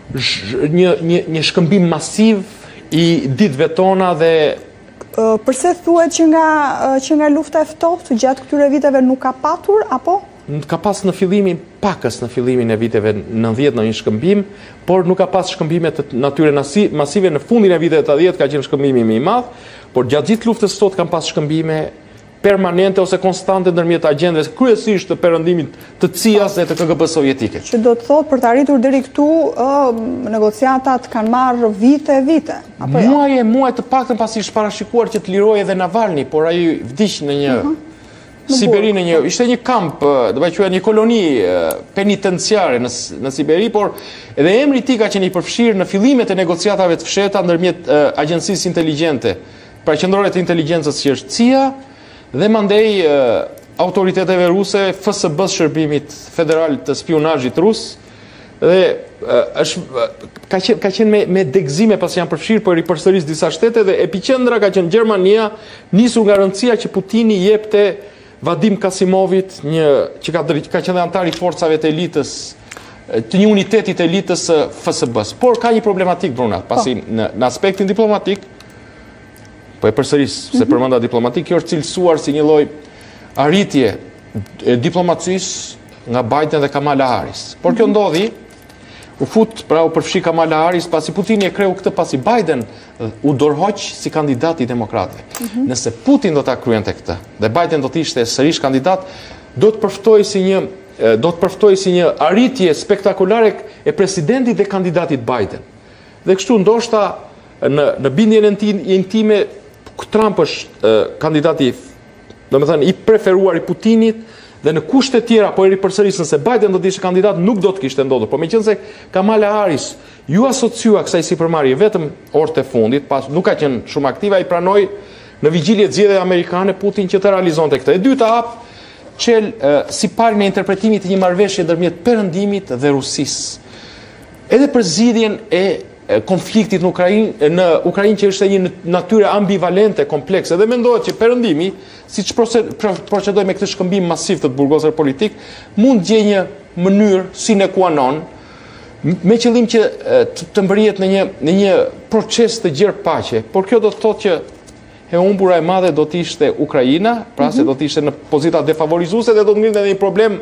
një një, një shkëmbim masiv i ditëve tona dhe përse thuhet që nga që nga lufta e ftohtë gjatë këtyre viteve nuk ka patur apo? Ka pas në fillimin, pakës në fillimin e viteve nëntëdhjetë në një shkëmbim, por nuk ka pas shkëmbime të natyre masive. Në fundin e viteve të dhjetë ka qenë shkëmbimi më i madh, por gjatë gjithë luftës sot kanë pas shkëmbime permanente ose konstante ndërmjet agjendëve, kryesisht të perëndimit të C I A-s dhe të K G B sovjetike. Që do të thotë për të arritur deri këtu, uh, negociatat kanë marrë vite e vite, apo jo? Muaj e muaj të paktën pasi është parashikuar që të lirojë edhe Navalny, por ai vdiq në një uh -huh. Siberi, në një, ishte një kamp, do të thoya një koloni penitenciare në, në Siberi, por edhe emri i tij ka qenë i përfshirë në fillimet e negociatave të fshehta ndërmjet uh, agjencisë inteligjente, pra qendrore të inteligjencës që është C I A, dhe mandej uh, autoriteteve ruse, F S B-s, Shërbimit Federal të Spionazhit Rus, dhe uh, është, uh, ka qenë, ka qenë me, me degëzime pasi janë përfshirë për i përsëris disa shtete, dhe epiqendra ka qenë Gjermania, nisur nga rëndësia që Putini jepte Vadim Kasimovit, një, që ka, ka qenë antar i forcave të elitës, të një unitetit elitës së F S B-s. Por ka një problematik, Bruna, pasi oh. në, në aspektin diplomatik, po e përsëris, se mm -hmm. përmenda diplomatik, kjo është cilësuar si një lloj arritje e diplomacisë nga Biden dhe Kamala Harris. Por kjo ndodhi, u fut, pra u përfshi Kamala Harris, pasi Putini e kreu këtë, pasi Biden u dorhoq si kandidat i demokratëve. Mm -hmm. Nëse Putin do ta kryente këtë, dhe Biden do të ishte sërish kandidat, do të përftoj si një do të përftoj si një arritje spektakolare e presidentit dhe kandidatit Biden. Dhe kështu ndoshta në në bindjen e intime, Trump është uh, kandidati, do me thënë, i preferuar i Putinit, dhe në kushte tjera, po e ripërsëris, nëse Biden do të ishte kandidat, nuk do të kishte ndodhur. Po meqense Kamala Harris ju asociua kësaj sipërmarrje vetëm orët e fundit, pas nuk ka qenë shumë aktive, ai pranoi në vigjilje zgjedhjeve amerikane Putin që të realizonte këtë. E dyta hap qel uh, si palën e interpretimit të një marrëveshje ndërmjet Perëndimit dhe Rusisë. Edhe për zgjidhjen e konfliktit në Ukrainë, në Ukrainë që është një natyre ambivalente, komplekse, dhe mendohet që Perëndimi, siç procedoi me këtë shkëmbim masiv të burgosur politik, mund gjej një mënyrë sine qua non, me qëllim që të mbërrihet në një në një proces të gjerë paqe. Por kjo do të thotë që e humbura e madhe do të ishte Ukraina, pra mm -hmm. se do të ishte në pozita defavorizuese dhe do të ngrihet edhe një problem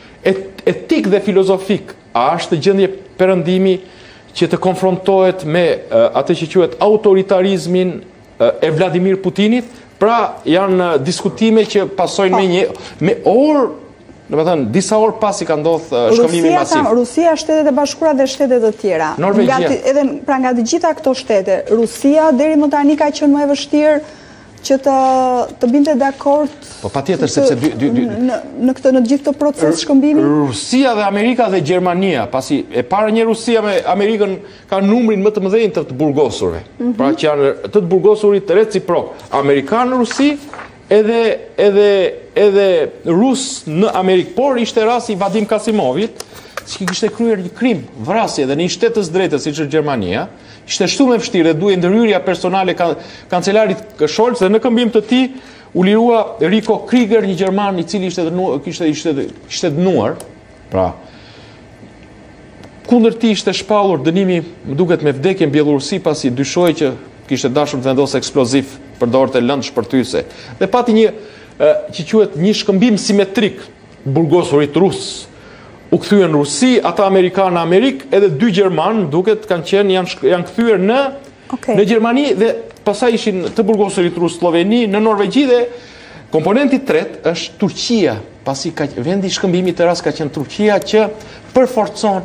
etik dhe filozofik. A është gjendje Perëndimi që të konfrontohet me uh, atë që quhet autoritarizmin uh, e Vladimir Putinit? Pra janë uh, diskutime që pasojnë me një me orë do të thënë disa orë pas i ka ndodhur shkëmbimi masiv. Rusia, Shtetet e Bashkuara dhe shtetet të tjera. Norvegjia. Nga, edhe pra nga të gjitha këto shtete, Rusia deri më tani ka qenë më e vështirë që të të binte dakord. Po patjetër sepse dy dy dy në në këtë në gjithë këtë proces shkëmbimi. Rusia dhe Amerika dhe Gjermania, pasi e para një Rusia me Amerikën ka numrin më të mëdhenj të të burgosurve. Mm -hmm. Pra që janë të të burgosurit reciprok. Amerikanë Rusi edhe edhe edhe Rus në Amerikë, por ishte rasti i Vadim Kasimovit, që kishte kryer një krim, vrasje dhe në një shtet të drejtës siç është Gjermania. Ishte shumë e vështirë dhe duhej ndërhyrja personale ka kancelarit Scholz dhe në këmbim të tij u lirua Rico Krieger, një gjerman i cili ishte dënuar, kishte ishte ishte dënuar. Pra, kundër tij ishte shpallur dënimi, më duket me vdekje në Bielorusi pasi dyshoi që kishte dashur të vendosë eksploziv përdorte lëndë shpërthyese. Dhe pati një që quhet një shkëmbim simetrik, burgosurit rus u kthyer në Rusi, ata amerikanë në Amerikë, edhe dy gjermanë duket kanë qenë janë janë kthyer në okay. në Gjermani dhe pastaj ishin të burgosurit rus Sloveni, në Norvegji dhe komponenti i tretë është Turqia, pasi ka vendi i shkëmbimit të rast ka qenë Turqia që përforcon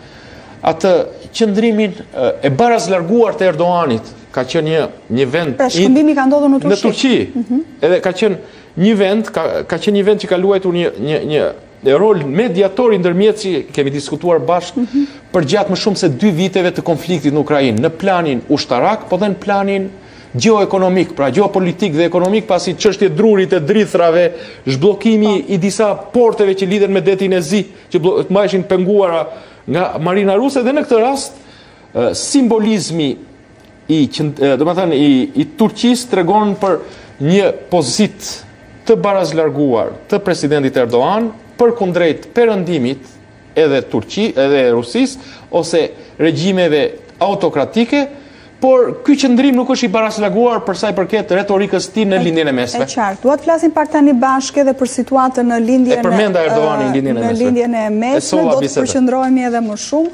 atë qëndrimin e barazlarguar të Erdoganit. Ka qenë një një vend pra shkëmbimi ka ndodhur në Turqi. Në Turqi. Mm -hmm. Edhe ka qenë një vend ka ka qenë një vend që ka luajtur një një një e rol mediator i ndërmjet që kemi diskutuar bashkë mm -hmm. për gjatë më shumë se dy viteve të konfliktit në Ukrainë, në planin ushtarak, po dhe në planin gjeoekonomik, pra gjeopolitik dhe ekonomik, pasi çështje drurit e drithrave, zhbllokimi i disa porteve që lidhen me detin e Zi, që më ishin penguara nga marina ruse dhe në këtë rast simbolizmi i domethënë i i Turqisë tregon për një pozit të barazlarguar të presidentit Erdogan për kundrejt perëndimit edhe Turqi, edhe Rusisë ose regjimeve autokratike, por ky qëndrim nuk është i barazlarguar për sa i përket retorikës tij në lindjen e mesme. E qartë. Dua të flasim pak tani bashkë edhe për situatën në lindjen e përmenda Erdogani në lindjen e mesme. Në lindjen e mesme do të përqendrohemi edhe më shumë.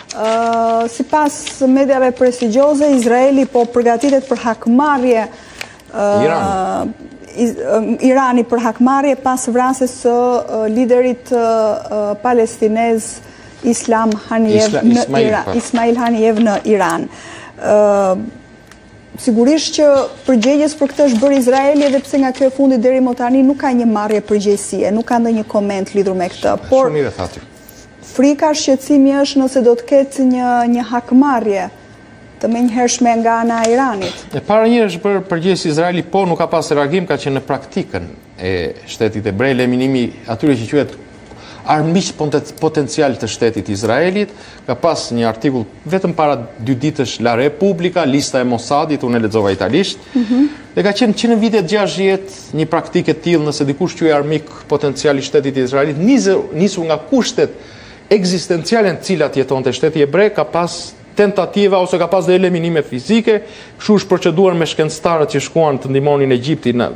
Uh, si pas medjave prestigjioze, Izraeli po përgatitet për hakmarrje uh, Iran. Iz, uh, Irani për hakmarrje pas vrasjes së uh, liderit uh, uh, palestinez Islam Hanijev Isla, në Ismail, Iran, Ismail Hanijev në Iran. Uh, sigurisht që përgjegjës për këtë është bërë Izraeli, edhe pse nga kjo e fundit deri më tani nuk ka një marrje përgjegjësie, nuk ka ndonjë koment lidhur me këtë. Por shumë mirë thati. Frika, shqetësimi është nëse do të ketë një një hakmarrje të menjëhershme nga ana e Iranit. E para një është për përgjegjës Izraeli, po nuk ka pas reagim, ka qenë në praktikën e shtetit ebrej, eliminimi atyre që quhet armiq potencial të shtetit Izraelit, ka pas një artikull vetëm para dy ditësh La Repubblica, lista e Mossadit, unë e lexova italisht, mm -hmm. dhe ka qenë që në vitet gjashtëdhjetë një praktikë e tillë, nëse dikush quhet armik potencial i shtetit Izraelit, nisur nga kushtet ekzistenciale në cilat jetonte shteti ebrej, ka pas tentativa ose ka pas dhe eliminime fizike, kështu është proceduar me shkencëtarët që shkuan të ndihmonin Egjiptin në,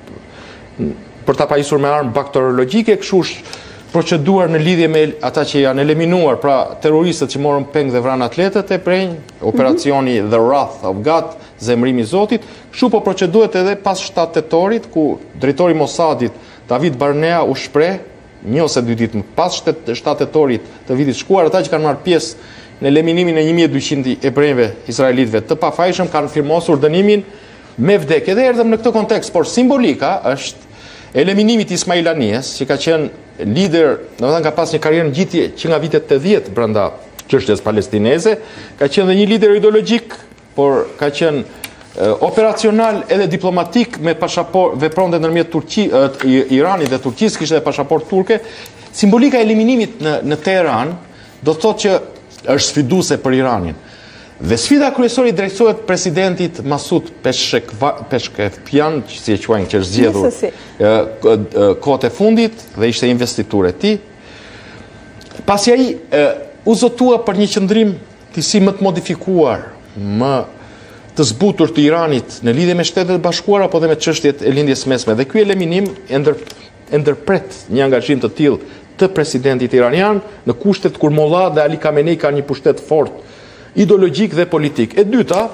për ta pajisur me armë bakteriologjike, kështu është proceduar në lidhje me ata që janë eliminuar, pra terroristët që morën peng dhe vranë atletët e prenj, operacioni The Wrath of God, zemrimi i Zotit, kështu po proceduret edhe pas shtatë tetorit, ku drejtori Mossadit David Barnea u shpreh një ose dy ditë pas shtatë tetorit të vitit shkuar, ata që kanë marrë pjesë në eliminimin e një mijë e dyqind ebrejve izraelitëve të pafajshëm kanë firmosur dënimin me vdekje. Dhe erdhëm në këtë kontekst, por simbolika është eliminimit Ismail Hanijes, që ka qenë lider, domethënë ka pas një karrierë ngjitje që nga vitet tetëdhjetë brenda çështjes palestineze, ka qenë dhe një lider ideologjik, por ka qenë operacional edhe diplomatik me pasaport vepronte ndërmjet Turqi, Iranit dhe Turqisë, kishte pasaport turke. Simbolika e eliminimit në në Teheran do të thotë që është sfiduese për Iranin. Dhe sfida kryesore drejtohet presidentit Masud Peshkevyan, si e quajnë, që është zgjedhur kohët e fundit dhe ishte investitur e tij. Pasi ai u zotua për një qëndrim të si më të modifikuar, më të zbutur të Iranit në lidhje me Shtetet e Bashkuara apo dhe me çështjet e lindjes mesme. Dhe ky eliminim e ndër e ndërpret një angazhim të tillë të presidentit iranian në kushtet kur Molla dhe Ali Khamenei kanë një pushtet fort ideologjik dhe politik. E dyta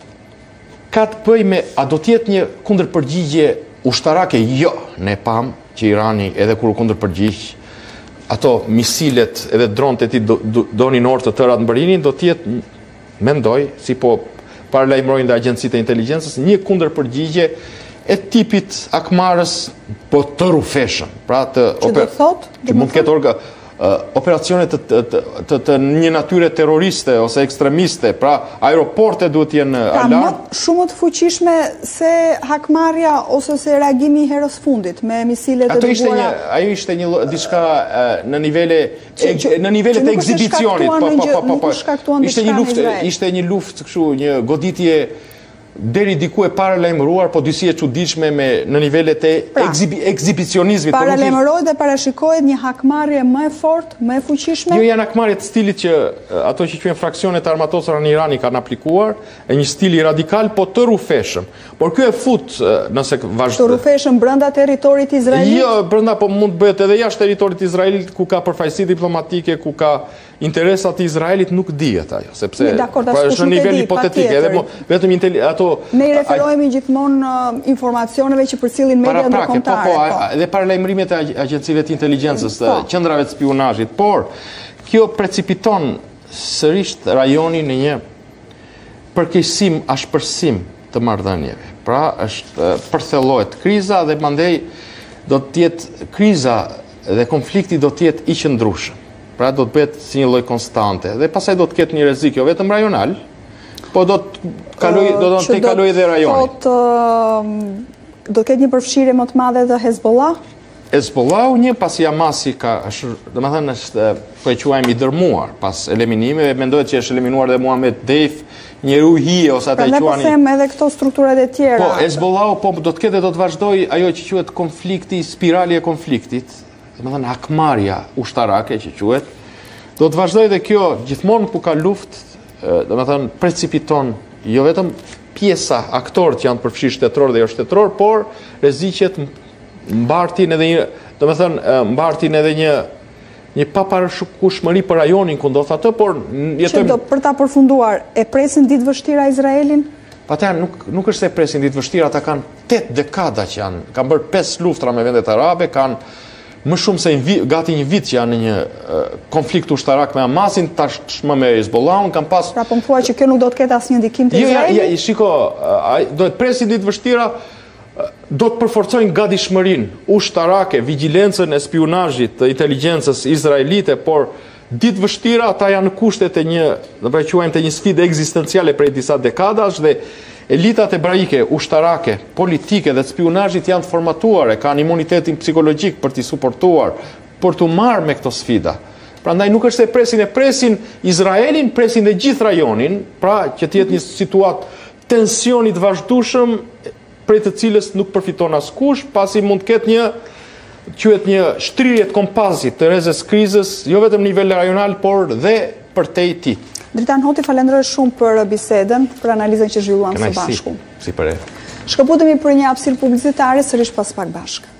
ka të bëjë me a do të jetë një kundërpërgjigje ushtarake? Jo, ne pam që Irani edhe kur u kundërpërgjigj, ato misilet edhe dronët e tij do, do, donin orë të tëra të mbërinin, do tjetë, mendoj, si po paralajmërojnë dhe agjencitë e inteligjencës, një kundërpërgjigje e tipit akmarës, po të rufeshëm. Pra të që do thot? Që mund të ketë orga, uh, operacione të, të, të, të, të një natyre terroriste ose ekstremiste, pra aeroporte duhet jenë pra, alarm. Më, shumë të fuqishme se hakmarrja ose se reagimi i herës fundit me misilet e dërguara. Ajo ishte një diçka në nivele e, në nivelet e ekzibicionit. Po, po, po, po, ishte një luftë, ishte një luftë kështu, një goditje deri diku e paralajmëruar, po disi e çuditshme me në nivelet e pra, ekzibi, ekzibicionizmit. Paralajmërohet dhe parashikohet një hakmarrje më e fortë, më e fuqishme? Jo, janë hakmarrje të stilit që ato që quhen fraksionet armatosura në Iran i kanë aplikuar, e një stili radikal, po të rufeshëm. Por ky e fut nëse vazhdo. Të rufeshëm brenda territorit izraelit? Jo, brenda, po mund të bëhet edhe jashtë territorit izraelit, ku ka përfaqësi diplomatike, ku ka interesat e Izraelit, nuk dihet ajo, sepse pra është në nivel hipotetik, edhe vetëm ato ne i referohemi gjithmonë informacioneve që përcjellin media ndërkombëtare. Po, po, edhe paralajmërimet e agjencive të inteligjencës, qendrave të spionazhit, por kjo precipiton sërish rajonin në një përkeqësim, ashpërsim të marrëdhënieve. Pra, është përthellohet kriza dhe mandej do të jetë kriza dhe konflikti do të jetë i qëndrueshëm. Pra do të bëhet si një lloj konstante dhe pastaj do të ketë një rrezik jo vetëm rajonal, po do të kaloj do të kaloj edhe rajoni. Do të ketë një përfshirje më të madhe dhe Hezbollah? Hezbollahu një pasi Hamasi ka, është, domethënë është po e quajmë i dërmuar pas eliminimeve, mendohet që është eliminuar dhe Muhamet Deif, njeriu hije ose ata e quani. Prandaj po them edhe këto strukturat e tjera. Po Hezbollahu po do të ketë do të vazhdoj ajo që quhet konflikti, spirali e konfliktit. Domethënë hakmarrja ushtarake që quhet, do të vazhdojë dhe kjo gjithmonë ku ka luftë, domethënë precipiton jo vetëm pjesa aktorët që janë përfshirë shtetëror dhe jo shtetëror, por rreziqet mbartin edhe një, domethënë mbartin edhe një një paparashikueshmëri për rajonin ku ndodh atë, por jetojmë që do për ta përfunduar, e presin ditë vështira Izraelin? Patjetër nuk nuk është se presin ditë vështira, ata kanë tetë dekada që janë, kanë bërë pesë luftra me vendet arabe, kanë më shumë se një, gati një vit që janë në një uh, konflikt ushtarak me Hamasin, tashmë me Hezbollahun, kanë pas. Pra po më thua që kjo nuk do të ketë asnjë ndikim te Izraeli? Jo, ja, ja, shiko, uh, do të presin ditë vështira, uh, do të përforcojnë gatishmërinë ushtarake, vigjilencën e spionazhit të inteligjencës izraelite, por ditë vështira ata janë në kushtet e një, do të quajmë të një sfide ekzistenciale prej disa dekadash dhe elitat ebraike, ushtarake, politike dhe spionazhit janë të formatuar, kanë imunitetin psikologjik për t'i suportuar, për t'u marrë me këto sfida. Prandaj nuk është se presin e presin Izraelin, presin dhe gjithë rajonin, pra që t'jetë një situatë tensionit vazhdueshëm prej të cilës nuk përfiton askush, pasi mund të ketë një quhet një shtrirje të kompasit të rrezës krizës, jo vetëm në nivel rajonal, por dhe përtej tij. Dritan Hoti, falenderoj shumë për bisedën, për analizën që zhvilluam së bashku. Si për e. Shkëputemi për një hapësirë publicitare, sërish pas pak bashkë.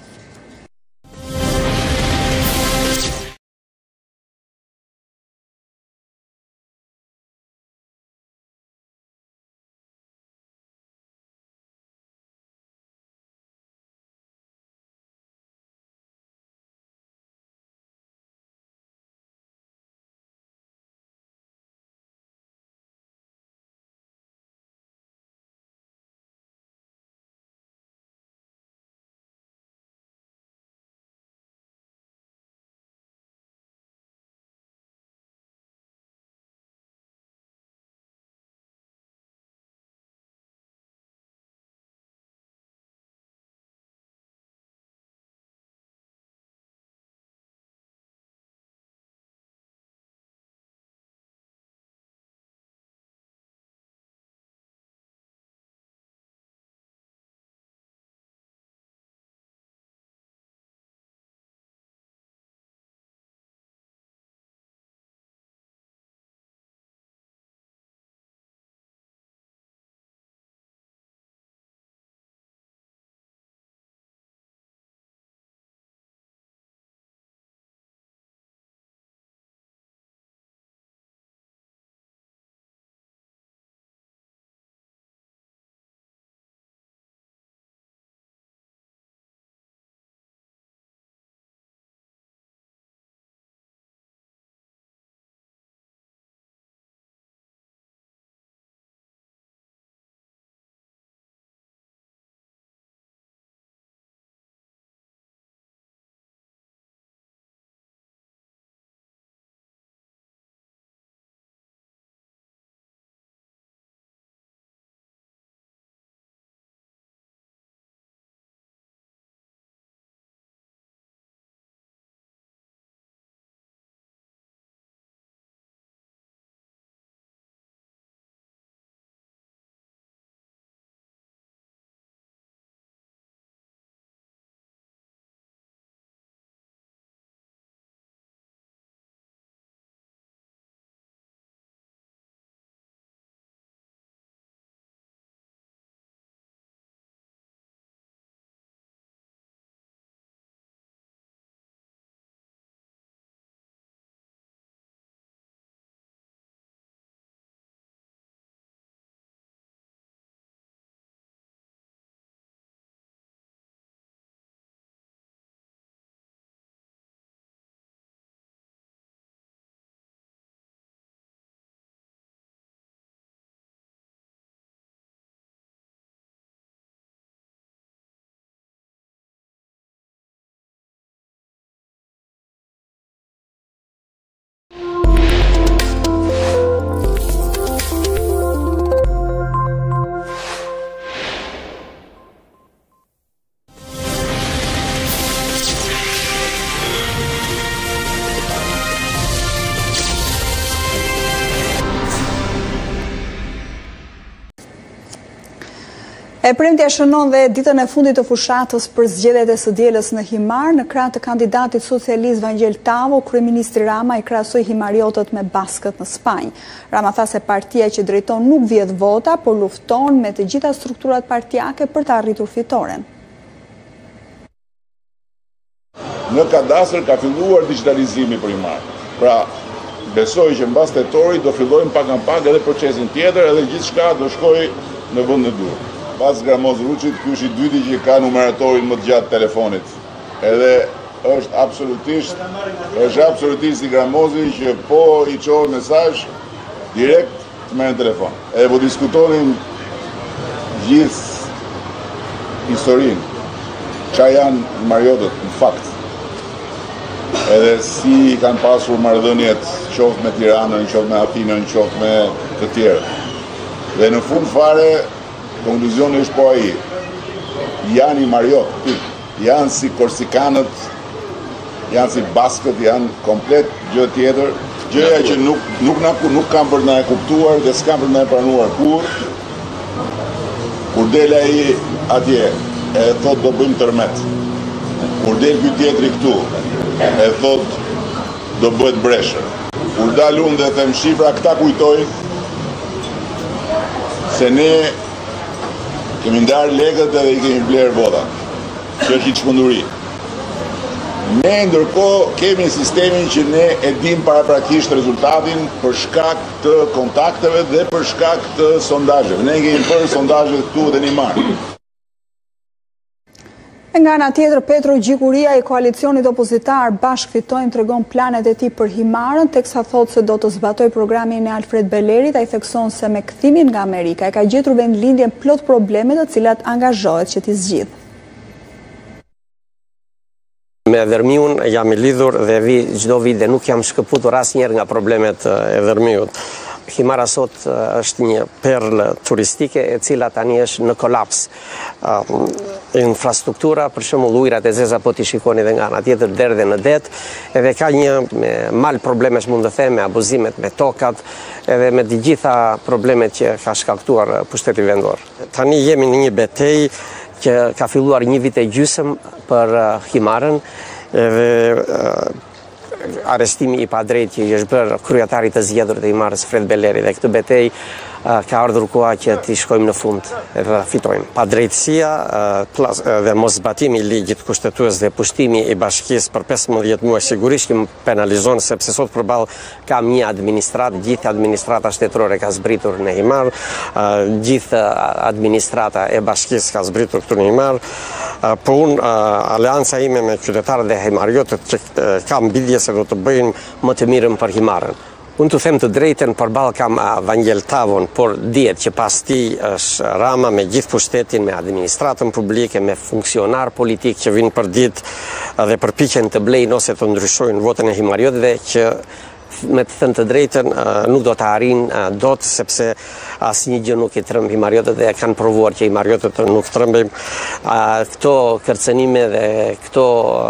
E premtja shënon dhe ditën e fundit të fushatës për zgjedhjet e së dielës në Himar, në krah të kandidatit socialist Vangel Tavo, kryeministri Rama i krahasoi himariotët me baskët në Spanjë. Rama tha se partia që drejton nuk vjedh vota, por lufton me të gjitha strukturat partijake për të arritur fitoren. Në kadastër ka filluar digitalizimi për Himar. Pra, besoj që mbas tetorit do fillojmë pak nga pak edhe procesin tjetër, edhe gjithçka do shkojë në vend e dur. Pas Gramoz Ruçit, ky është i dyti që ka numeratorin më të gjatë telefonit. Edhe është absolutisht, është absolutisht i Gramozi që po i qohë mesazh direkt të merren telefon. Edhe po diskutonin gjithë historinë, çfarë janë Mariotët në fakt. Edhe si kanë pasur marrëdhëniet qoftë me Tiranën, qoftë me Athinën, qoftë me të tjerët. Dhe në fund fare konkluzioni është po ai. Janë i Mariot, janë si korsikanët, janë si baskët, janë komplet gjë tjetër, gjëja që nuk nuk na nuk kanë për na e kuptuar dhe s'kan për na e pranuar kur. Kur del ai atje, e thot do bëjmë tërmet. Kur del ky tjetri këtu, e thot do bëhet breshër. Kur dal unë dhe them shifra, këta kujtojnë se ne kemi ndarë legët edhe i kemi blerë vota, që është i çmenduri. Ne ndërkohë kemi sistemin që ne e dim paraprakisht rezultatin për shkak të kontakteve dhe për shkak të sondazheve. Ne kemi bërë sondazhe këtu dhe në Himar. Nga ana tjetër, Petro Gjikuria i koalicionit opozitar bashk fitojnë tregon planet e tij për Himarën, teksa thotë se do të zbatoj programin e Alfred Belerit. Ai thekson se me kthimin nga Amerika e ka gjetur vendlindjen plot probleme të cilat angazhohet që t'i zgjidh. Me Dërmiun jam i lidhur dhe vi çdo vit dhe nuk jam shkëputur asnjëherë nga problemet e Dërmiut. Himara sot është një perlë turistike e cila tani është në kolaps. Uh, infrastruktura, për shembull ujërat e zeza po t'i shikoni dhe nga ana tjetër derdhe në det, edhe ka një me mal problemesh mund të them me abuzimet me tokat, edhe me të gjitha problemet që ka shkaktuar pushteti vendor. Tani jemi në një betejë që ka filluar një vit e gjysmë për uh, Himarën, edhe uh, arestimi i padrejtë që i është bërë kryetarit të zgjedhur të Himarës Fred Beleri, dhe këtë betejë uh, ka ardhur koha që t'i shkojmë në fund edhe fitojmë. Padrejtësia uh, dhe moszbatimi i ligjit kushtetues dhe pushtimi i bashkisë për pesëmbëdhjetë muaj sigurisht që më penalizon, sepse sot përballë kam një administratë, gjithë administrata shtetërore ka zbritur në Himar, uh, gjithë administrata e bashkisë ka zbritur këtu në Himar. Uh, po unë, uh, aleanca ime me qytetarët dhe himariotët që uh, kam bidhje se do të bëjnë më të mirën për Himarën. Unë të them të drejten, përballë kam Vangel Tavon, por dihet që pas tij është Rama me gjithë pushtetin, me administratën publike, me funksionar politik që vinë për ditë dhe përpiqen të blejnë ose të ndryshojnë votën e himariotëve, që me të thënë të drejten nuk do të arrijnë dot, sepse asnjë gjë nuk i tremb himariotët dhe kanë provuar që himariotët nuk trembin. Këto kërcënime dhe këto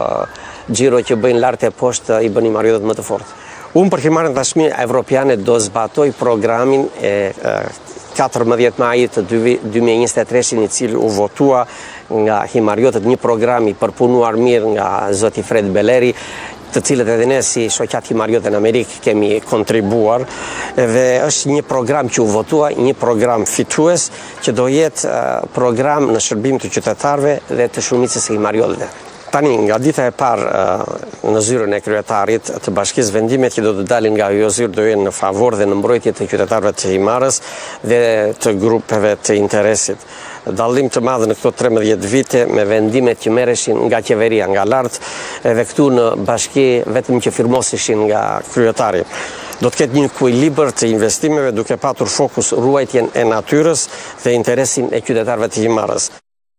xhiro që bëjnë lart e poshtë i bën himariotët më të fortë. Unë për Himarën tashmi evropiane do zbatoj programin e katërmbëdhjetë majit të dy mijë e njëzet e tre, i cili u votua nga himariotët, një program i përpunuar mirë nga zoti Fred Beleri, të cilët edhe ne si shoqat himariotë në Amerikë kemi kontribuar, dhe është një program që u votua, një program fitues që do jetë program në shërbim të qytetarëve dhe të shumicës së himariotëve. Tani, nga dita e parë në zyrën e kryetarit të bashkisë, vendimet që do të dalin nga ajo zyrë do jenë në favor dhe në mbrojtje të qytetarëve të Himarës dhe të grupeve të interesit. Dallim të madh në këto trembëdhjetë vite me vendimet që merreshin nga qeveria, nga lart, edhe këtu në bashki vetëm që firmoseshin nga kryetari. Do të ketë një ekuilibër të investimeve duke patur fokus ruajtjen e natyrës dhe interesin e qytetarëve të Himarës.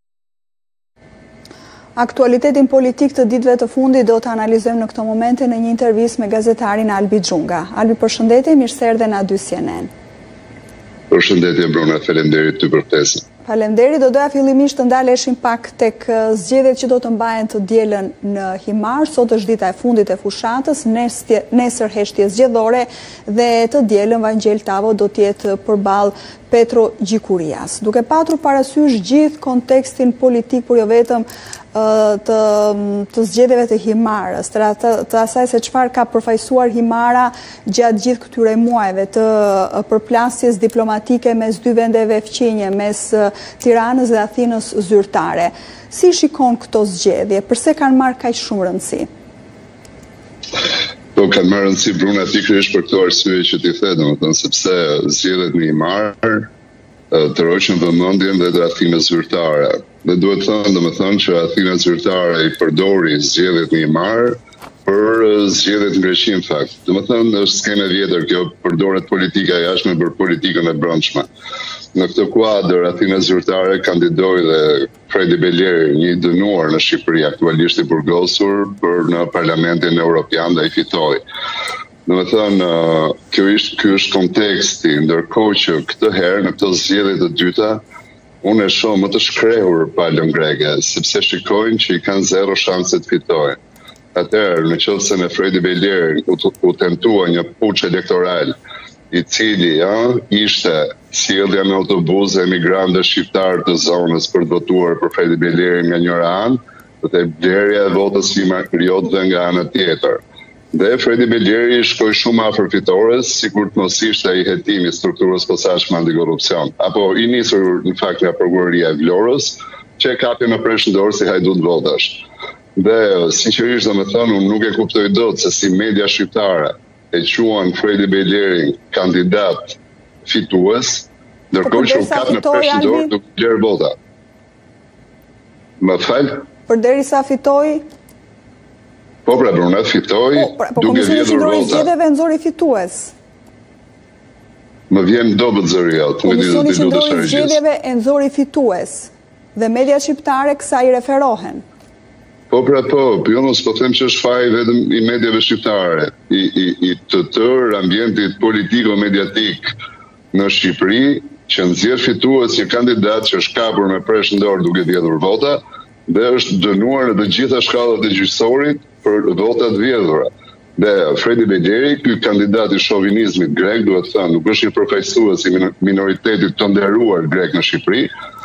Aktualitetin politik të ditëve të fundit do të analizojmë në këto momente në një intervistë me gazetarin Albi Xhunga. Albi, përshëndetje, mirë se erdhe në A dy C N N. Përshëndetje Bruna, faleminderit ty për ftesën. Faleminderit, do doja fillimisht të ndaleshim pak tek zgjedhjet që do të mbahen të dielën në Himar. Sot është dita e fundit e fushatës, nesër heshtje zgjedhore dhe të dielën Vangjel Tavo do të jetë përballë Petro Gjikurias. Duke patur parasysh gjithë kontekstin politik, por jo vetëm të, të zgjedhjeve të Himarës, të, të, të asaj se çfarë ka përfaqësuar Himara gjatë gjithë këtyre muajve të përplasjes diplomatike mes dy vendeve fqinje, mes Tiranës dhe Athinës zyrtare. Si shikon këto zgjedhje? Përse kanë marrë kaq shumë rëndësi? Po, kanë marrë rëndësi Bruna pikërisht për këto arsye që ti the, domethënë sepse zgjedhjet në Himar të roqën vëmendjen dhe të Athinës zyrtare. Dhe duhet thënë, domethënë që Athina zyrtare i përdori zgjedhjet në Himar për zgjedhjet në Greqi në fakt. Domethënë është skemë e vjetër kjo, përdoret politika e jashtme për politikën e brendshme. Në këtë kuadër Athina zyrtare kandidoi dhe Fredi Beleri, një i dënuar në Shqipëri, aktualisht i burgosur për në Parlamentin Evropian dhe i fitoi. Domethënë, kjo është ky është konteksti, ndërkohë që këtë herë në këto zgjedhje të dyta unë e shoh më të shkrehur palën greke, sepse shikojnë që i kanë zero shanse të fitojnë. Atëherë, në qoftë se me Fredi Beleri u, u tentua një puç elektoral, i cili ja, ishte sjellja me autobus e emigrantëve shqiptar të zonës për të votuar për Fredi Beleri nga njëra anë, dhe blerja e votës himariotëve nga ana tjetër. Dhe Fredi Beleri shkoi shumë afër fitores, sikur të mos ishte ai hetimi i strukturës posaçme antikorrupsion, apo i nisur në fakt nga prokuroria e Vlorës, që e kapi në preshëndor si hajdut votash. Dhe sinqerisht domethënë unë nuk e kuptoj dot se si media shqiptare e quan Fredi Beleri kandidat fitues, ndërkohë që u kap në preshëndor duke bler vota. Më fal? Përderisa fitoi Po pra, Bruna fitoi duke vjedhur vota. Zgjedhjeve nxori fitues. Më vjen dobët zëri jot. Komisioni Qendror i Zgjedhjeve e nxori fitues dhe media shqiptare kësaj referohen. Po pra po, jo mos po them që është faji vetëm i mediave shqiptare, i, i, i të tërë ambientit politiko-mediatik në Shqipëri, që nxjerr fitues një kandidat që është kapur me preshëndor duke vjedhur vota dhe është dënuar në të gjitha shkallat e gjyqësorit për votat vjedhura. Dhe Fredi Beleri, ky kandidat i shovinizmit grek, duhet thënë, nuk është një përfaqësues i minoritetit të nderuar grek në Shqipëri,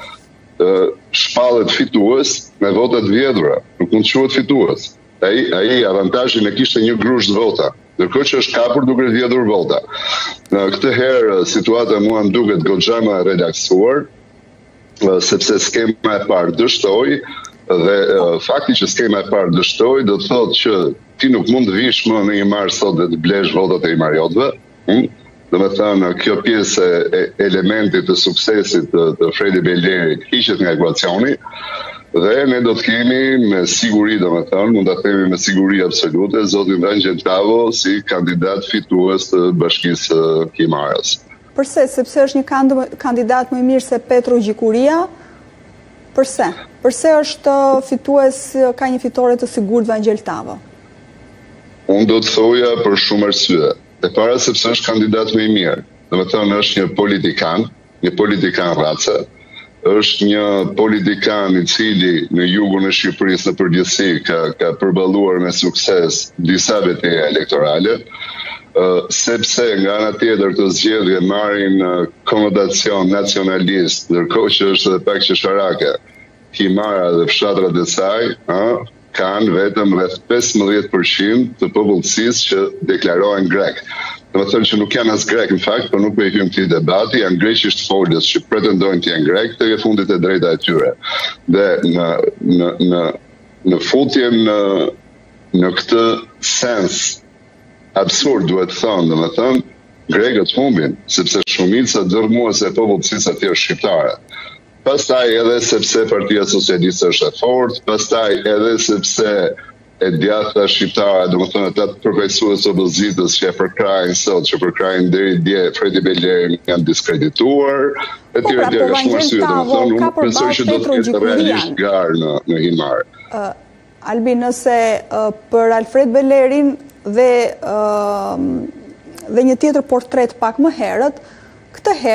shpallet fitues me votat vjedhura, nuk mund të quhet fitues. Ai ai avantazhin e kishte një grusht vota, ndërkohë që është kapur duke vjedhur vota. Në këtë herë situata mua më duket goxha më e relaksuar, sepse skema e parë dështoi dhe uh, fakti që skema e parë dështoi do të thotë që ti nuk mund të vish më në Himar sot dhe të blesh votat e himariotëve. Hm? Do të thënë kjo pjesë e elementit të suksesit të, të Fredi Belerit hiqet nga ekuacioni dhe ne do të kemi me siguri, do të thënë, mund ta themi me siguri absolute zotin Vangjel Tavo si kandidat fitues të Bashkisë Himarës. Përse? Sepse është një kandidat më i mirë se Petro Gjikuria? Përse? Përse është fitues, ka një fitore të sigurt Vangjel Tavo? Unë do të thoja për shumë arsye. E para sepse është kandidat më i mirë. Do të thonë është një politikan, një politikan race, është një politikan i cili në jugun e Shqipërisë në përgjithësi ka, ka përballuar me sukses disa betejë elektorale. Uh, sepse nga ana tjetër të zgjedhje marrin uh, konotacion nacionalist, ndërkohë që është edhe pak qesharake. Himara dhe fshatrat e saj uh, kanë vetëm rreth pesëmbëdhjetë përqind të popullsisë që deklarohen grek. Do të thënë që nuk janë as grek në fakt, por nuk po i hym këtij debati, janë greqisht folës që pretendojnë të jenë grek, tek e fundit e drejta e tyre. Dhe në në në në futjen në në këtë sens absurd duhet thënë, do të thënë, grekët humbin, sepse shumica dërmuese e popullsisë aty është shqiptare. Pastaj edhe sepse Partia Socialiste është e fortë, pastaj edhe sepse e djatha shqiptare, do të thënë ata përfaqësues opozitës që e përkrajnë sot, që përkrajnë deri dje Fredi Beleri janë diskredituar, etj etj ka shumë arsye, do të thënë, unë pensoj që do të ketë realisht garë në në Himar. Uh, Albi, nëse uh, për Alfred Belerin dhe uh, dhe një tjetër portret pak më herët, këtë herë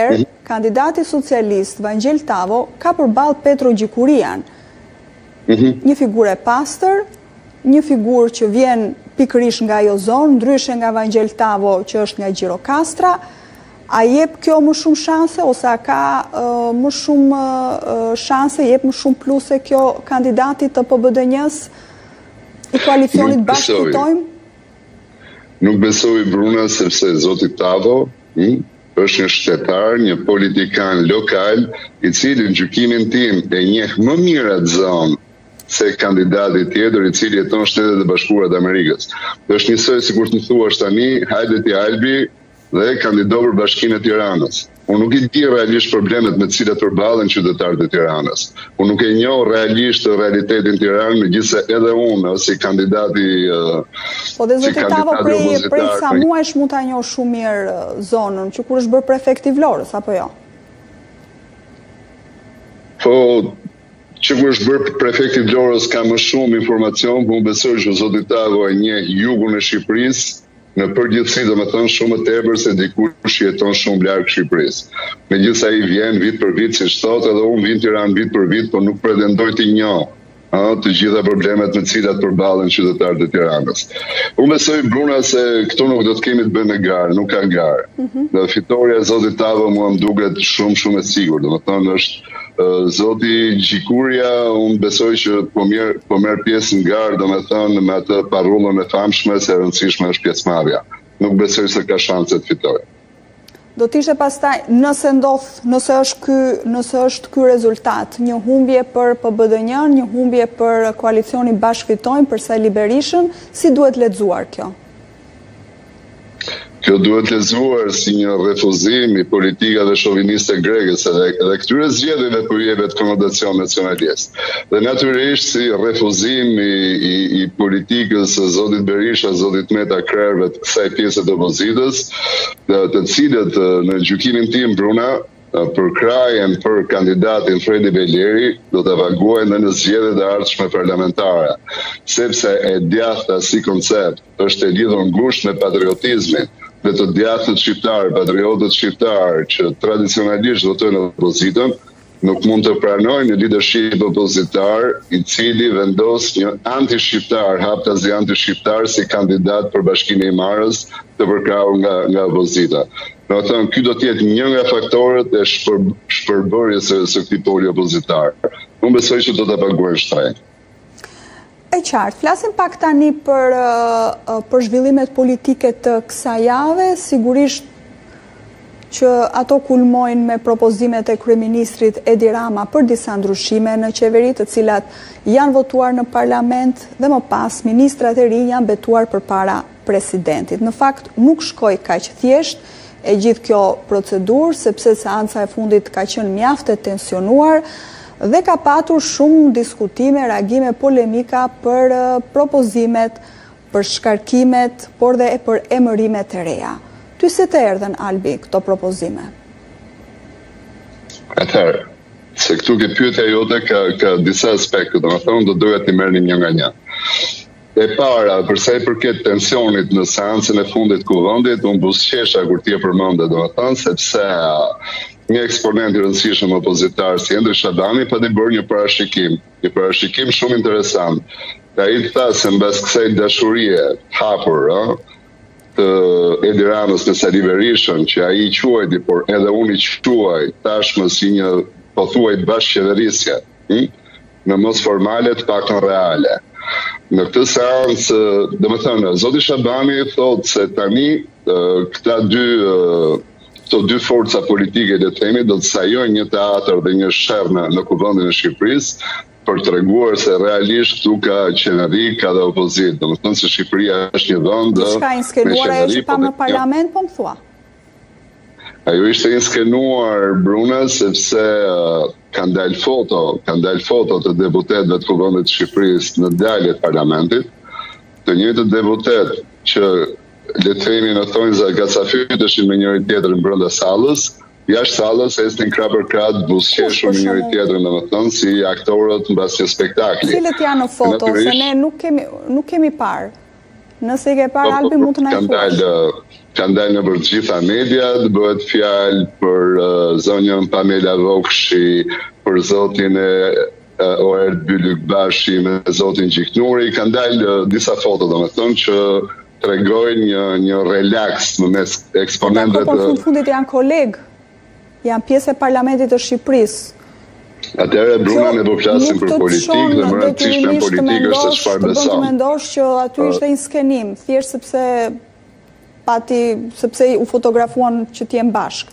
kandidati socialist Vangel Tavo ka përballë Petro Gjikurian, Mhm. një figurë e pastër, një figurë që vjen pikërisht nga ajo zonë, ndryshe nga Vangel Tavo që është nga Gjirokastra. A jep kjo më shumë shanse ose a ka uh, më shumë uh, shanse, jep më shumë pluse kjo kandidatit të P B D N-s i koalicionit Bashkë Fitojmë? Nuk besoj Bruna sepse zoti Tavo hm, është një shtetar, një politikan lokal i cili në gjykimin tim e njeh më mirë atë zonë se kandidati tjetër i cili jeton në Shtetet e Bashkuara të Amerikës. Është njësoj sikur të thuash tani, hajde ti Albi dhe kandido për Bashkinë e Tiranës. Unë nuk i di realisht problemet me të cilat përballen qytetarët e Tiranës. Unë nuk e njoh realisht realitetin Tiranë, megjithëse edhe unë si kandidati uh, Po dhe zoti si Tavo kandidat prej opozitar, prej sa muajsh mund ta njoh shumë mirë uh, zonën, që kur është bërë prefekt i Vlorës apo jo? Po, që kur është bërë prefekti i Vlorës ka më shumë informacion, po unë besoj që zoti Tavo e njeh jugun e Shqipërisë në përgjithësi, do me thënë shumë më tepër se dikush jeton shumë larg Shqipërisë. Megjithëse ai vjen vit për vit, siç thotë, edhe unë vin në Tiranë vit për vit, por nuk pretendoj të njoh të gjitha problemet me të cilat përballen qytetarët e Tiranës. Unë besoj Bruna se këtu nuk do të kemi të bëjmë me garë, nuk ka garë. Dhe fitoria e zotit Tavo mua më duket shumë shumë e sigurt. Do me thënë është uh, zoti Gjikuria, unë besoj që po merr po merr pjesë në garë, do me thënë me atë parullën e famshme se e rëndësishme është pjesëmarrja. Nuk besoj se ka shanse të fitojë. Do t'ishte pastaj, nëse ndodh, nëse është ky, nëse është ky rezultat, një humbje për P B D N, një humbje për koalicionin Bashkë Fitojmë për Sali Berishën, si duhet lexuar kjo? Kjo duhet lexuar si një refuzim i politikave shoviniste grekes edhe, edhe këtyre zgjedhjeve përjeve të konotacion nacionalist. Dhe natyrisht si refuzim i, i, i politikës së zotit Berisha, zotit Meta krerëve të kësaj pjese të opozitës, të, të cilët në gjykimin tim Bruna, për krajen për kandidatin Fredi Beleri do të vaguajnë në zgjedhjet e ardhshme parlamentare, sepse e djathta si koncept është e lidhur ngushtë me patriotizmin dhe të djathtët shqiptarë, patriotët shqiptarë që tradicionalisht votojnë opozitën, nuk mund të pranojnë një leadership opozitar i cili vendos një anti-shqiptar, haptazi anti-shqiptar si kandidat për Bashkinë e Marës të përkrahur nga, nga opozita. Do të thënë, ky do të jetë një nga faktorët e shpër, shpërbërjes së, së këtij poli opozitar. Unë besoj që do ta paguajnë shtrenjtë. E qartë, flasim pak tani për, për zhvillimet politike të kësaj jave, sigurisht që ato kulmojnë me propozimet e kryeministrit Edi Rama për disa ndryshime në qeveri, të cilat janë votuar në parlament dhe më pas ministrat e rinj janë betuar përpara presidentit. Në fakt nuk shkoi kaq thjesht e gjithë kjo procedurë, sepse seanca e fundit ka qenë mjaft e tensionuar dhe ka patur shumë diskutime, reagime, polemika për propozimet, për shkarkimet, por dhe për emërimet e reja. Ty si të erdhen, Albi, këto propozime? Atëherë, se këtu ke pyetja jote ka, ka disa aspekte, do të thonë do doja t'i merrni një nga një. E para, përsa i përket tensionit në seancën e fundit kuvendit, unë buzëqesha kur ti e përmendë, do të thonë, sepse një eksponent i rëndësishëm opozitar si Endre Shabani pa të bërë një parashikim, një parashikim shumë interesant. Ai tha se mbas kësaj dashurie hapur, të Edi Ramës me Sali Berishën, që ai i quajti, por edhe unë i quaj tashmë si një pothuaj bashkëqeverisje, në mos formale të paktën reale. Në këtë seancë, domethënë, zoti Shabani thotë se tani këta dy këto dy forca politike dhe themi do të sajojnë një teatër dhe një shërë në, në kuvendin e Shqipërisë për të treguar se realisht këtu ka qeneri, ka dhe opozit. Do të thonë se Shqipëria është një vend me Shka inskenuar e është pa në parlament, po më thua? Ajo ishte inskenuar, Bruna, sepse uh, kanë dalë foto, kanë dalë foto të deputetëve të kuvendit të Shqipërisë në daljet parlamentit, të njëjtët deputet që le të themi në thonjza gacafyteshin me njëri tjetrin brenda sallës, jashtë sallës esnin krah për krah buzëqeshur me njëri tjetrin, domethënë si aktorët mbas një spektakli. Cilët janë në foto, se ne nuk kemi nuk kemi parë. Nëse i ke parë, Albi, mund të na thuash. ka ndalë në për të gjitha mediat, bëhet fjalë për uh, zonjën Pamela Vokshi, për zotin e uh, Oert Bylykbashi me zotin Gjiknuri, ka ndalë uh, disa foto, domethënë që tregojnë një një relaks në mes eksponentëve të... Po, në fundit janë kolegë, janë pjesë e Parlamentit të Shqipërisë. Atëherë Bruna ne po flasim për politikë dhe më rëndësishme në politikë është se çfarë beson. Të mendosh që aty ishte një skenim, thjesht sepse pati sepse u fotografuan që të jenë bashkë.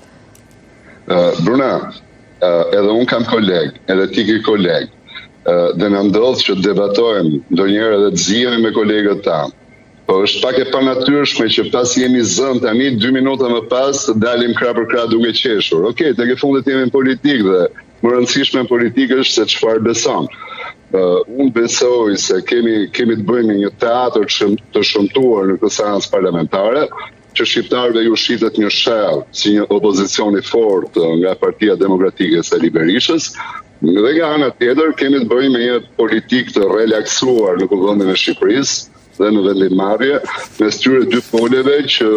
Uh, Bruna, uh, edhe un kam koleg, edhe ti ke koleg. Uh, dhe na ndodh që debatojmë ndonjëherë edhe të zihemi me kolegët tanë. Po është pak e panatyrshme që pas jemi zënë tani dy minuta më pas të dalim krah për krah duke qeshur. Okej, tek e fundit jemi në politikë dhe më rëndësishme në politikë është se çfarë beson. Uh, unë besoj se kemi, kemi të bëjmë një teatr të shëmtuar në këtë seancë parlamentare, që shqiptarëve ju shitet një shell si një opozicion i fortë nga Partia Demokratike e Sali Berishës, dhe nga ana tjetër kemi të bëjmë një politikë të relaksuar në kuvendin e Shqipërisë dhe në vendimmarrje mes tyre dy poleve që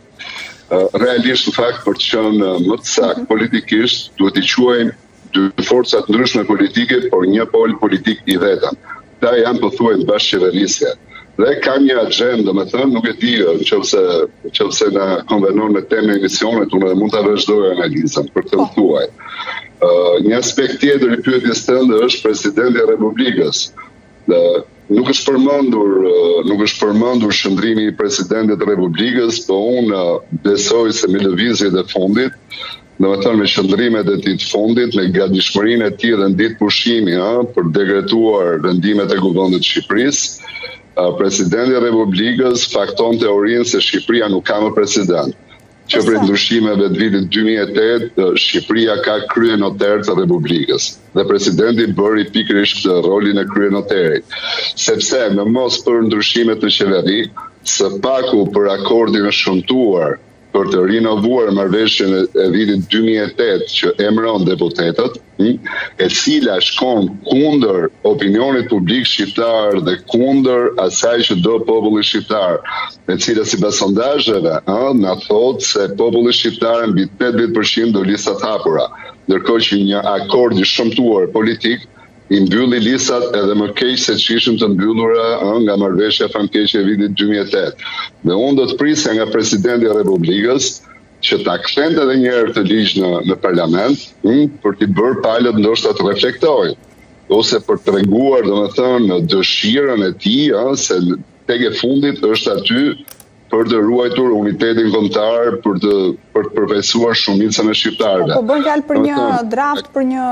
uh, realisht në fakt për të qenë më të saktë politikisht duhet i quajmë dy forcat ndryshme politike, por një pol politik i vetëm. Ta janë pothuajse bashkëqeverisje. Dhe kam një agjendë, më thënë, nuk e di nëse nëse na konvenon me temën e emisionit, unë edhe mund ta vazhdoj analizën për të thuaj. Uh, një aspekt tjetër i pyetjes tënde është presidenti i Republikës. Uh, nuk është përmendur, uh, nuk është përmendur shëndrimi i presidentit të Republikës, po unë uh, besoj se me lëvizjet e fundit, në më thënë me shëndrimet e ti të fundit, me gatishmërinë e tij dhe në ditë pushimi ha, për dekretuar vendimet e Kuvendit të Shqipërisë, presidenti i Republikës fakton teorinë se Shqipëria nuk ka më president. Që për ndryshimeve të vitit dy mijë e tetë, Shqipëria ka kryenoter të Republikës. Dhe presidenti bëri pikërisht rolin e kryenoterit. Sepse në mos për ndryshimet të qeveri, së paku për akordin e shëmtuar për të rinovuar marrëveshjen e vitit dy mijë e tetë që emëron deputetët, e cila shkon kundër opinionit publik shqiptar dhe kundër asaj që do populli shqiptar, e cila sipas sondazheve, na thotë se populli shqiptar mbi tetëdhjetë përqind do listat hapura, ndërkohë që një akord i shëmtuar politik i mbylli listat edhe më keq se që ishën të mbyllura nga marrëveshja famkeqe e vitit dy mijë e tetë. Dhe unë do të prisja nga presidenti i Republikës që ta kthente edhe një herë të ligj në, në parlament, hm, për t'i bërë palët ndoshta të reflektojë, ose për të treguar, domethënë, dëshirën e tij se tek e fundit është aty për të ruajtur unitetin kombëtar, për të për të përfaqësuar shumicën e shqiptarëve. Po bën fjalë për një draft, për një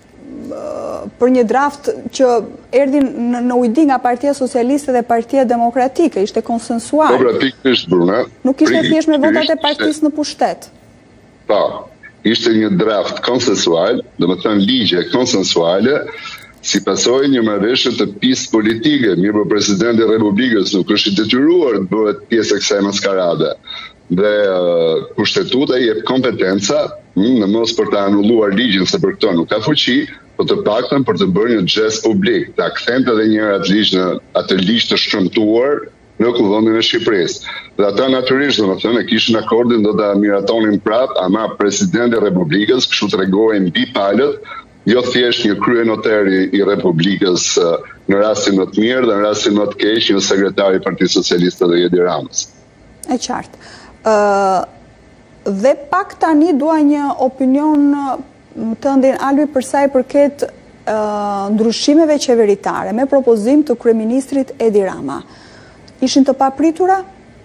për një draft që erdhi në, në ujdi nga Partia Socialiste dhe Partia Demokratike, ishte konsensual. Po, pra pikërisht Bruna. Nuk ishte thjesht me votat e partisë në pushtet. Po, ishte një draft konsensual, domethënë ligje konsensuale, si pasojë një marrëveshje të pisë politike, mirë po presidenti i Republikës nuk është i detyruar të bëhet pjesë e kësaj maskarade. Dhe uh, kushtetuta i jep kompetenca në mos për të anulluar ligjin se për këto nuk ka fuqi, po të paktën për të bërë një gest publik, ta kthente edhe një herë atë ligj në atë ligj të shkëmtuar në Kuvendin e Shqipërisë. Dhe ata natyrisht domethënë kishin akordin do ta miratonin prapë, ama presidenti i Republikës kështu tregoi mbi palët, jo thjesht një kryenoter i Republikës në rastin më të mirë dhe në rastin më të keq një sekretar i Partisë Socialiste dhe Edi Ramës. E qartë. Uh, dhe pak tani dua një opinion të ndin Albi për sa i përket uh, ndryshimeve qeveritare me propozim të kryeministrit Edi Rama. Ishin të papritura?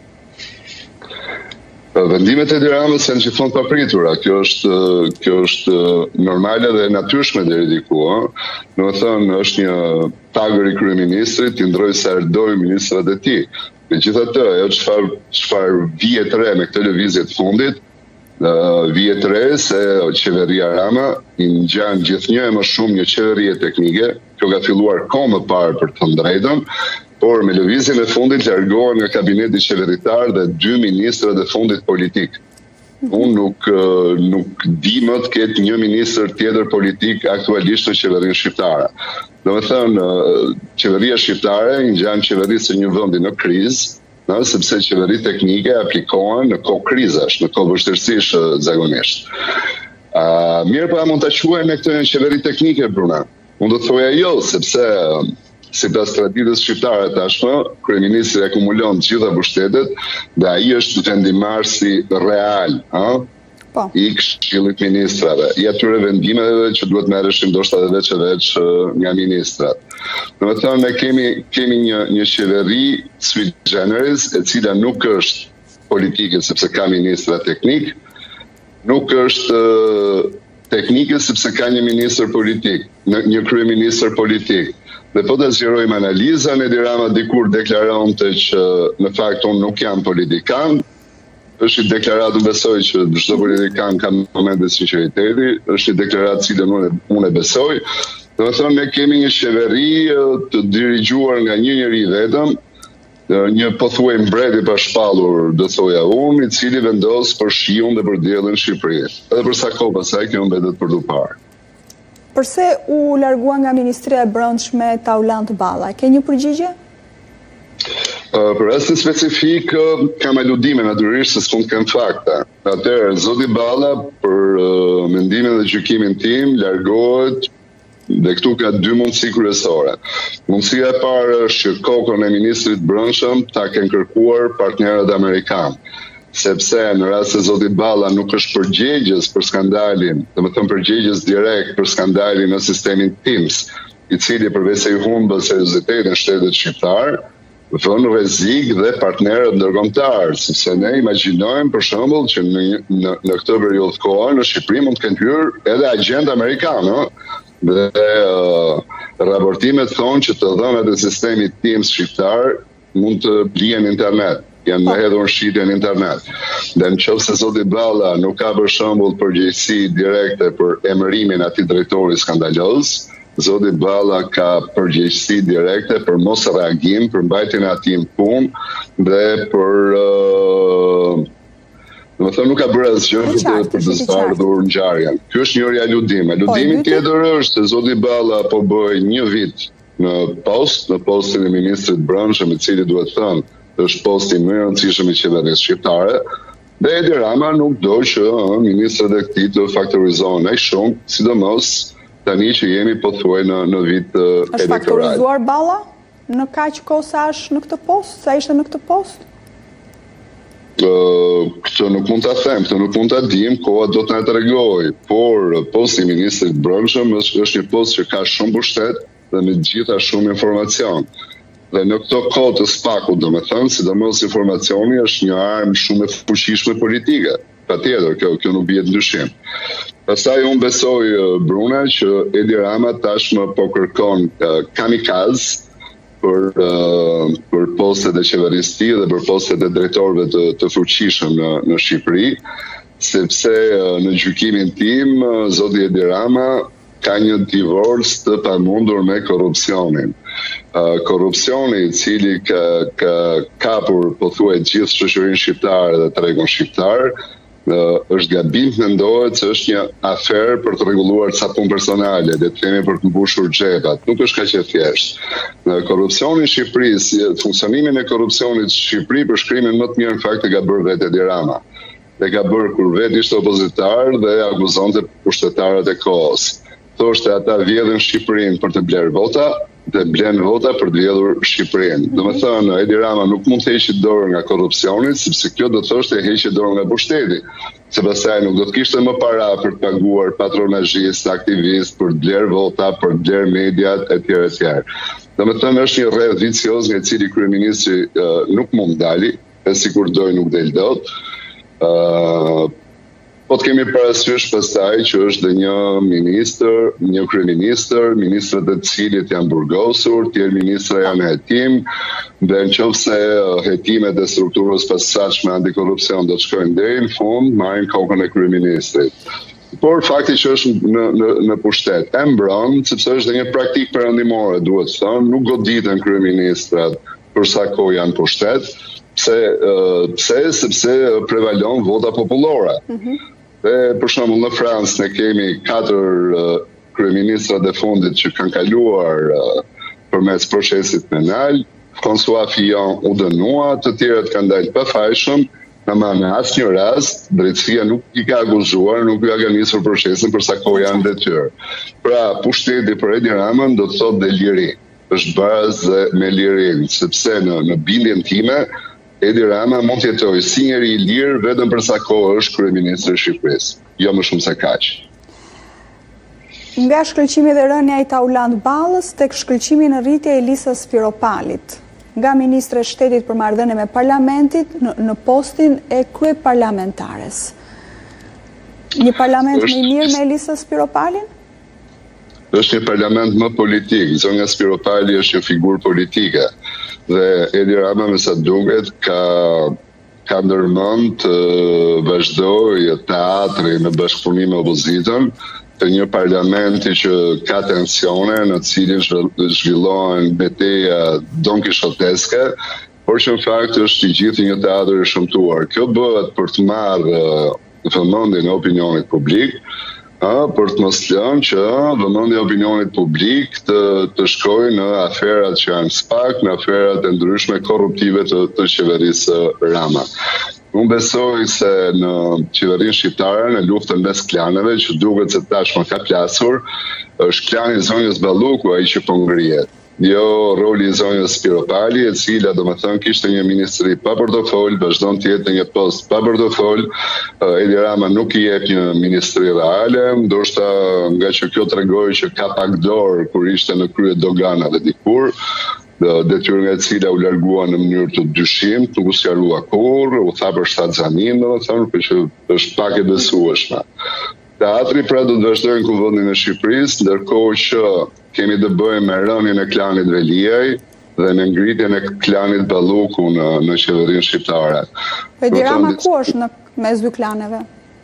Vendimet e Edi Ramës janë gjithmonë të papritura. Kjo është kjo është normale dhe natyrshme deri diku, ëh. Domethënë është një tagër i kryeministrit, i ndroi sa erdoi ministrat e tij. Megjithatë, ajo çfarë çfarë vije të re me këtë lëvizje të fundit, uh, vije të re se qeveria Rama i ngjan gjithnjë e më shumë një qeverie teknike, kjo ka filluar kohë më parë për të drejtën, por me lëvizjen e fundit largohen nga kabineti qeveritar dhe dy ministrat e fundit politik. Unë nuk, nuk di më të ketë një ministër tjetër politik aktualisht në qeverinë shqiptare. Do me thënë, qeveria shqiptare i ngjan qeverisë së një vendi në krizë, në, sepse qeveri teknike aplikohen në kohë krizash, në kohë vështirësish zakonisht. Uh, mirë pa mund të quajmë me këtë një qeveri teknike, Bruna. Unë do të thoja jo, sepse si pas traditës shqiptare tashmë, kryeministri akumulon të gjitha pushtetet dhe ai është vendimarrësi real, ha? Po. I Këshillit Ministrave, i atyre vendimeve që duhet merreshin ndoshta edhe veç e veç nga ministrat. Domethënë ne kemi kemi një një qeveri sui generis, e cila nuk është politike sepse ka ministra teknik, nuk është teknike sepse ka një ministër politik, një kryeministër politik. Dhe po të zgjerojmë analizën, Edi Rama dikur deklaronte që në fakt unë nuk jam politikan, është një deklaratë, unë besoj që çdo politikan ka momente sinqeriteti, është një deklaratë cilën unë, unë e besoj. Do të thonë ne kemi një qeveri të dirigjuar nga një njeri vetëm, një pothuaj mbreti pa shpallur, do thoja unë, i cili vendos për shiun dhe për diellin Shqipëri. Edhe për sa kohë pasaj kjo mbetet për tu parë. Përse u largua nga Ministria e Brendshme Taulant Balla? Ke një përgjigje? Uh, për rastin specifik, uh, kam aludime natyrisht se s'mund të kem fakta. Atëherë, zoti Balla, për uh, mendimin dhe gjykimin tim, largohet dhe këtu ka dy mundësi kryesore. Mundësia e parë është që kokën e ministrit brendshëm ta kenë kërkuar partnerët amerikanë. Sepse në rast se zoti Balla nuk është përgjegjës për skandalin, domethënë përgjegjës direkt për skandalin në sistemin Teams, i cili përveç se i humbë seriozitetin shtetit shqiptar, vënë rrezik dhe partnerët ndërkombëtar, sepse ne imagjinojmë për shembull që në, në, në këtë periudhë kohë në Shqipëri mund të kenë hyrë edhe agent amerikan, dhe uh, raportimet thonë që të dhënat e sistemit Teams shqiptar mund të blihen në internet, janë me hedhur shitje në internet. Dhe në qoftë se zoti Balla nuk ka për shembull përgjegjësi direkte për emërimin e atij drejtori skandaloz, zoti Balla ka përgjegjësi direkte për mos reagim, për mbajtjen e atij në punë dhe për uh, do të thonë nuk ka bërë asgjë për të për të zbardhur ngjarjen. Ky është njëri aludim. Aludimi tjetër është se zoti Balla po bëj një vit në post, në postin e ministrit brendshëm, i cili duhet thënë është posti më i rëndësishëm i qeverisë shqiptare. Dhe Edi Rama nuk do që ministrat e këtij të faktorizohen aq shumë, sidomos tani që jemi pothuaj në në vit elektoral. Është faktorizuar Balla në kaq kohë sa është në këtë post, sa ishte në këtë post? Uh, këtë nuk mund ta them, këtë nuk mund ta dim, koha do të na tregojë, por posti i ministrit brendshëm është, është një post që ka shumë pushtet dhe me gjitha shumë informacion. Dhe në këto kohë të spakut, domethënë, sidomos informacioni është një armë shumë e fuqishme politike. Patjetër, kjo kjo nuk bie ndryshim. Pastaj unë besoj, Bruna, që Edi Rama tashmë po kërkon uh, kamikaz për uh, për postet e qeverisë tij dhe për postet e drejtorëve të, të fuqishëm në, në Shqipëri, sepse uh, në gjykimin tim uh, zoti Edi Rama ka një divorc të pamundur me korrupsionin. Uh, korrupsioni i cili ka ka kapur pothuaj gjithë shoqërinë shqiptare dhe tregun shqiptar, uh, është gabim të mendohet se është një aferë për të rregulluar ca punë personale, le të themi për të mbushur xhepat. Nuk është kaq e thjeshtë. Në korrupsionin në Shqipëri, si, funksionimin e korrupsionit në Shqipëri, përshkrimin më të mirë në fakt e ka bërë vetë Edi Rama. Dhe ka bërë kur vetë ishte opozitar dhe akuzonte pushtetarët e kohës. Thoshte ata vjedhin Shqipërinë për të blerë vota, dhe blen vota për të vjedhur Shqipërinë. Domethënë Edi Rama nuk mund të heqë dorë nga korrupsioni, sepse kjo do të thoshte heqje dorë nga pushteti. Se pastaj nuk do të kishte më para për të paguar patronazhist, aktivist, për të blerë vota, për të blerë mediat etj etj. Domethënë është një rreth vicioz nga i cili kryeministri uh, nuk mund dali, e sikur doj nuk del dot. Uh, Po të kemi parasysh pastaj që është dhe një ministër, një kryeministër, ministrat e cilit janë burgosur, tjerë ministra janë hetim, dhe në qoftë se hetimet e strukturës posaçme antikorrupsion do të shkojnë deri në fund, marrin kokën e kryeministrit. Por fakti që është në në, në pushtet e mbron, sepse është dhe një praktikë perëndimore, duhet thënë, nuk goditen kryeministrat për sa kohë janë pushtet. Pse, uh, pse, sepse prevalon vota popullore. Mm-hmm. Dhe për shembull në Francë ne kemi katër uh, kryeministrat e fundit që kanë kaluar uh, përmes procesit penal, François Fillon u dënua, të tjerët kanë dalë pafajshëm, ama në asnjë rast drejtësia nuk i ka akuzuar, nuk i ka nisur procesin për sa kohë janë detyrë. Pra, pushteti për Edi Ramën do të thotë dhe liri, është bazë me lirin, sepse në, në bindjen time, Edi Rama mund të jetojë si njeri i lirë vetëm për sa kohë është kryeministri i Shqipërisë, jo më shumë se kaq. Nga shkëlqimi dhe rënja i Taulant Ballës tek shkëlqimi në rritje e Elisës Spiropalit, nga ministre e shtetit për marrëdhënie me parlamentit në, në postin e kryeparlamentares. Një parlament më i mirë me Elisën Spiropalin? Është një parlament më politik, zonja Spiropali është një figurë politike dhe Edi Rama me sa duket ka ka ndërmend të vazhdojë teatri në bashkëpunim me opozitën të një parlamenti që ka tensione, në cilin zhvillohen betejë donkishoteske, por që në fakt është i gjithë një teatër i shëmtuar. Kjo bëhet për të marrë vëmendjen e opinionit publik, a, për të mos lënë që vëmendja e opinionit publik të, të shkojë në aferat që janë spak, në aferat e ndryshme korruptive të, të qeverisë Rama. Unë besoj se në qeverinë shqiptare, në luftën mes klaneve, që duket se tashmë ka plasur, është klani i zonjës Balluku ai që po ngrihet. Jo roli i zonjës Spiropali, e cila do më thënë kishte një ministri pa portofol, vazhdon të jetë një post pa portofol, Edi Rama nuk i jep një ministri reale, ndoshta nga që kjo tregoj që ka pak dorë kur ishte në krye doganave dikur, detyrë nga e cila u largua në mënyrë të dyshim, nuk u sqarua kurrë, u tha për shtatzanin, domethënë, por që është pak e besueshme. Teatri pra do të vazhdojë në kuvendin e Shqipërisë, ndërkohë që kemi të bëjmë me rënien e klanit Veliaj dhe me ngritjen e klanit Balluku në, në qeverinë shqiptare. Edi Rama ku është në mes dy klaneve?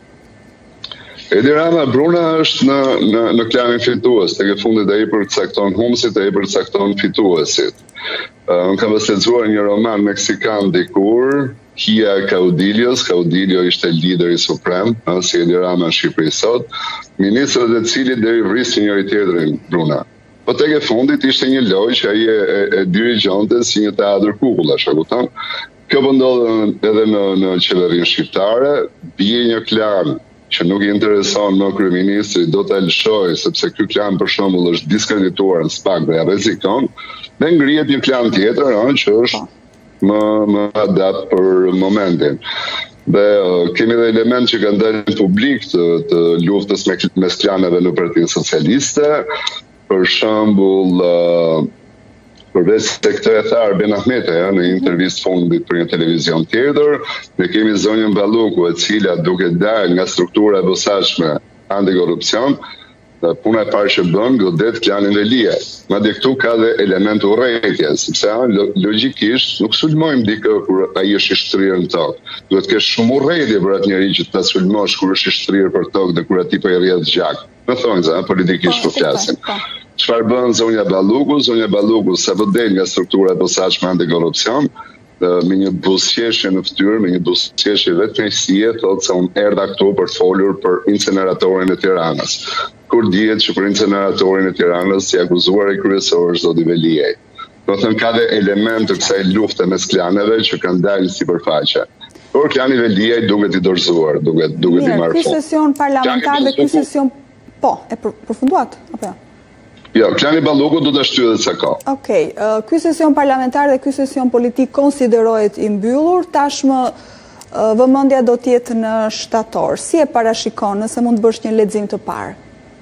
Edi Rama Bruna është në, në, në klanin fitues, tek e fundit ai përcakton humsit, ai përcakton fituesit. Uh, Unë kam lexuar një roman meksikan dikur, Hija Caudillos, Caudillo ishte lideri suprem, uh, si Edi Rama në Shqipëri sot, ministrat e cilit deri vrisin njëri tjetrin Bruna. Po tek e fundit ishte një lojë që ai e, e, e dirigjante si një teatr kukullash, e kupton? Kjo po ndodh edhe në, në qeverinë shqiptare, bie një klan që nuk i intereson më kryeministri, do të lëshoj, sepse ky klan për shembull është diskredituar në spak dhe rrezikon, dhe ngrihet një klan tjetër, ëh, që është më më adapt për momentin. Dhe uh, kemi dhe element që kanë dalë në publik të, të luftës me, mes klaneve në Partinë Socialiste, për shembull uh, përveç se këtë e tha Arben Ahmete ja, në intervistë fundit për një televizion tjetër, ne kemi zonjën Balluku, e cila duke dalë nga struktura e posaçme antikorrupsion, puna e parë që bën godet klanin Veliaj. Madje këtu ka dhe element urrëtie, sepse logjikisht nuk sulmojmë dikë kur ai është i shtrirë në tokë. Duhet të kesh shumë urrëtie për atë njerëz që ta sulmosh kur është i shtrirë për tokë dhe kur aty po i rrjedh gjak. Në thonjza, politikisht po flasim. Çfarë bën zonja Balluku? Zonja Balluku sapo del nga struktura e posaçme antikorrupsion, me një buzëqeshje në fytyrë, me një buzëqeshje vetëmësie, thotë se unë erdha këtu për të folur për inceneratorin e Tiranës. Kur dihet që për inceneratorin e Tiranës si akuzuar i kryesor është zoti Veliaj. Do të thënë ka dhe element të kësaj lufte mes klaneve që kanë dalë sipërfaqe. Por klani Veliaj duket i dorëzuar, duket duket i marrë fund. Ky sesion parlamentar dhe ky sesion po, e përfunduat apo jo? Jo, klani Balluku do të shtyhet sa ka. Okej, uh, ky sesion parlamentar dhe ky sesion politik konsiderohet i mbyllur, tashmë uh, vëmendja do të jetë në shtator. Si e parashikon nëse mund të bësh një lexim të parë?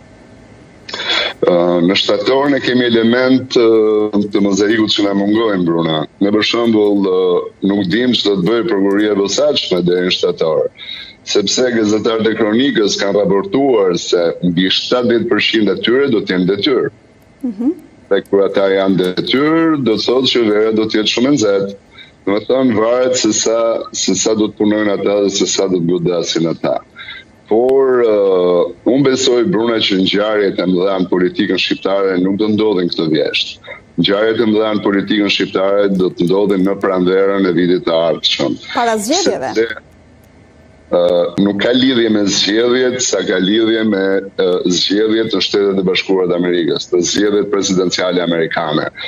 Uh, në shtator ne kemi element uh, të mozaikut që na mungojnë, Bruna. Ne për shembull uh, nuk dim ç'do të bëjë prokuroria e posaçme deri në shtator, sepse gazetarët e kronikës kanë raportuar se mbi shtatëdhjetë përqind e tyre do të jenë detyrë. Mm-hmm. Dhe kur ata janë detyrë, do të thotë që vera do të jetë shumë e nxehtë. Do të thonë varet se sa se sa do të punojnë ata dhe se sa do të godasin ata. Por uh, unë besoj, Bruna, që ngjarjet e mëdha në politikën shqiptare nuk do ndodhin këtë vjesht. Ngjarjet e mëdha në politikën shqiptare do të ndodhin në pranverën e vitit të ardhshëm. Para zgjedhjeve. Uh, nuk ka lidhje me zgjedhjet, sa ka lidhje me uh, zgjedhjet të Shtetet e Bashkuara të Amerikës, të zgjedhjet presidenciale amerikane.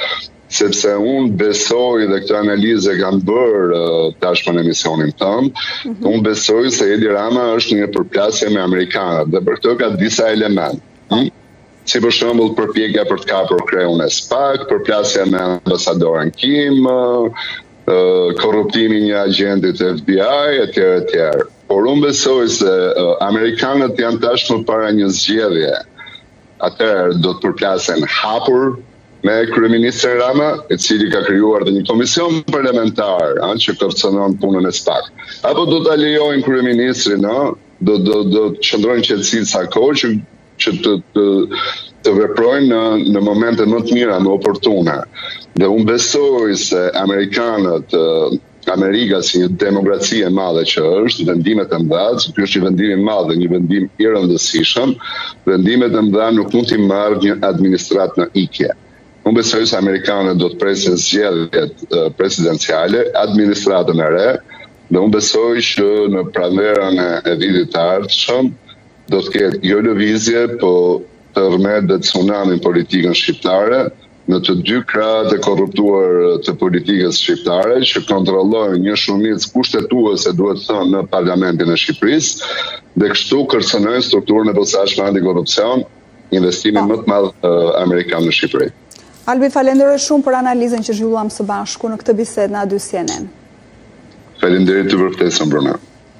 sepse unë besoj dhe këtë analizë e kam bërë uh, tashmë në emisionin tëmë, mm -hmm. unë besoj se Edi Rama është një përplasje me Amerikanët dhe për këtë ka disa elementë. Hm? Si për shembull përpjekja për të kapur kreun e SPAK, përplasja me ambasadoren Kim, uh, korruptimi i një agentit të F B I, etj etj. Por unë besoj se uh, Amerikanët janë tashmë para një zgjedhje. Atëherë do të përplasen hapur me kryeministrin Rama, i cili ka krijuar dhe një komision parlamentar a, që kërcënon punën e SPAK. Apo do ta lejojnë kryeministrin, a, do do do të qëndrojnë qetësi sa kohë që që të, të, të veprojnë në, në momente më të mira, më oportune. Dhe unë besoj se Amerikanët, Amerika si një demokraci e madhe që është, vendimet e mëdha, që ky është një vendim i madh dhe një vendim i rëndësishëm, vendimet e mëdha nuk mund t'i marrë një administratë në ikje. Unë besoj se Amerikanët do të presin zgjedhjet presidenciale, administratën e re, dhe unë besoj që në pranverën e vitit të ardhshëm do të ketë jo lëvizje, po tërmet dhe tsunamin politikën shqiptare, në të dy krahët e korruptuar të politikës shqiptare, që kontrollojnë një shumicë kushtetuese, duhet thënë, në parlamentin e Shqipërisë, dhe kështu kërcënojnë strukturën e posaçme antikorrupsion, investimin më të madh uh, amerikan në Shqipëri. Albi, falenderoj shumë për analizën që zhvilluam së bashku në këtë bisedë në A dy C N N. Faleminderit të vërtetshëm, Bruna.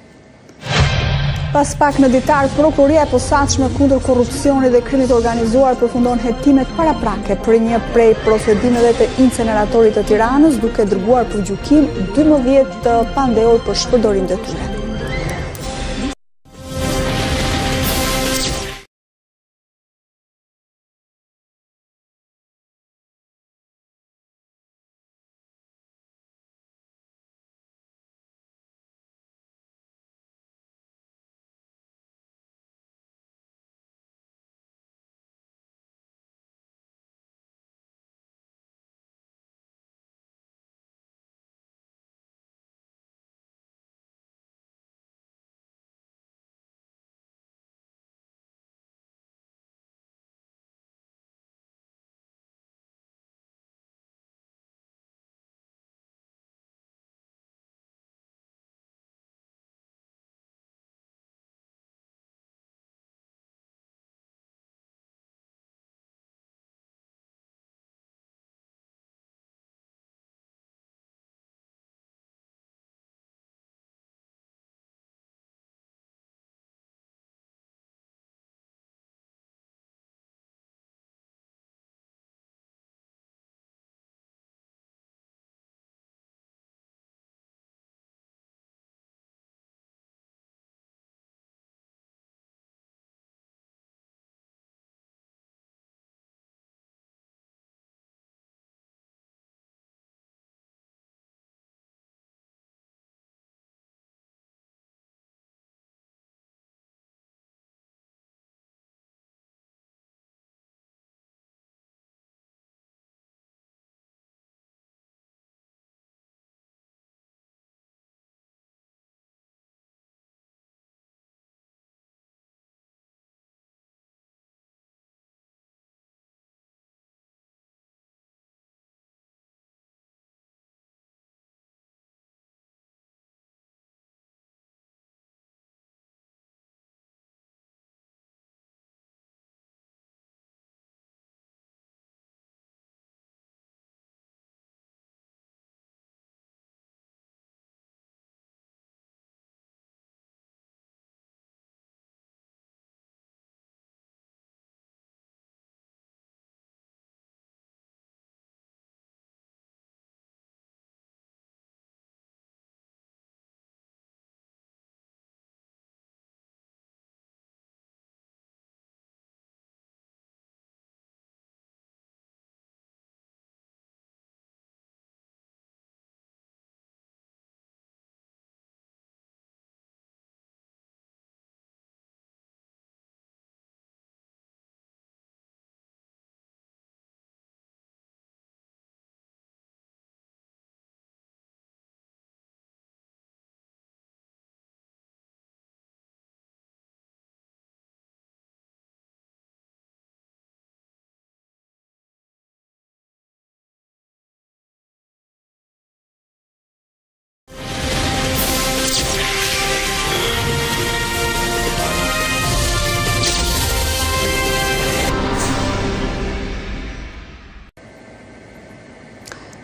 Pas pak në ditar, prokuria e posaçme kundër korrupsionit dhe krimit organizuar përfundon hetimet paraprake për një prej procedimeve të inceneratorit të Tiranës, duke dërguar për gjykim dymbëdhjetë pandeor për shpërdorim detyre.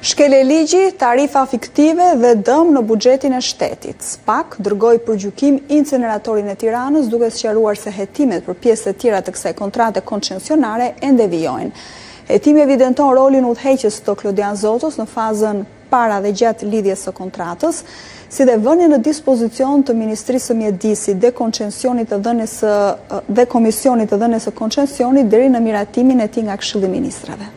Shkelje ligji, tarifa fiktive dhe dëm në buxhetin e shtetit. SPAK dërgoi për gjykim inceneratorin e Tiranës duke sqaruar se hetimet për pjesë të tjera të kësaj kontrate koncesionare ende vijojnë. Hetimi evidenton rolin udhëheqës të Klodian Zotos në fazën para dhe gjatë lidhjes së kontratës, si dhe vënie në dispozicion të Ministrisë së Mjedisit dhe koncesionit të dhënies dhe Komisionit të dhënies së koncesionit deri në miratimin e tij nga Këshilli i Ministrave.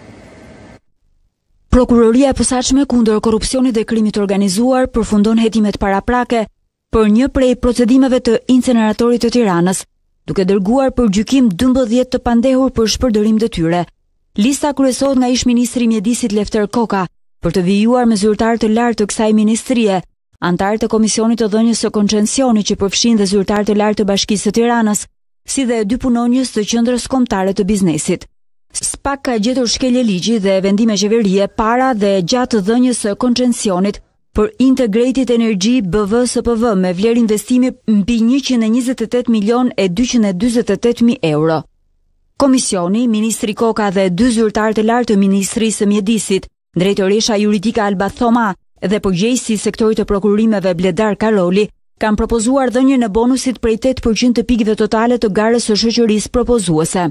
Prokuroria e posaçme kundër korrupsionit dhe krimit të organizuar përfundon hetimet paraprake për një prej procedimeve të inceneratorit të Tiranës, duke dërguar për gjykim dymbëdhjetë të pandehur për shpërdorim detyre. Lista kryesohet nga ish-ministri i Mjedisit Lefter Koka për të vijuar me zyrtarë të lartë të kësaj ministrie, antarë të Komisionit të Dhënies së Koncesionit që përfshin dhe zyrtarë të lartë të Bashkisë së Tiranës, si dhe dy punonjës të Qendrës Kombëtare të Biznesit. SPAK ka gjetur shkelje ligji dhe vendime qeverie para dhe gjatë dhënies së koncesionit për Integrated Energy B V S P V me vlerë investimi mbi njëqind e njëzet e tetë milion e dyqind e dyzet e tetë mijë euro. Komisioni, Ministri Koka dhe dy zyrtarë të lartë të Ministrisë së Mjedisit, Drejtoresha Juridike Alba Thoma dhe përgjegjësi i sektorit të prokurimeve Bledar Karoli, kanë propozuar dhënien e bonusit prej tetë përqind të pikëve totale të garës së shoqërisë propozuese.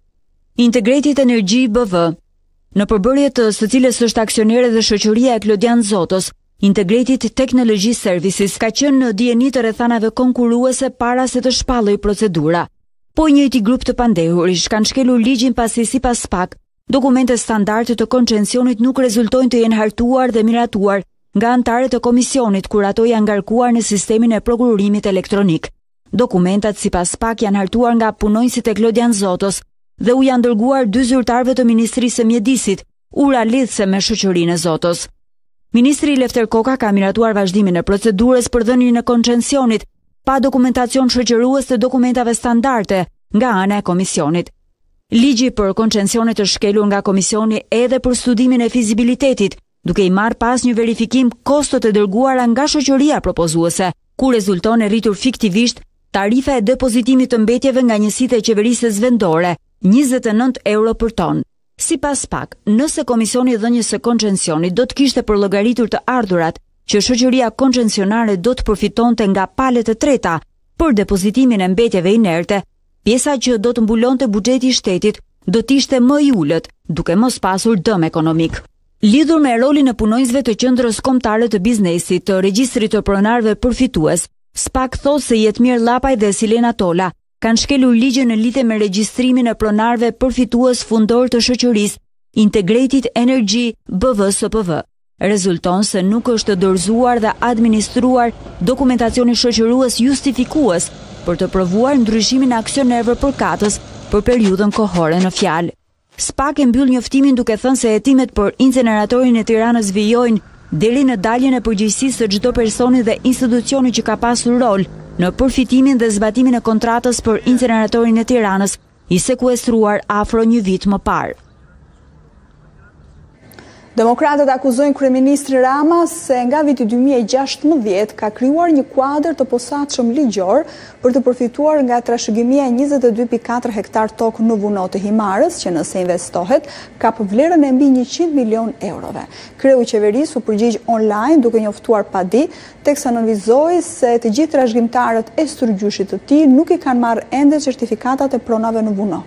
Integrated Energy B V. Në përbërje të së cilës është aksionere dhe shoqëria e Klodian Zotos, Integrated Technology Services ka qenë në dijeni të rrethanave konkurruese para se të shpalloj procedura. Po i njëjti grup të pandehurish kanë shkelur ligjin pasi sipas SPAK, dokumente standarde të koncesionit nuk rezultojnë të jenë hartuar dhe miratuar nga antarët e komisionit kur ato janë ngarkuar në sistemin e prokurimit elektronik. Dokumentat sipas SPAK janë hartuar nga punonjësit e Klodian Zotos dhe u janë dërguar dy zyrtarëve të Ministrisë së Mjedisit, ura lidhse me shoqërinë e Zotos. Ministri Lefter Koka ka miratuar vazhdimin e procedurës për dhënien e koncesionit pa dokumentacion shoqërues të dokumentave standarde nga ana e komisionit. Ligji për koncesionet është shkelur nga komisioni edhe për studimin e fizibilitetit, duke i marrë pas një verifikim kostot e dërguara nga shoqëria propozuese, ku rezulton e rritur fiktivisht tarifa e depozitimit të mbetjeve nga njësitë e qeverisë vendore, njëzet e nëntë euro për ton. Sipas SPAK, nëse Komisioni i Dhënies së Koncesionit do të kishte përllogaritur të ardhurat që shoqëria koncesionare do të përfitonte nga palet e treta për depozitimin e mbetjeve inerte, pjesa që do të mbulonte buxheti i shtetit do të ishte më i ulët, duke mos pasur dëm ekonomik. Lidhur me rolin e punonjësve të Qendrës Kombëtare të Biznesit të Regjistrit të Pronarëve Përfitues, SPAK thotë se Jetmir Llapaj dhe Silena Tola kanë shkelur ligjin në lidhje me regjistrimin e pronarëve përfitues fundor të shoqërisë Integrated Energy B V S P V. Rezulton se nuk është dorëzuar dhe administruar dokumentacioni shoqërues justifikues për të provuar ndryshimin e aksionerëve përkatës për periudhën kohore në fjalë. SPAK e mbyll njoftimin duke thënë se hetimet për inceneratorin e Tiranës vijojnë deri në daljen e përgjegjësisë së çdo personi dhe institucioni që ka pasur rol në përfitimin dhe zbatimin e kontratës për inceneratorin e Tiranës, i sekuestruar afro një vit më parë. Demokratët akuzojnë kryeministri Rama se nga viti dy mijë e gjashtëmbëdhjetë ka krijuar një kuadër të posaçëm ligjor për të përfituar nga trashëgimia e njëzet e dy pikë katër hektar tokë në vuno të Himarës, që nëse investohet, ka për vlerën e mbi njëqind milion eurove. Kreu i qeverisë u përgjigj online duke njoftuar padi, teksa nënvizoi se të gjithë trashëgimtarët e stërgjyshit të tij nuk i kanë marrë ende certifikatat e pronave në vuno.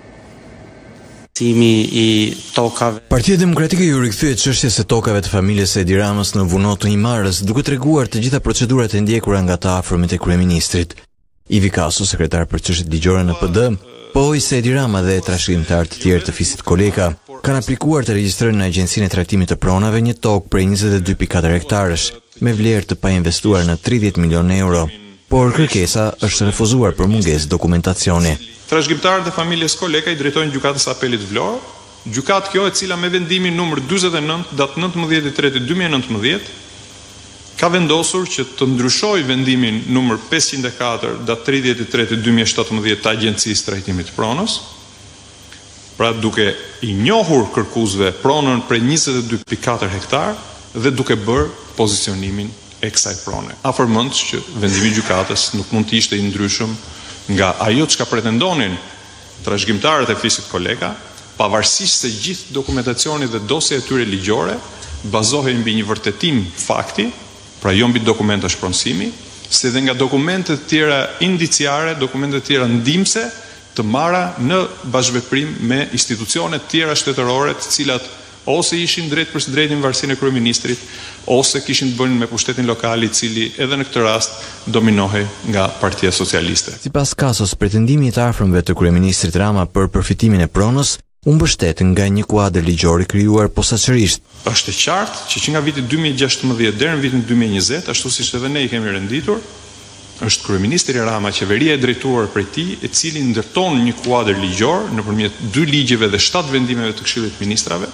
I tokave. Partia Demokratike ju rikthye çështjes së tokave të familjes së Edi Ramës në vuno të Himarës, duke treguar të gjitha procedurat e ndjekura nga të afërmit e kryeministrit. Ivi Kasu, sekretar për çështjet ligjore në P D, pohoi se Edi Rama dhe trashëgimtarë të tjerë të fisit Koleka kanë aplikuar të regjistrojnë në Agjencinë e Trajtimit të Pronave një tokë prej njëzet e dy pikë katër hektarësh, me vlerë të painvestuar në tridhjetë milion euro, por kërkesa është refuzuar për mungesë dokumentacioni. Trashëgimtarët e familjes Koleka i drejtojnë gjykatës apelit Vlorë, gjykatë kjo e cila me vendimin numër dyzet e nëntë datë nëntëmbëdhjetë i tretë dy mijë e nëntëmbëdhjetë ka vendosur që të ndryshojë vendimin numër pesëqind e katër datë tridhjetë i tretë dy mijë e shtatëmbëdhjetë të Agjencisë Trajtimit të Pronës, pra duke i njohur kërkuesve pronën për njëzet e dy pikë katër hektar dhe duke bërë pozicionimin e kësaj prone. Afërmend që vendimi i gjykatës nuk mund të ishte i ndryshëm nga ajo që ka pretendonin trashëgimtarët e fisit Koleka, pavarësisht se gjithë dokumentacioni dhe dosja e tyre ligjore bazohej mbi një vërtetim fakti, pra jo mbi dokumenta shpronësimi, si dhe nga dokumentet tjera indiciare, dokumentet tjera ndihmëse të marra në bashkëveprim me institucionet tjera shtetërore, të cilat ose ishin drejt për së drejtin varësinë e kryeministrit, ose kishin të bënin me pushtetin lokal, i cili edhe në këtë rast dominohej nga Partia Socialiste. Sipas Kasos, pretendimi i të afërmëve të kryeministrit Rama për përfitimin e pronës u mbështet nga një kuadër ligjor i krijuar posaçërisht. Është e qartë që që nga viti dy mijë e gjashtëmbëdhjetë deri në vitin dy mijë e njëzet, ashtu siç edhe ne i kemi renditur, është kryeministri Rama, qeveria e drejtuar prej tij, e cili ndërton një kuadër ligjor nëpërmjet dy ligjeve dhe shtatë vendimeve të Këshillit të Ministrave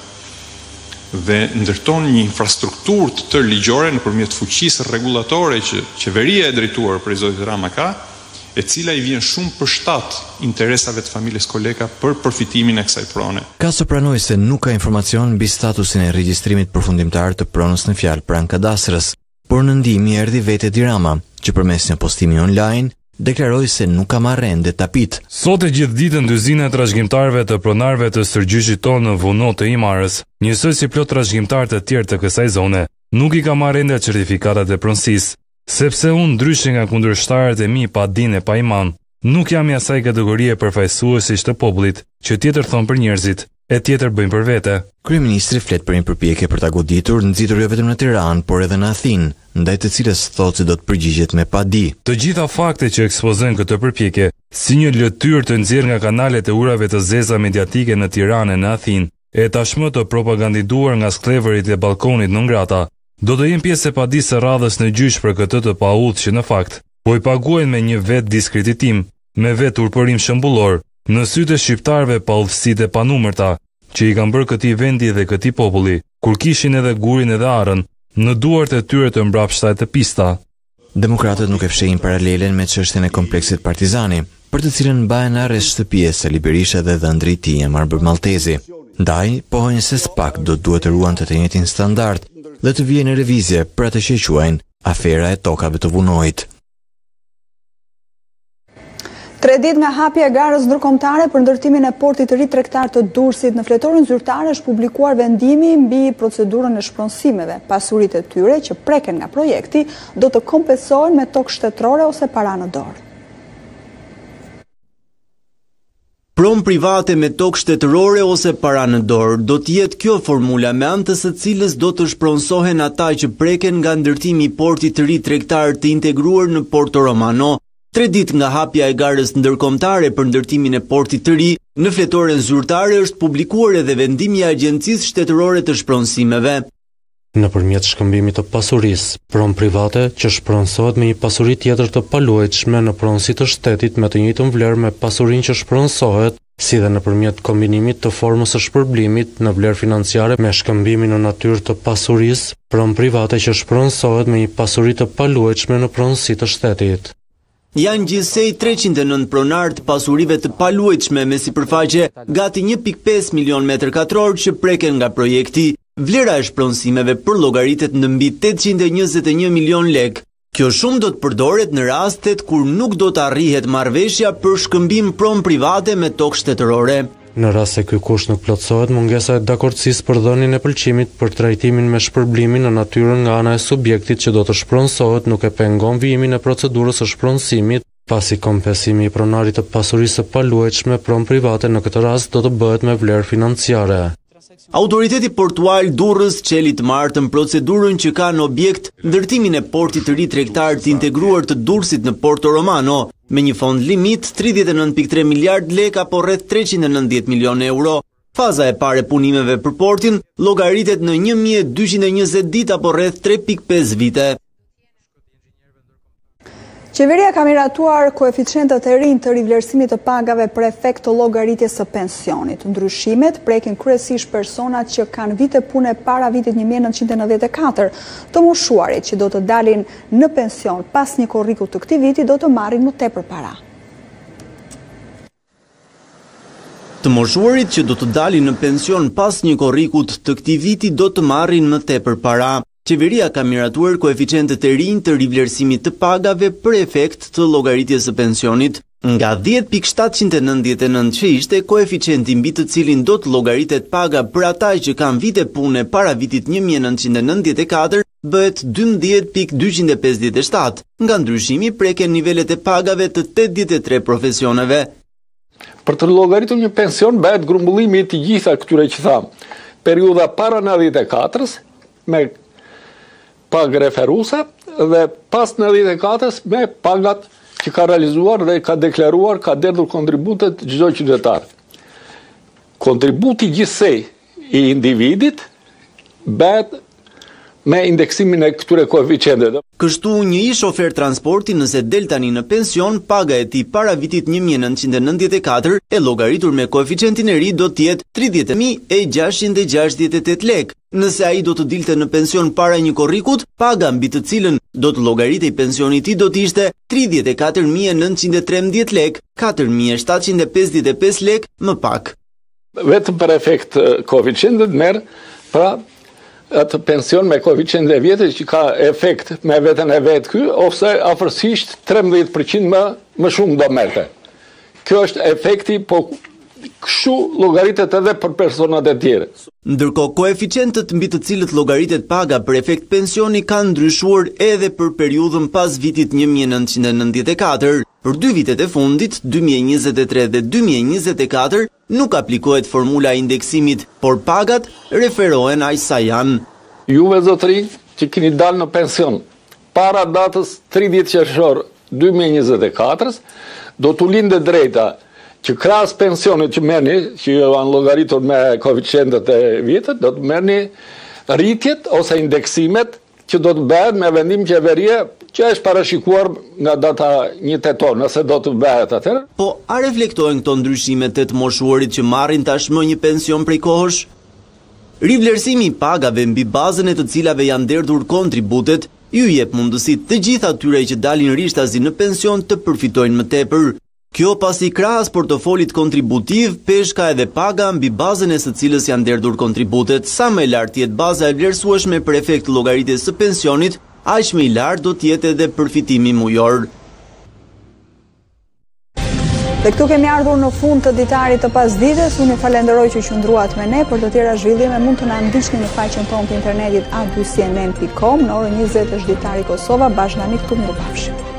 dhe ndërton një infrastrukturë të tërë ligjore nëpërmjet fuqisë rregullatore që qeveria e drejtuar prej zotit Rama ka, e cila i vjen shumë përshtat interesave të familjes Koleka për përfitimin e kësaj prone. Kaso pranoi se nuk ka informacion mbi statusin e regjistrimit përfundimtar të pronës në fjalë pranë kadastrës, por në ndihmë erdhi vetë Edi Rama, që përmes një postimi online deklaroi se nuk ka marrë ende tapit. Sot e gjithë ditën dyzina e trashëgimtarëve të pronarëve të sërgjyqit tonë në vunot të Imarës, njësoj si plot trashëgimtarë të tjerë të kësaj zone, nuk i ka marrë ende certifikatat e pronësisë. Sepse unë ndryshe nga kundërshtarët e mi pa dinë e pa iman, nuk jam i asaj kategorie përfaqësuesish të popullit, që tjetër thon për njerëzit, e tjetër bëjnë për vete. Kryeministri flet për një përpjekje për ta goditur nxitur jo vetëm në Tiranë, por edhe në Athinë, ndaj të cilës thotë se do të përgjigjet me padi. Të gjitha faktet që ekspozojnë këtë përpjekje, si një lëtyrë të nxjerrë nga kanalet e urave të zeza mediatike në Tiranë e në Athinë, e tashmë të propagandiduar nga sklevërit e balkonit në Ngrata, do të jem pjesë e padisë së radhës në gjyq për këtë të paudhë që në fakt, po i paguajnë me një vetë diskreditim, me vetë urpërim shëmbullor, në sytë e shqiptarëve pa udhësitë e panumërta, që i kanë bërë këtij vendi dhe këtij populli, kur kishin edhe gurin edhe arën, në duart e tyre të mbrapshta e të pista. Demokratët nuk e fshehin paralelen me çështjen e kompleksit Partizani, për të cilën mbahen në arrest shtëpie Sali Berisha dhe dhëndri i tij Marber Maltezi. Ndaj, pohojnë se SPAK do duhet të ruante të njëjtin standard dhe të vijë në revizje për atë që quajnë afera e tokave të Vunojit. Tre ditë nga hapja e garës ndërkombëtare për ndërtimin e portit të ri tregtar të Durrësit në fletorin zyrtar është publikuar vendimi mbi procedurën e shpronësimeve. Pasuritë e tyre që preken nga projekti do të kompensohen me tokë shtetërore ose para në dorë. Pron private me tokë shtetërore ose para në dorë, do të jetë kjo formula me anë të së cilës do të shpronësohen ata që preken nga ndërtimi i portit të ri tregtar të integruar në Porto Romano. Tre ditë nga hapja e garës ndërkombëtare për ndërtimin e portit të ri, në fletoren zyrtare është publikuar edhe vendimi i Agjencisë Shtetërore të Shpronësimeve. Nëpërmjet shkëmbimit të pasurisë, pronë private që shpronësohet me një pasuri tjetër të paluajtshme në pronësi të shtetit me të njëjtën vlerë me pasurinë që shpronësohet, si dhe nëpërmjet kombinimit të formës së shpërblimit në vlerë financiare me shkëmbimin në natyrë të pasurisë, pronë private që shpronësohet me një pasuri të paluajtshme në pronësi të shtetit. Janë gjithsej treqind e nëntë pronar të pasurive të paluajtshme me sipërfaqe gati një pikë pesë milion metër katror që preken nga projekti. Vlera e shpronësimeve për llogaritet në mbi tetëqind e njëzet e një milion lek. Kjo shumë do të përdoret në rastet kur nuk do të arrihet marrëveshja për shkëmbim pron private me tokë shtetërore. Në rast se ky kusht nuk plotësohet, mungesa e dakordësisë për dhënien e pëlqimit për trajtimin me shpërblimin në natyrën nga ana e subjektit që do të shpronësohet nuk e pengon vijimin e procedurës së shpronësimit, pasi kompensimi i pronarit të pasurisë së paluajtshme pron private në këtë rast do të bëhet me vlerë financiare. Autoriteti portuar Durrës qeli të martën procedurën që ka në objekt ndërtimin e portit të ri tregtar të integruar të Durrësit në Porto Romano, me një fond limit tridhjetë e nëntë pikë tre miliard lek apo rreth treqind e nëntëdhjetë milion euro. Faza e parë e punimeve për portin llogaritet në një mijë e dyqind e njëzet ditë apo rreth tre pikë pesë vite. Qeveria ka miratuar koeficientët e rinj të rivlerësimit të pagave për efekt të llogaritjes së pensionit. Ndryshimet prekin kryesisht personat që kanë vite pune para vitit një mijë e nëntëqind e nëntëdhjetë e katër. Të moshuarit që do të dalin në pension pas një korrikut të këtij viti do të marrin më tepër para. Të moshuarit që do të dalin në pension pas një korrikut të këtij viti do të marrin më tepër para. Qeveria ka miratuar koeficientet e rinj të rivlerësimit të pagave për efekt të llogaritjes së pensionit, nga dhjetë pikë shtatëqind e nëntëdhjetë e nëntë që ishte koeficienti mbi të cilin do të llogaritet paga për ata që kanë vite pune para vitit një mijë e nëntëqind e nëntëdhjetë e katër, bëhet dymbëdhjetë pikë dyqind e pesëdhjetë e shtatë. Nga ndryshimi preken nivelet e pagave të tetëdhjetë e tre profesioneve. Për të llogaritur një pension bëhet grumbullimi i të gjitha këtyre që tham. Periudha para nëntëdhjetë e katërës me pagë referuese dhe pas nëntëdhjetë e katërës me pagat që ka realizuar dhe ka deklaruar, ka derdhur kontributet çdo qytetar. Kontributi gjithsej i individit bëhet me indeksimin e këtyre koeficienteve. Kështu një i shofer transporti nëse del tani në pension, paga e tij para vitit një mijë e nëntëqind e nëntëdhjetë e katër e llogaritur me koeficientin e ri do të jetë tridhjetë mijë e gjashtëqind e gjashtëdhjetë e tetë lekë. Nëse ai do të dilte në pension para një korrikut, paga mbi të cilën do të llogaritej pensioni i tij do të ishte tridhjetë e katër mijë e nëntëqind e trembëdhjetë lekë, katër mijë e shtatëqind e pesëdhjetë e pesë lekë më pak. Vetëm për efekt koeficientet merr pra atë pension me koeficient e vjetër që ka efekt me veten e vet ky, ose afërsisht trembëdhjetë përqind më, më shumë do merrte. Kjo është efekti, po kështu llogaritet edhe për personat e tjerë. Ndërkohë koeficientët mbi të cilët llogaritet paga për efekt pensioni kanë ndryshuar edhe për periudhën pas vitit një mijë e nëntëqind e nëntëdhjetë e katër. Për dy vitet e fundit, dy mijë e njëzet e tre dhe dy mijë e njëzet e katër, nuk aplikohet formula e indeksimit, por pagat referohen aq sa janë. Juve zotëri që keni dalë në pension para datës tridhjetë qershor dy mijë e njëzet e katër, do t'u lindë drejta që krahas pensionit që merrni, që janë llogaritur me koeficientet e vjetër, do të merrni rritjet ose indeksimet që do të bëhet me vendim qeverie që është parashikuar nga data një tetor, nëse do të bëhet atëherë. Po, a reflektojnë këto ndryshime të të moshuarit që marrin tashmë një pension prej kohësh? Rivlerësimi i pagave mbi bazën e të cilave janë derdhur kontributet ju jep mundësi të gjitha atyre që dalin rishtazi në pension të përfitojnë më tepër. Kjo pasi krahas portofolit kontributiv, peshka edhe paga mbi bazën e së cilës janë derdhur kontributet, sa më e lartë jetë baza e vlerësueshme për efekt të llogaritjes së pensionit, aq më i lartë do të jetë edhe përfitimi mujor. Dhe këtu kemi ardhur në fund të ditarit të pasdites. Unë ju falenderoj që qëndruat me ne. Për të tjera zhvillime mund të na ndiqni në faqen tonë të internetit a dy c n n pikë com. Në orën njëzet është Ditari Kosova, bashkë me këtu mirupafshim.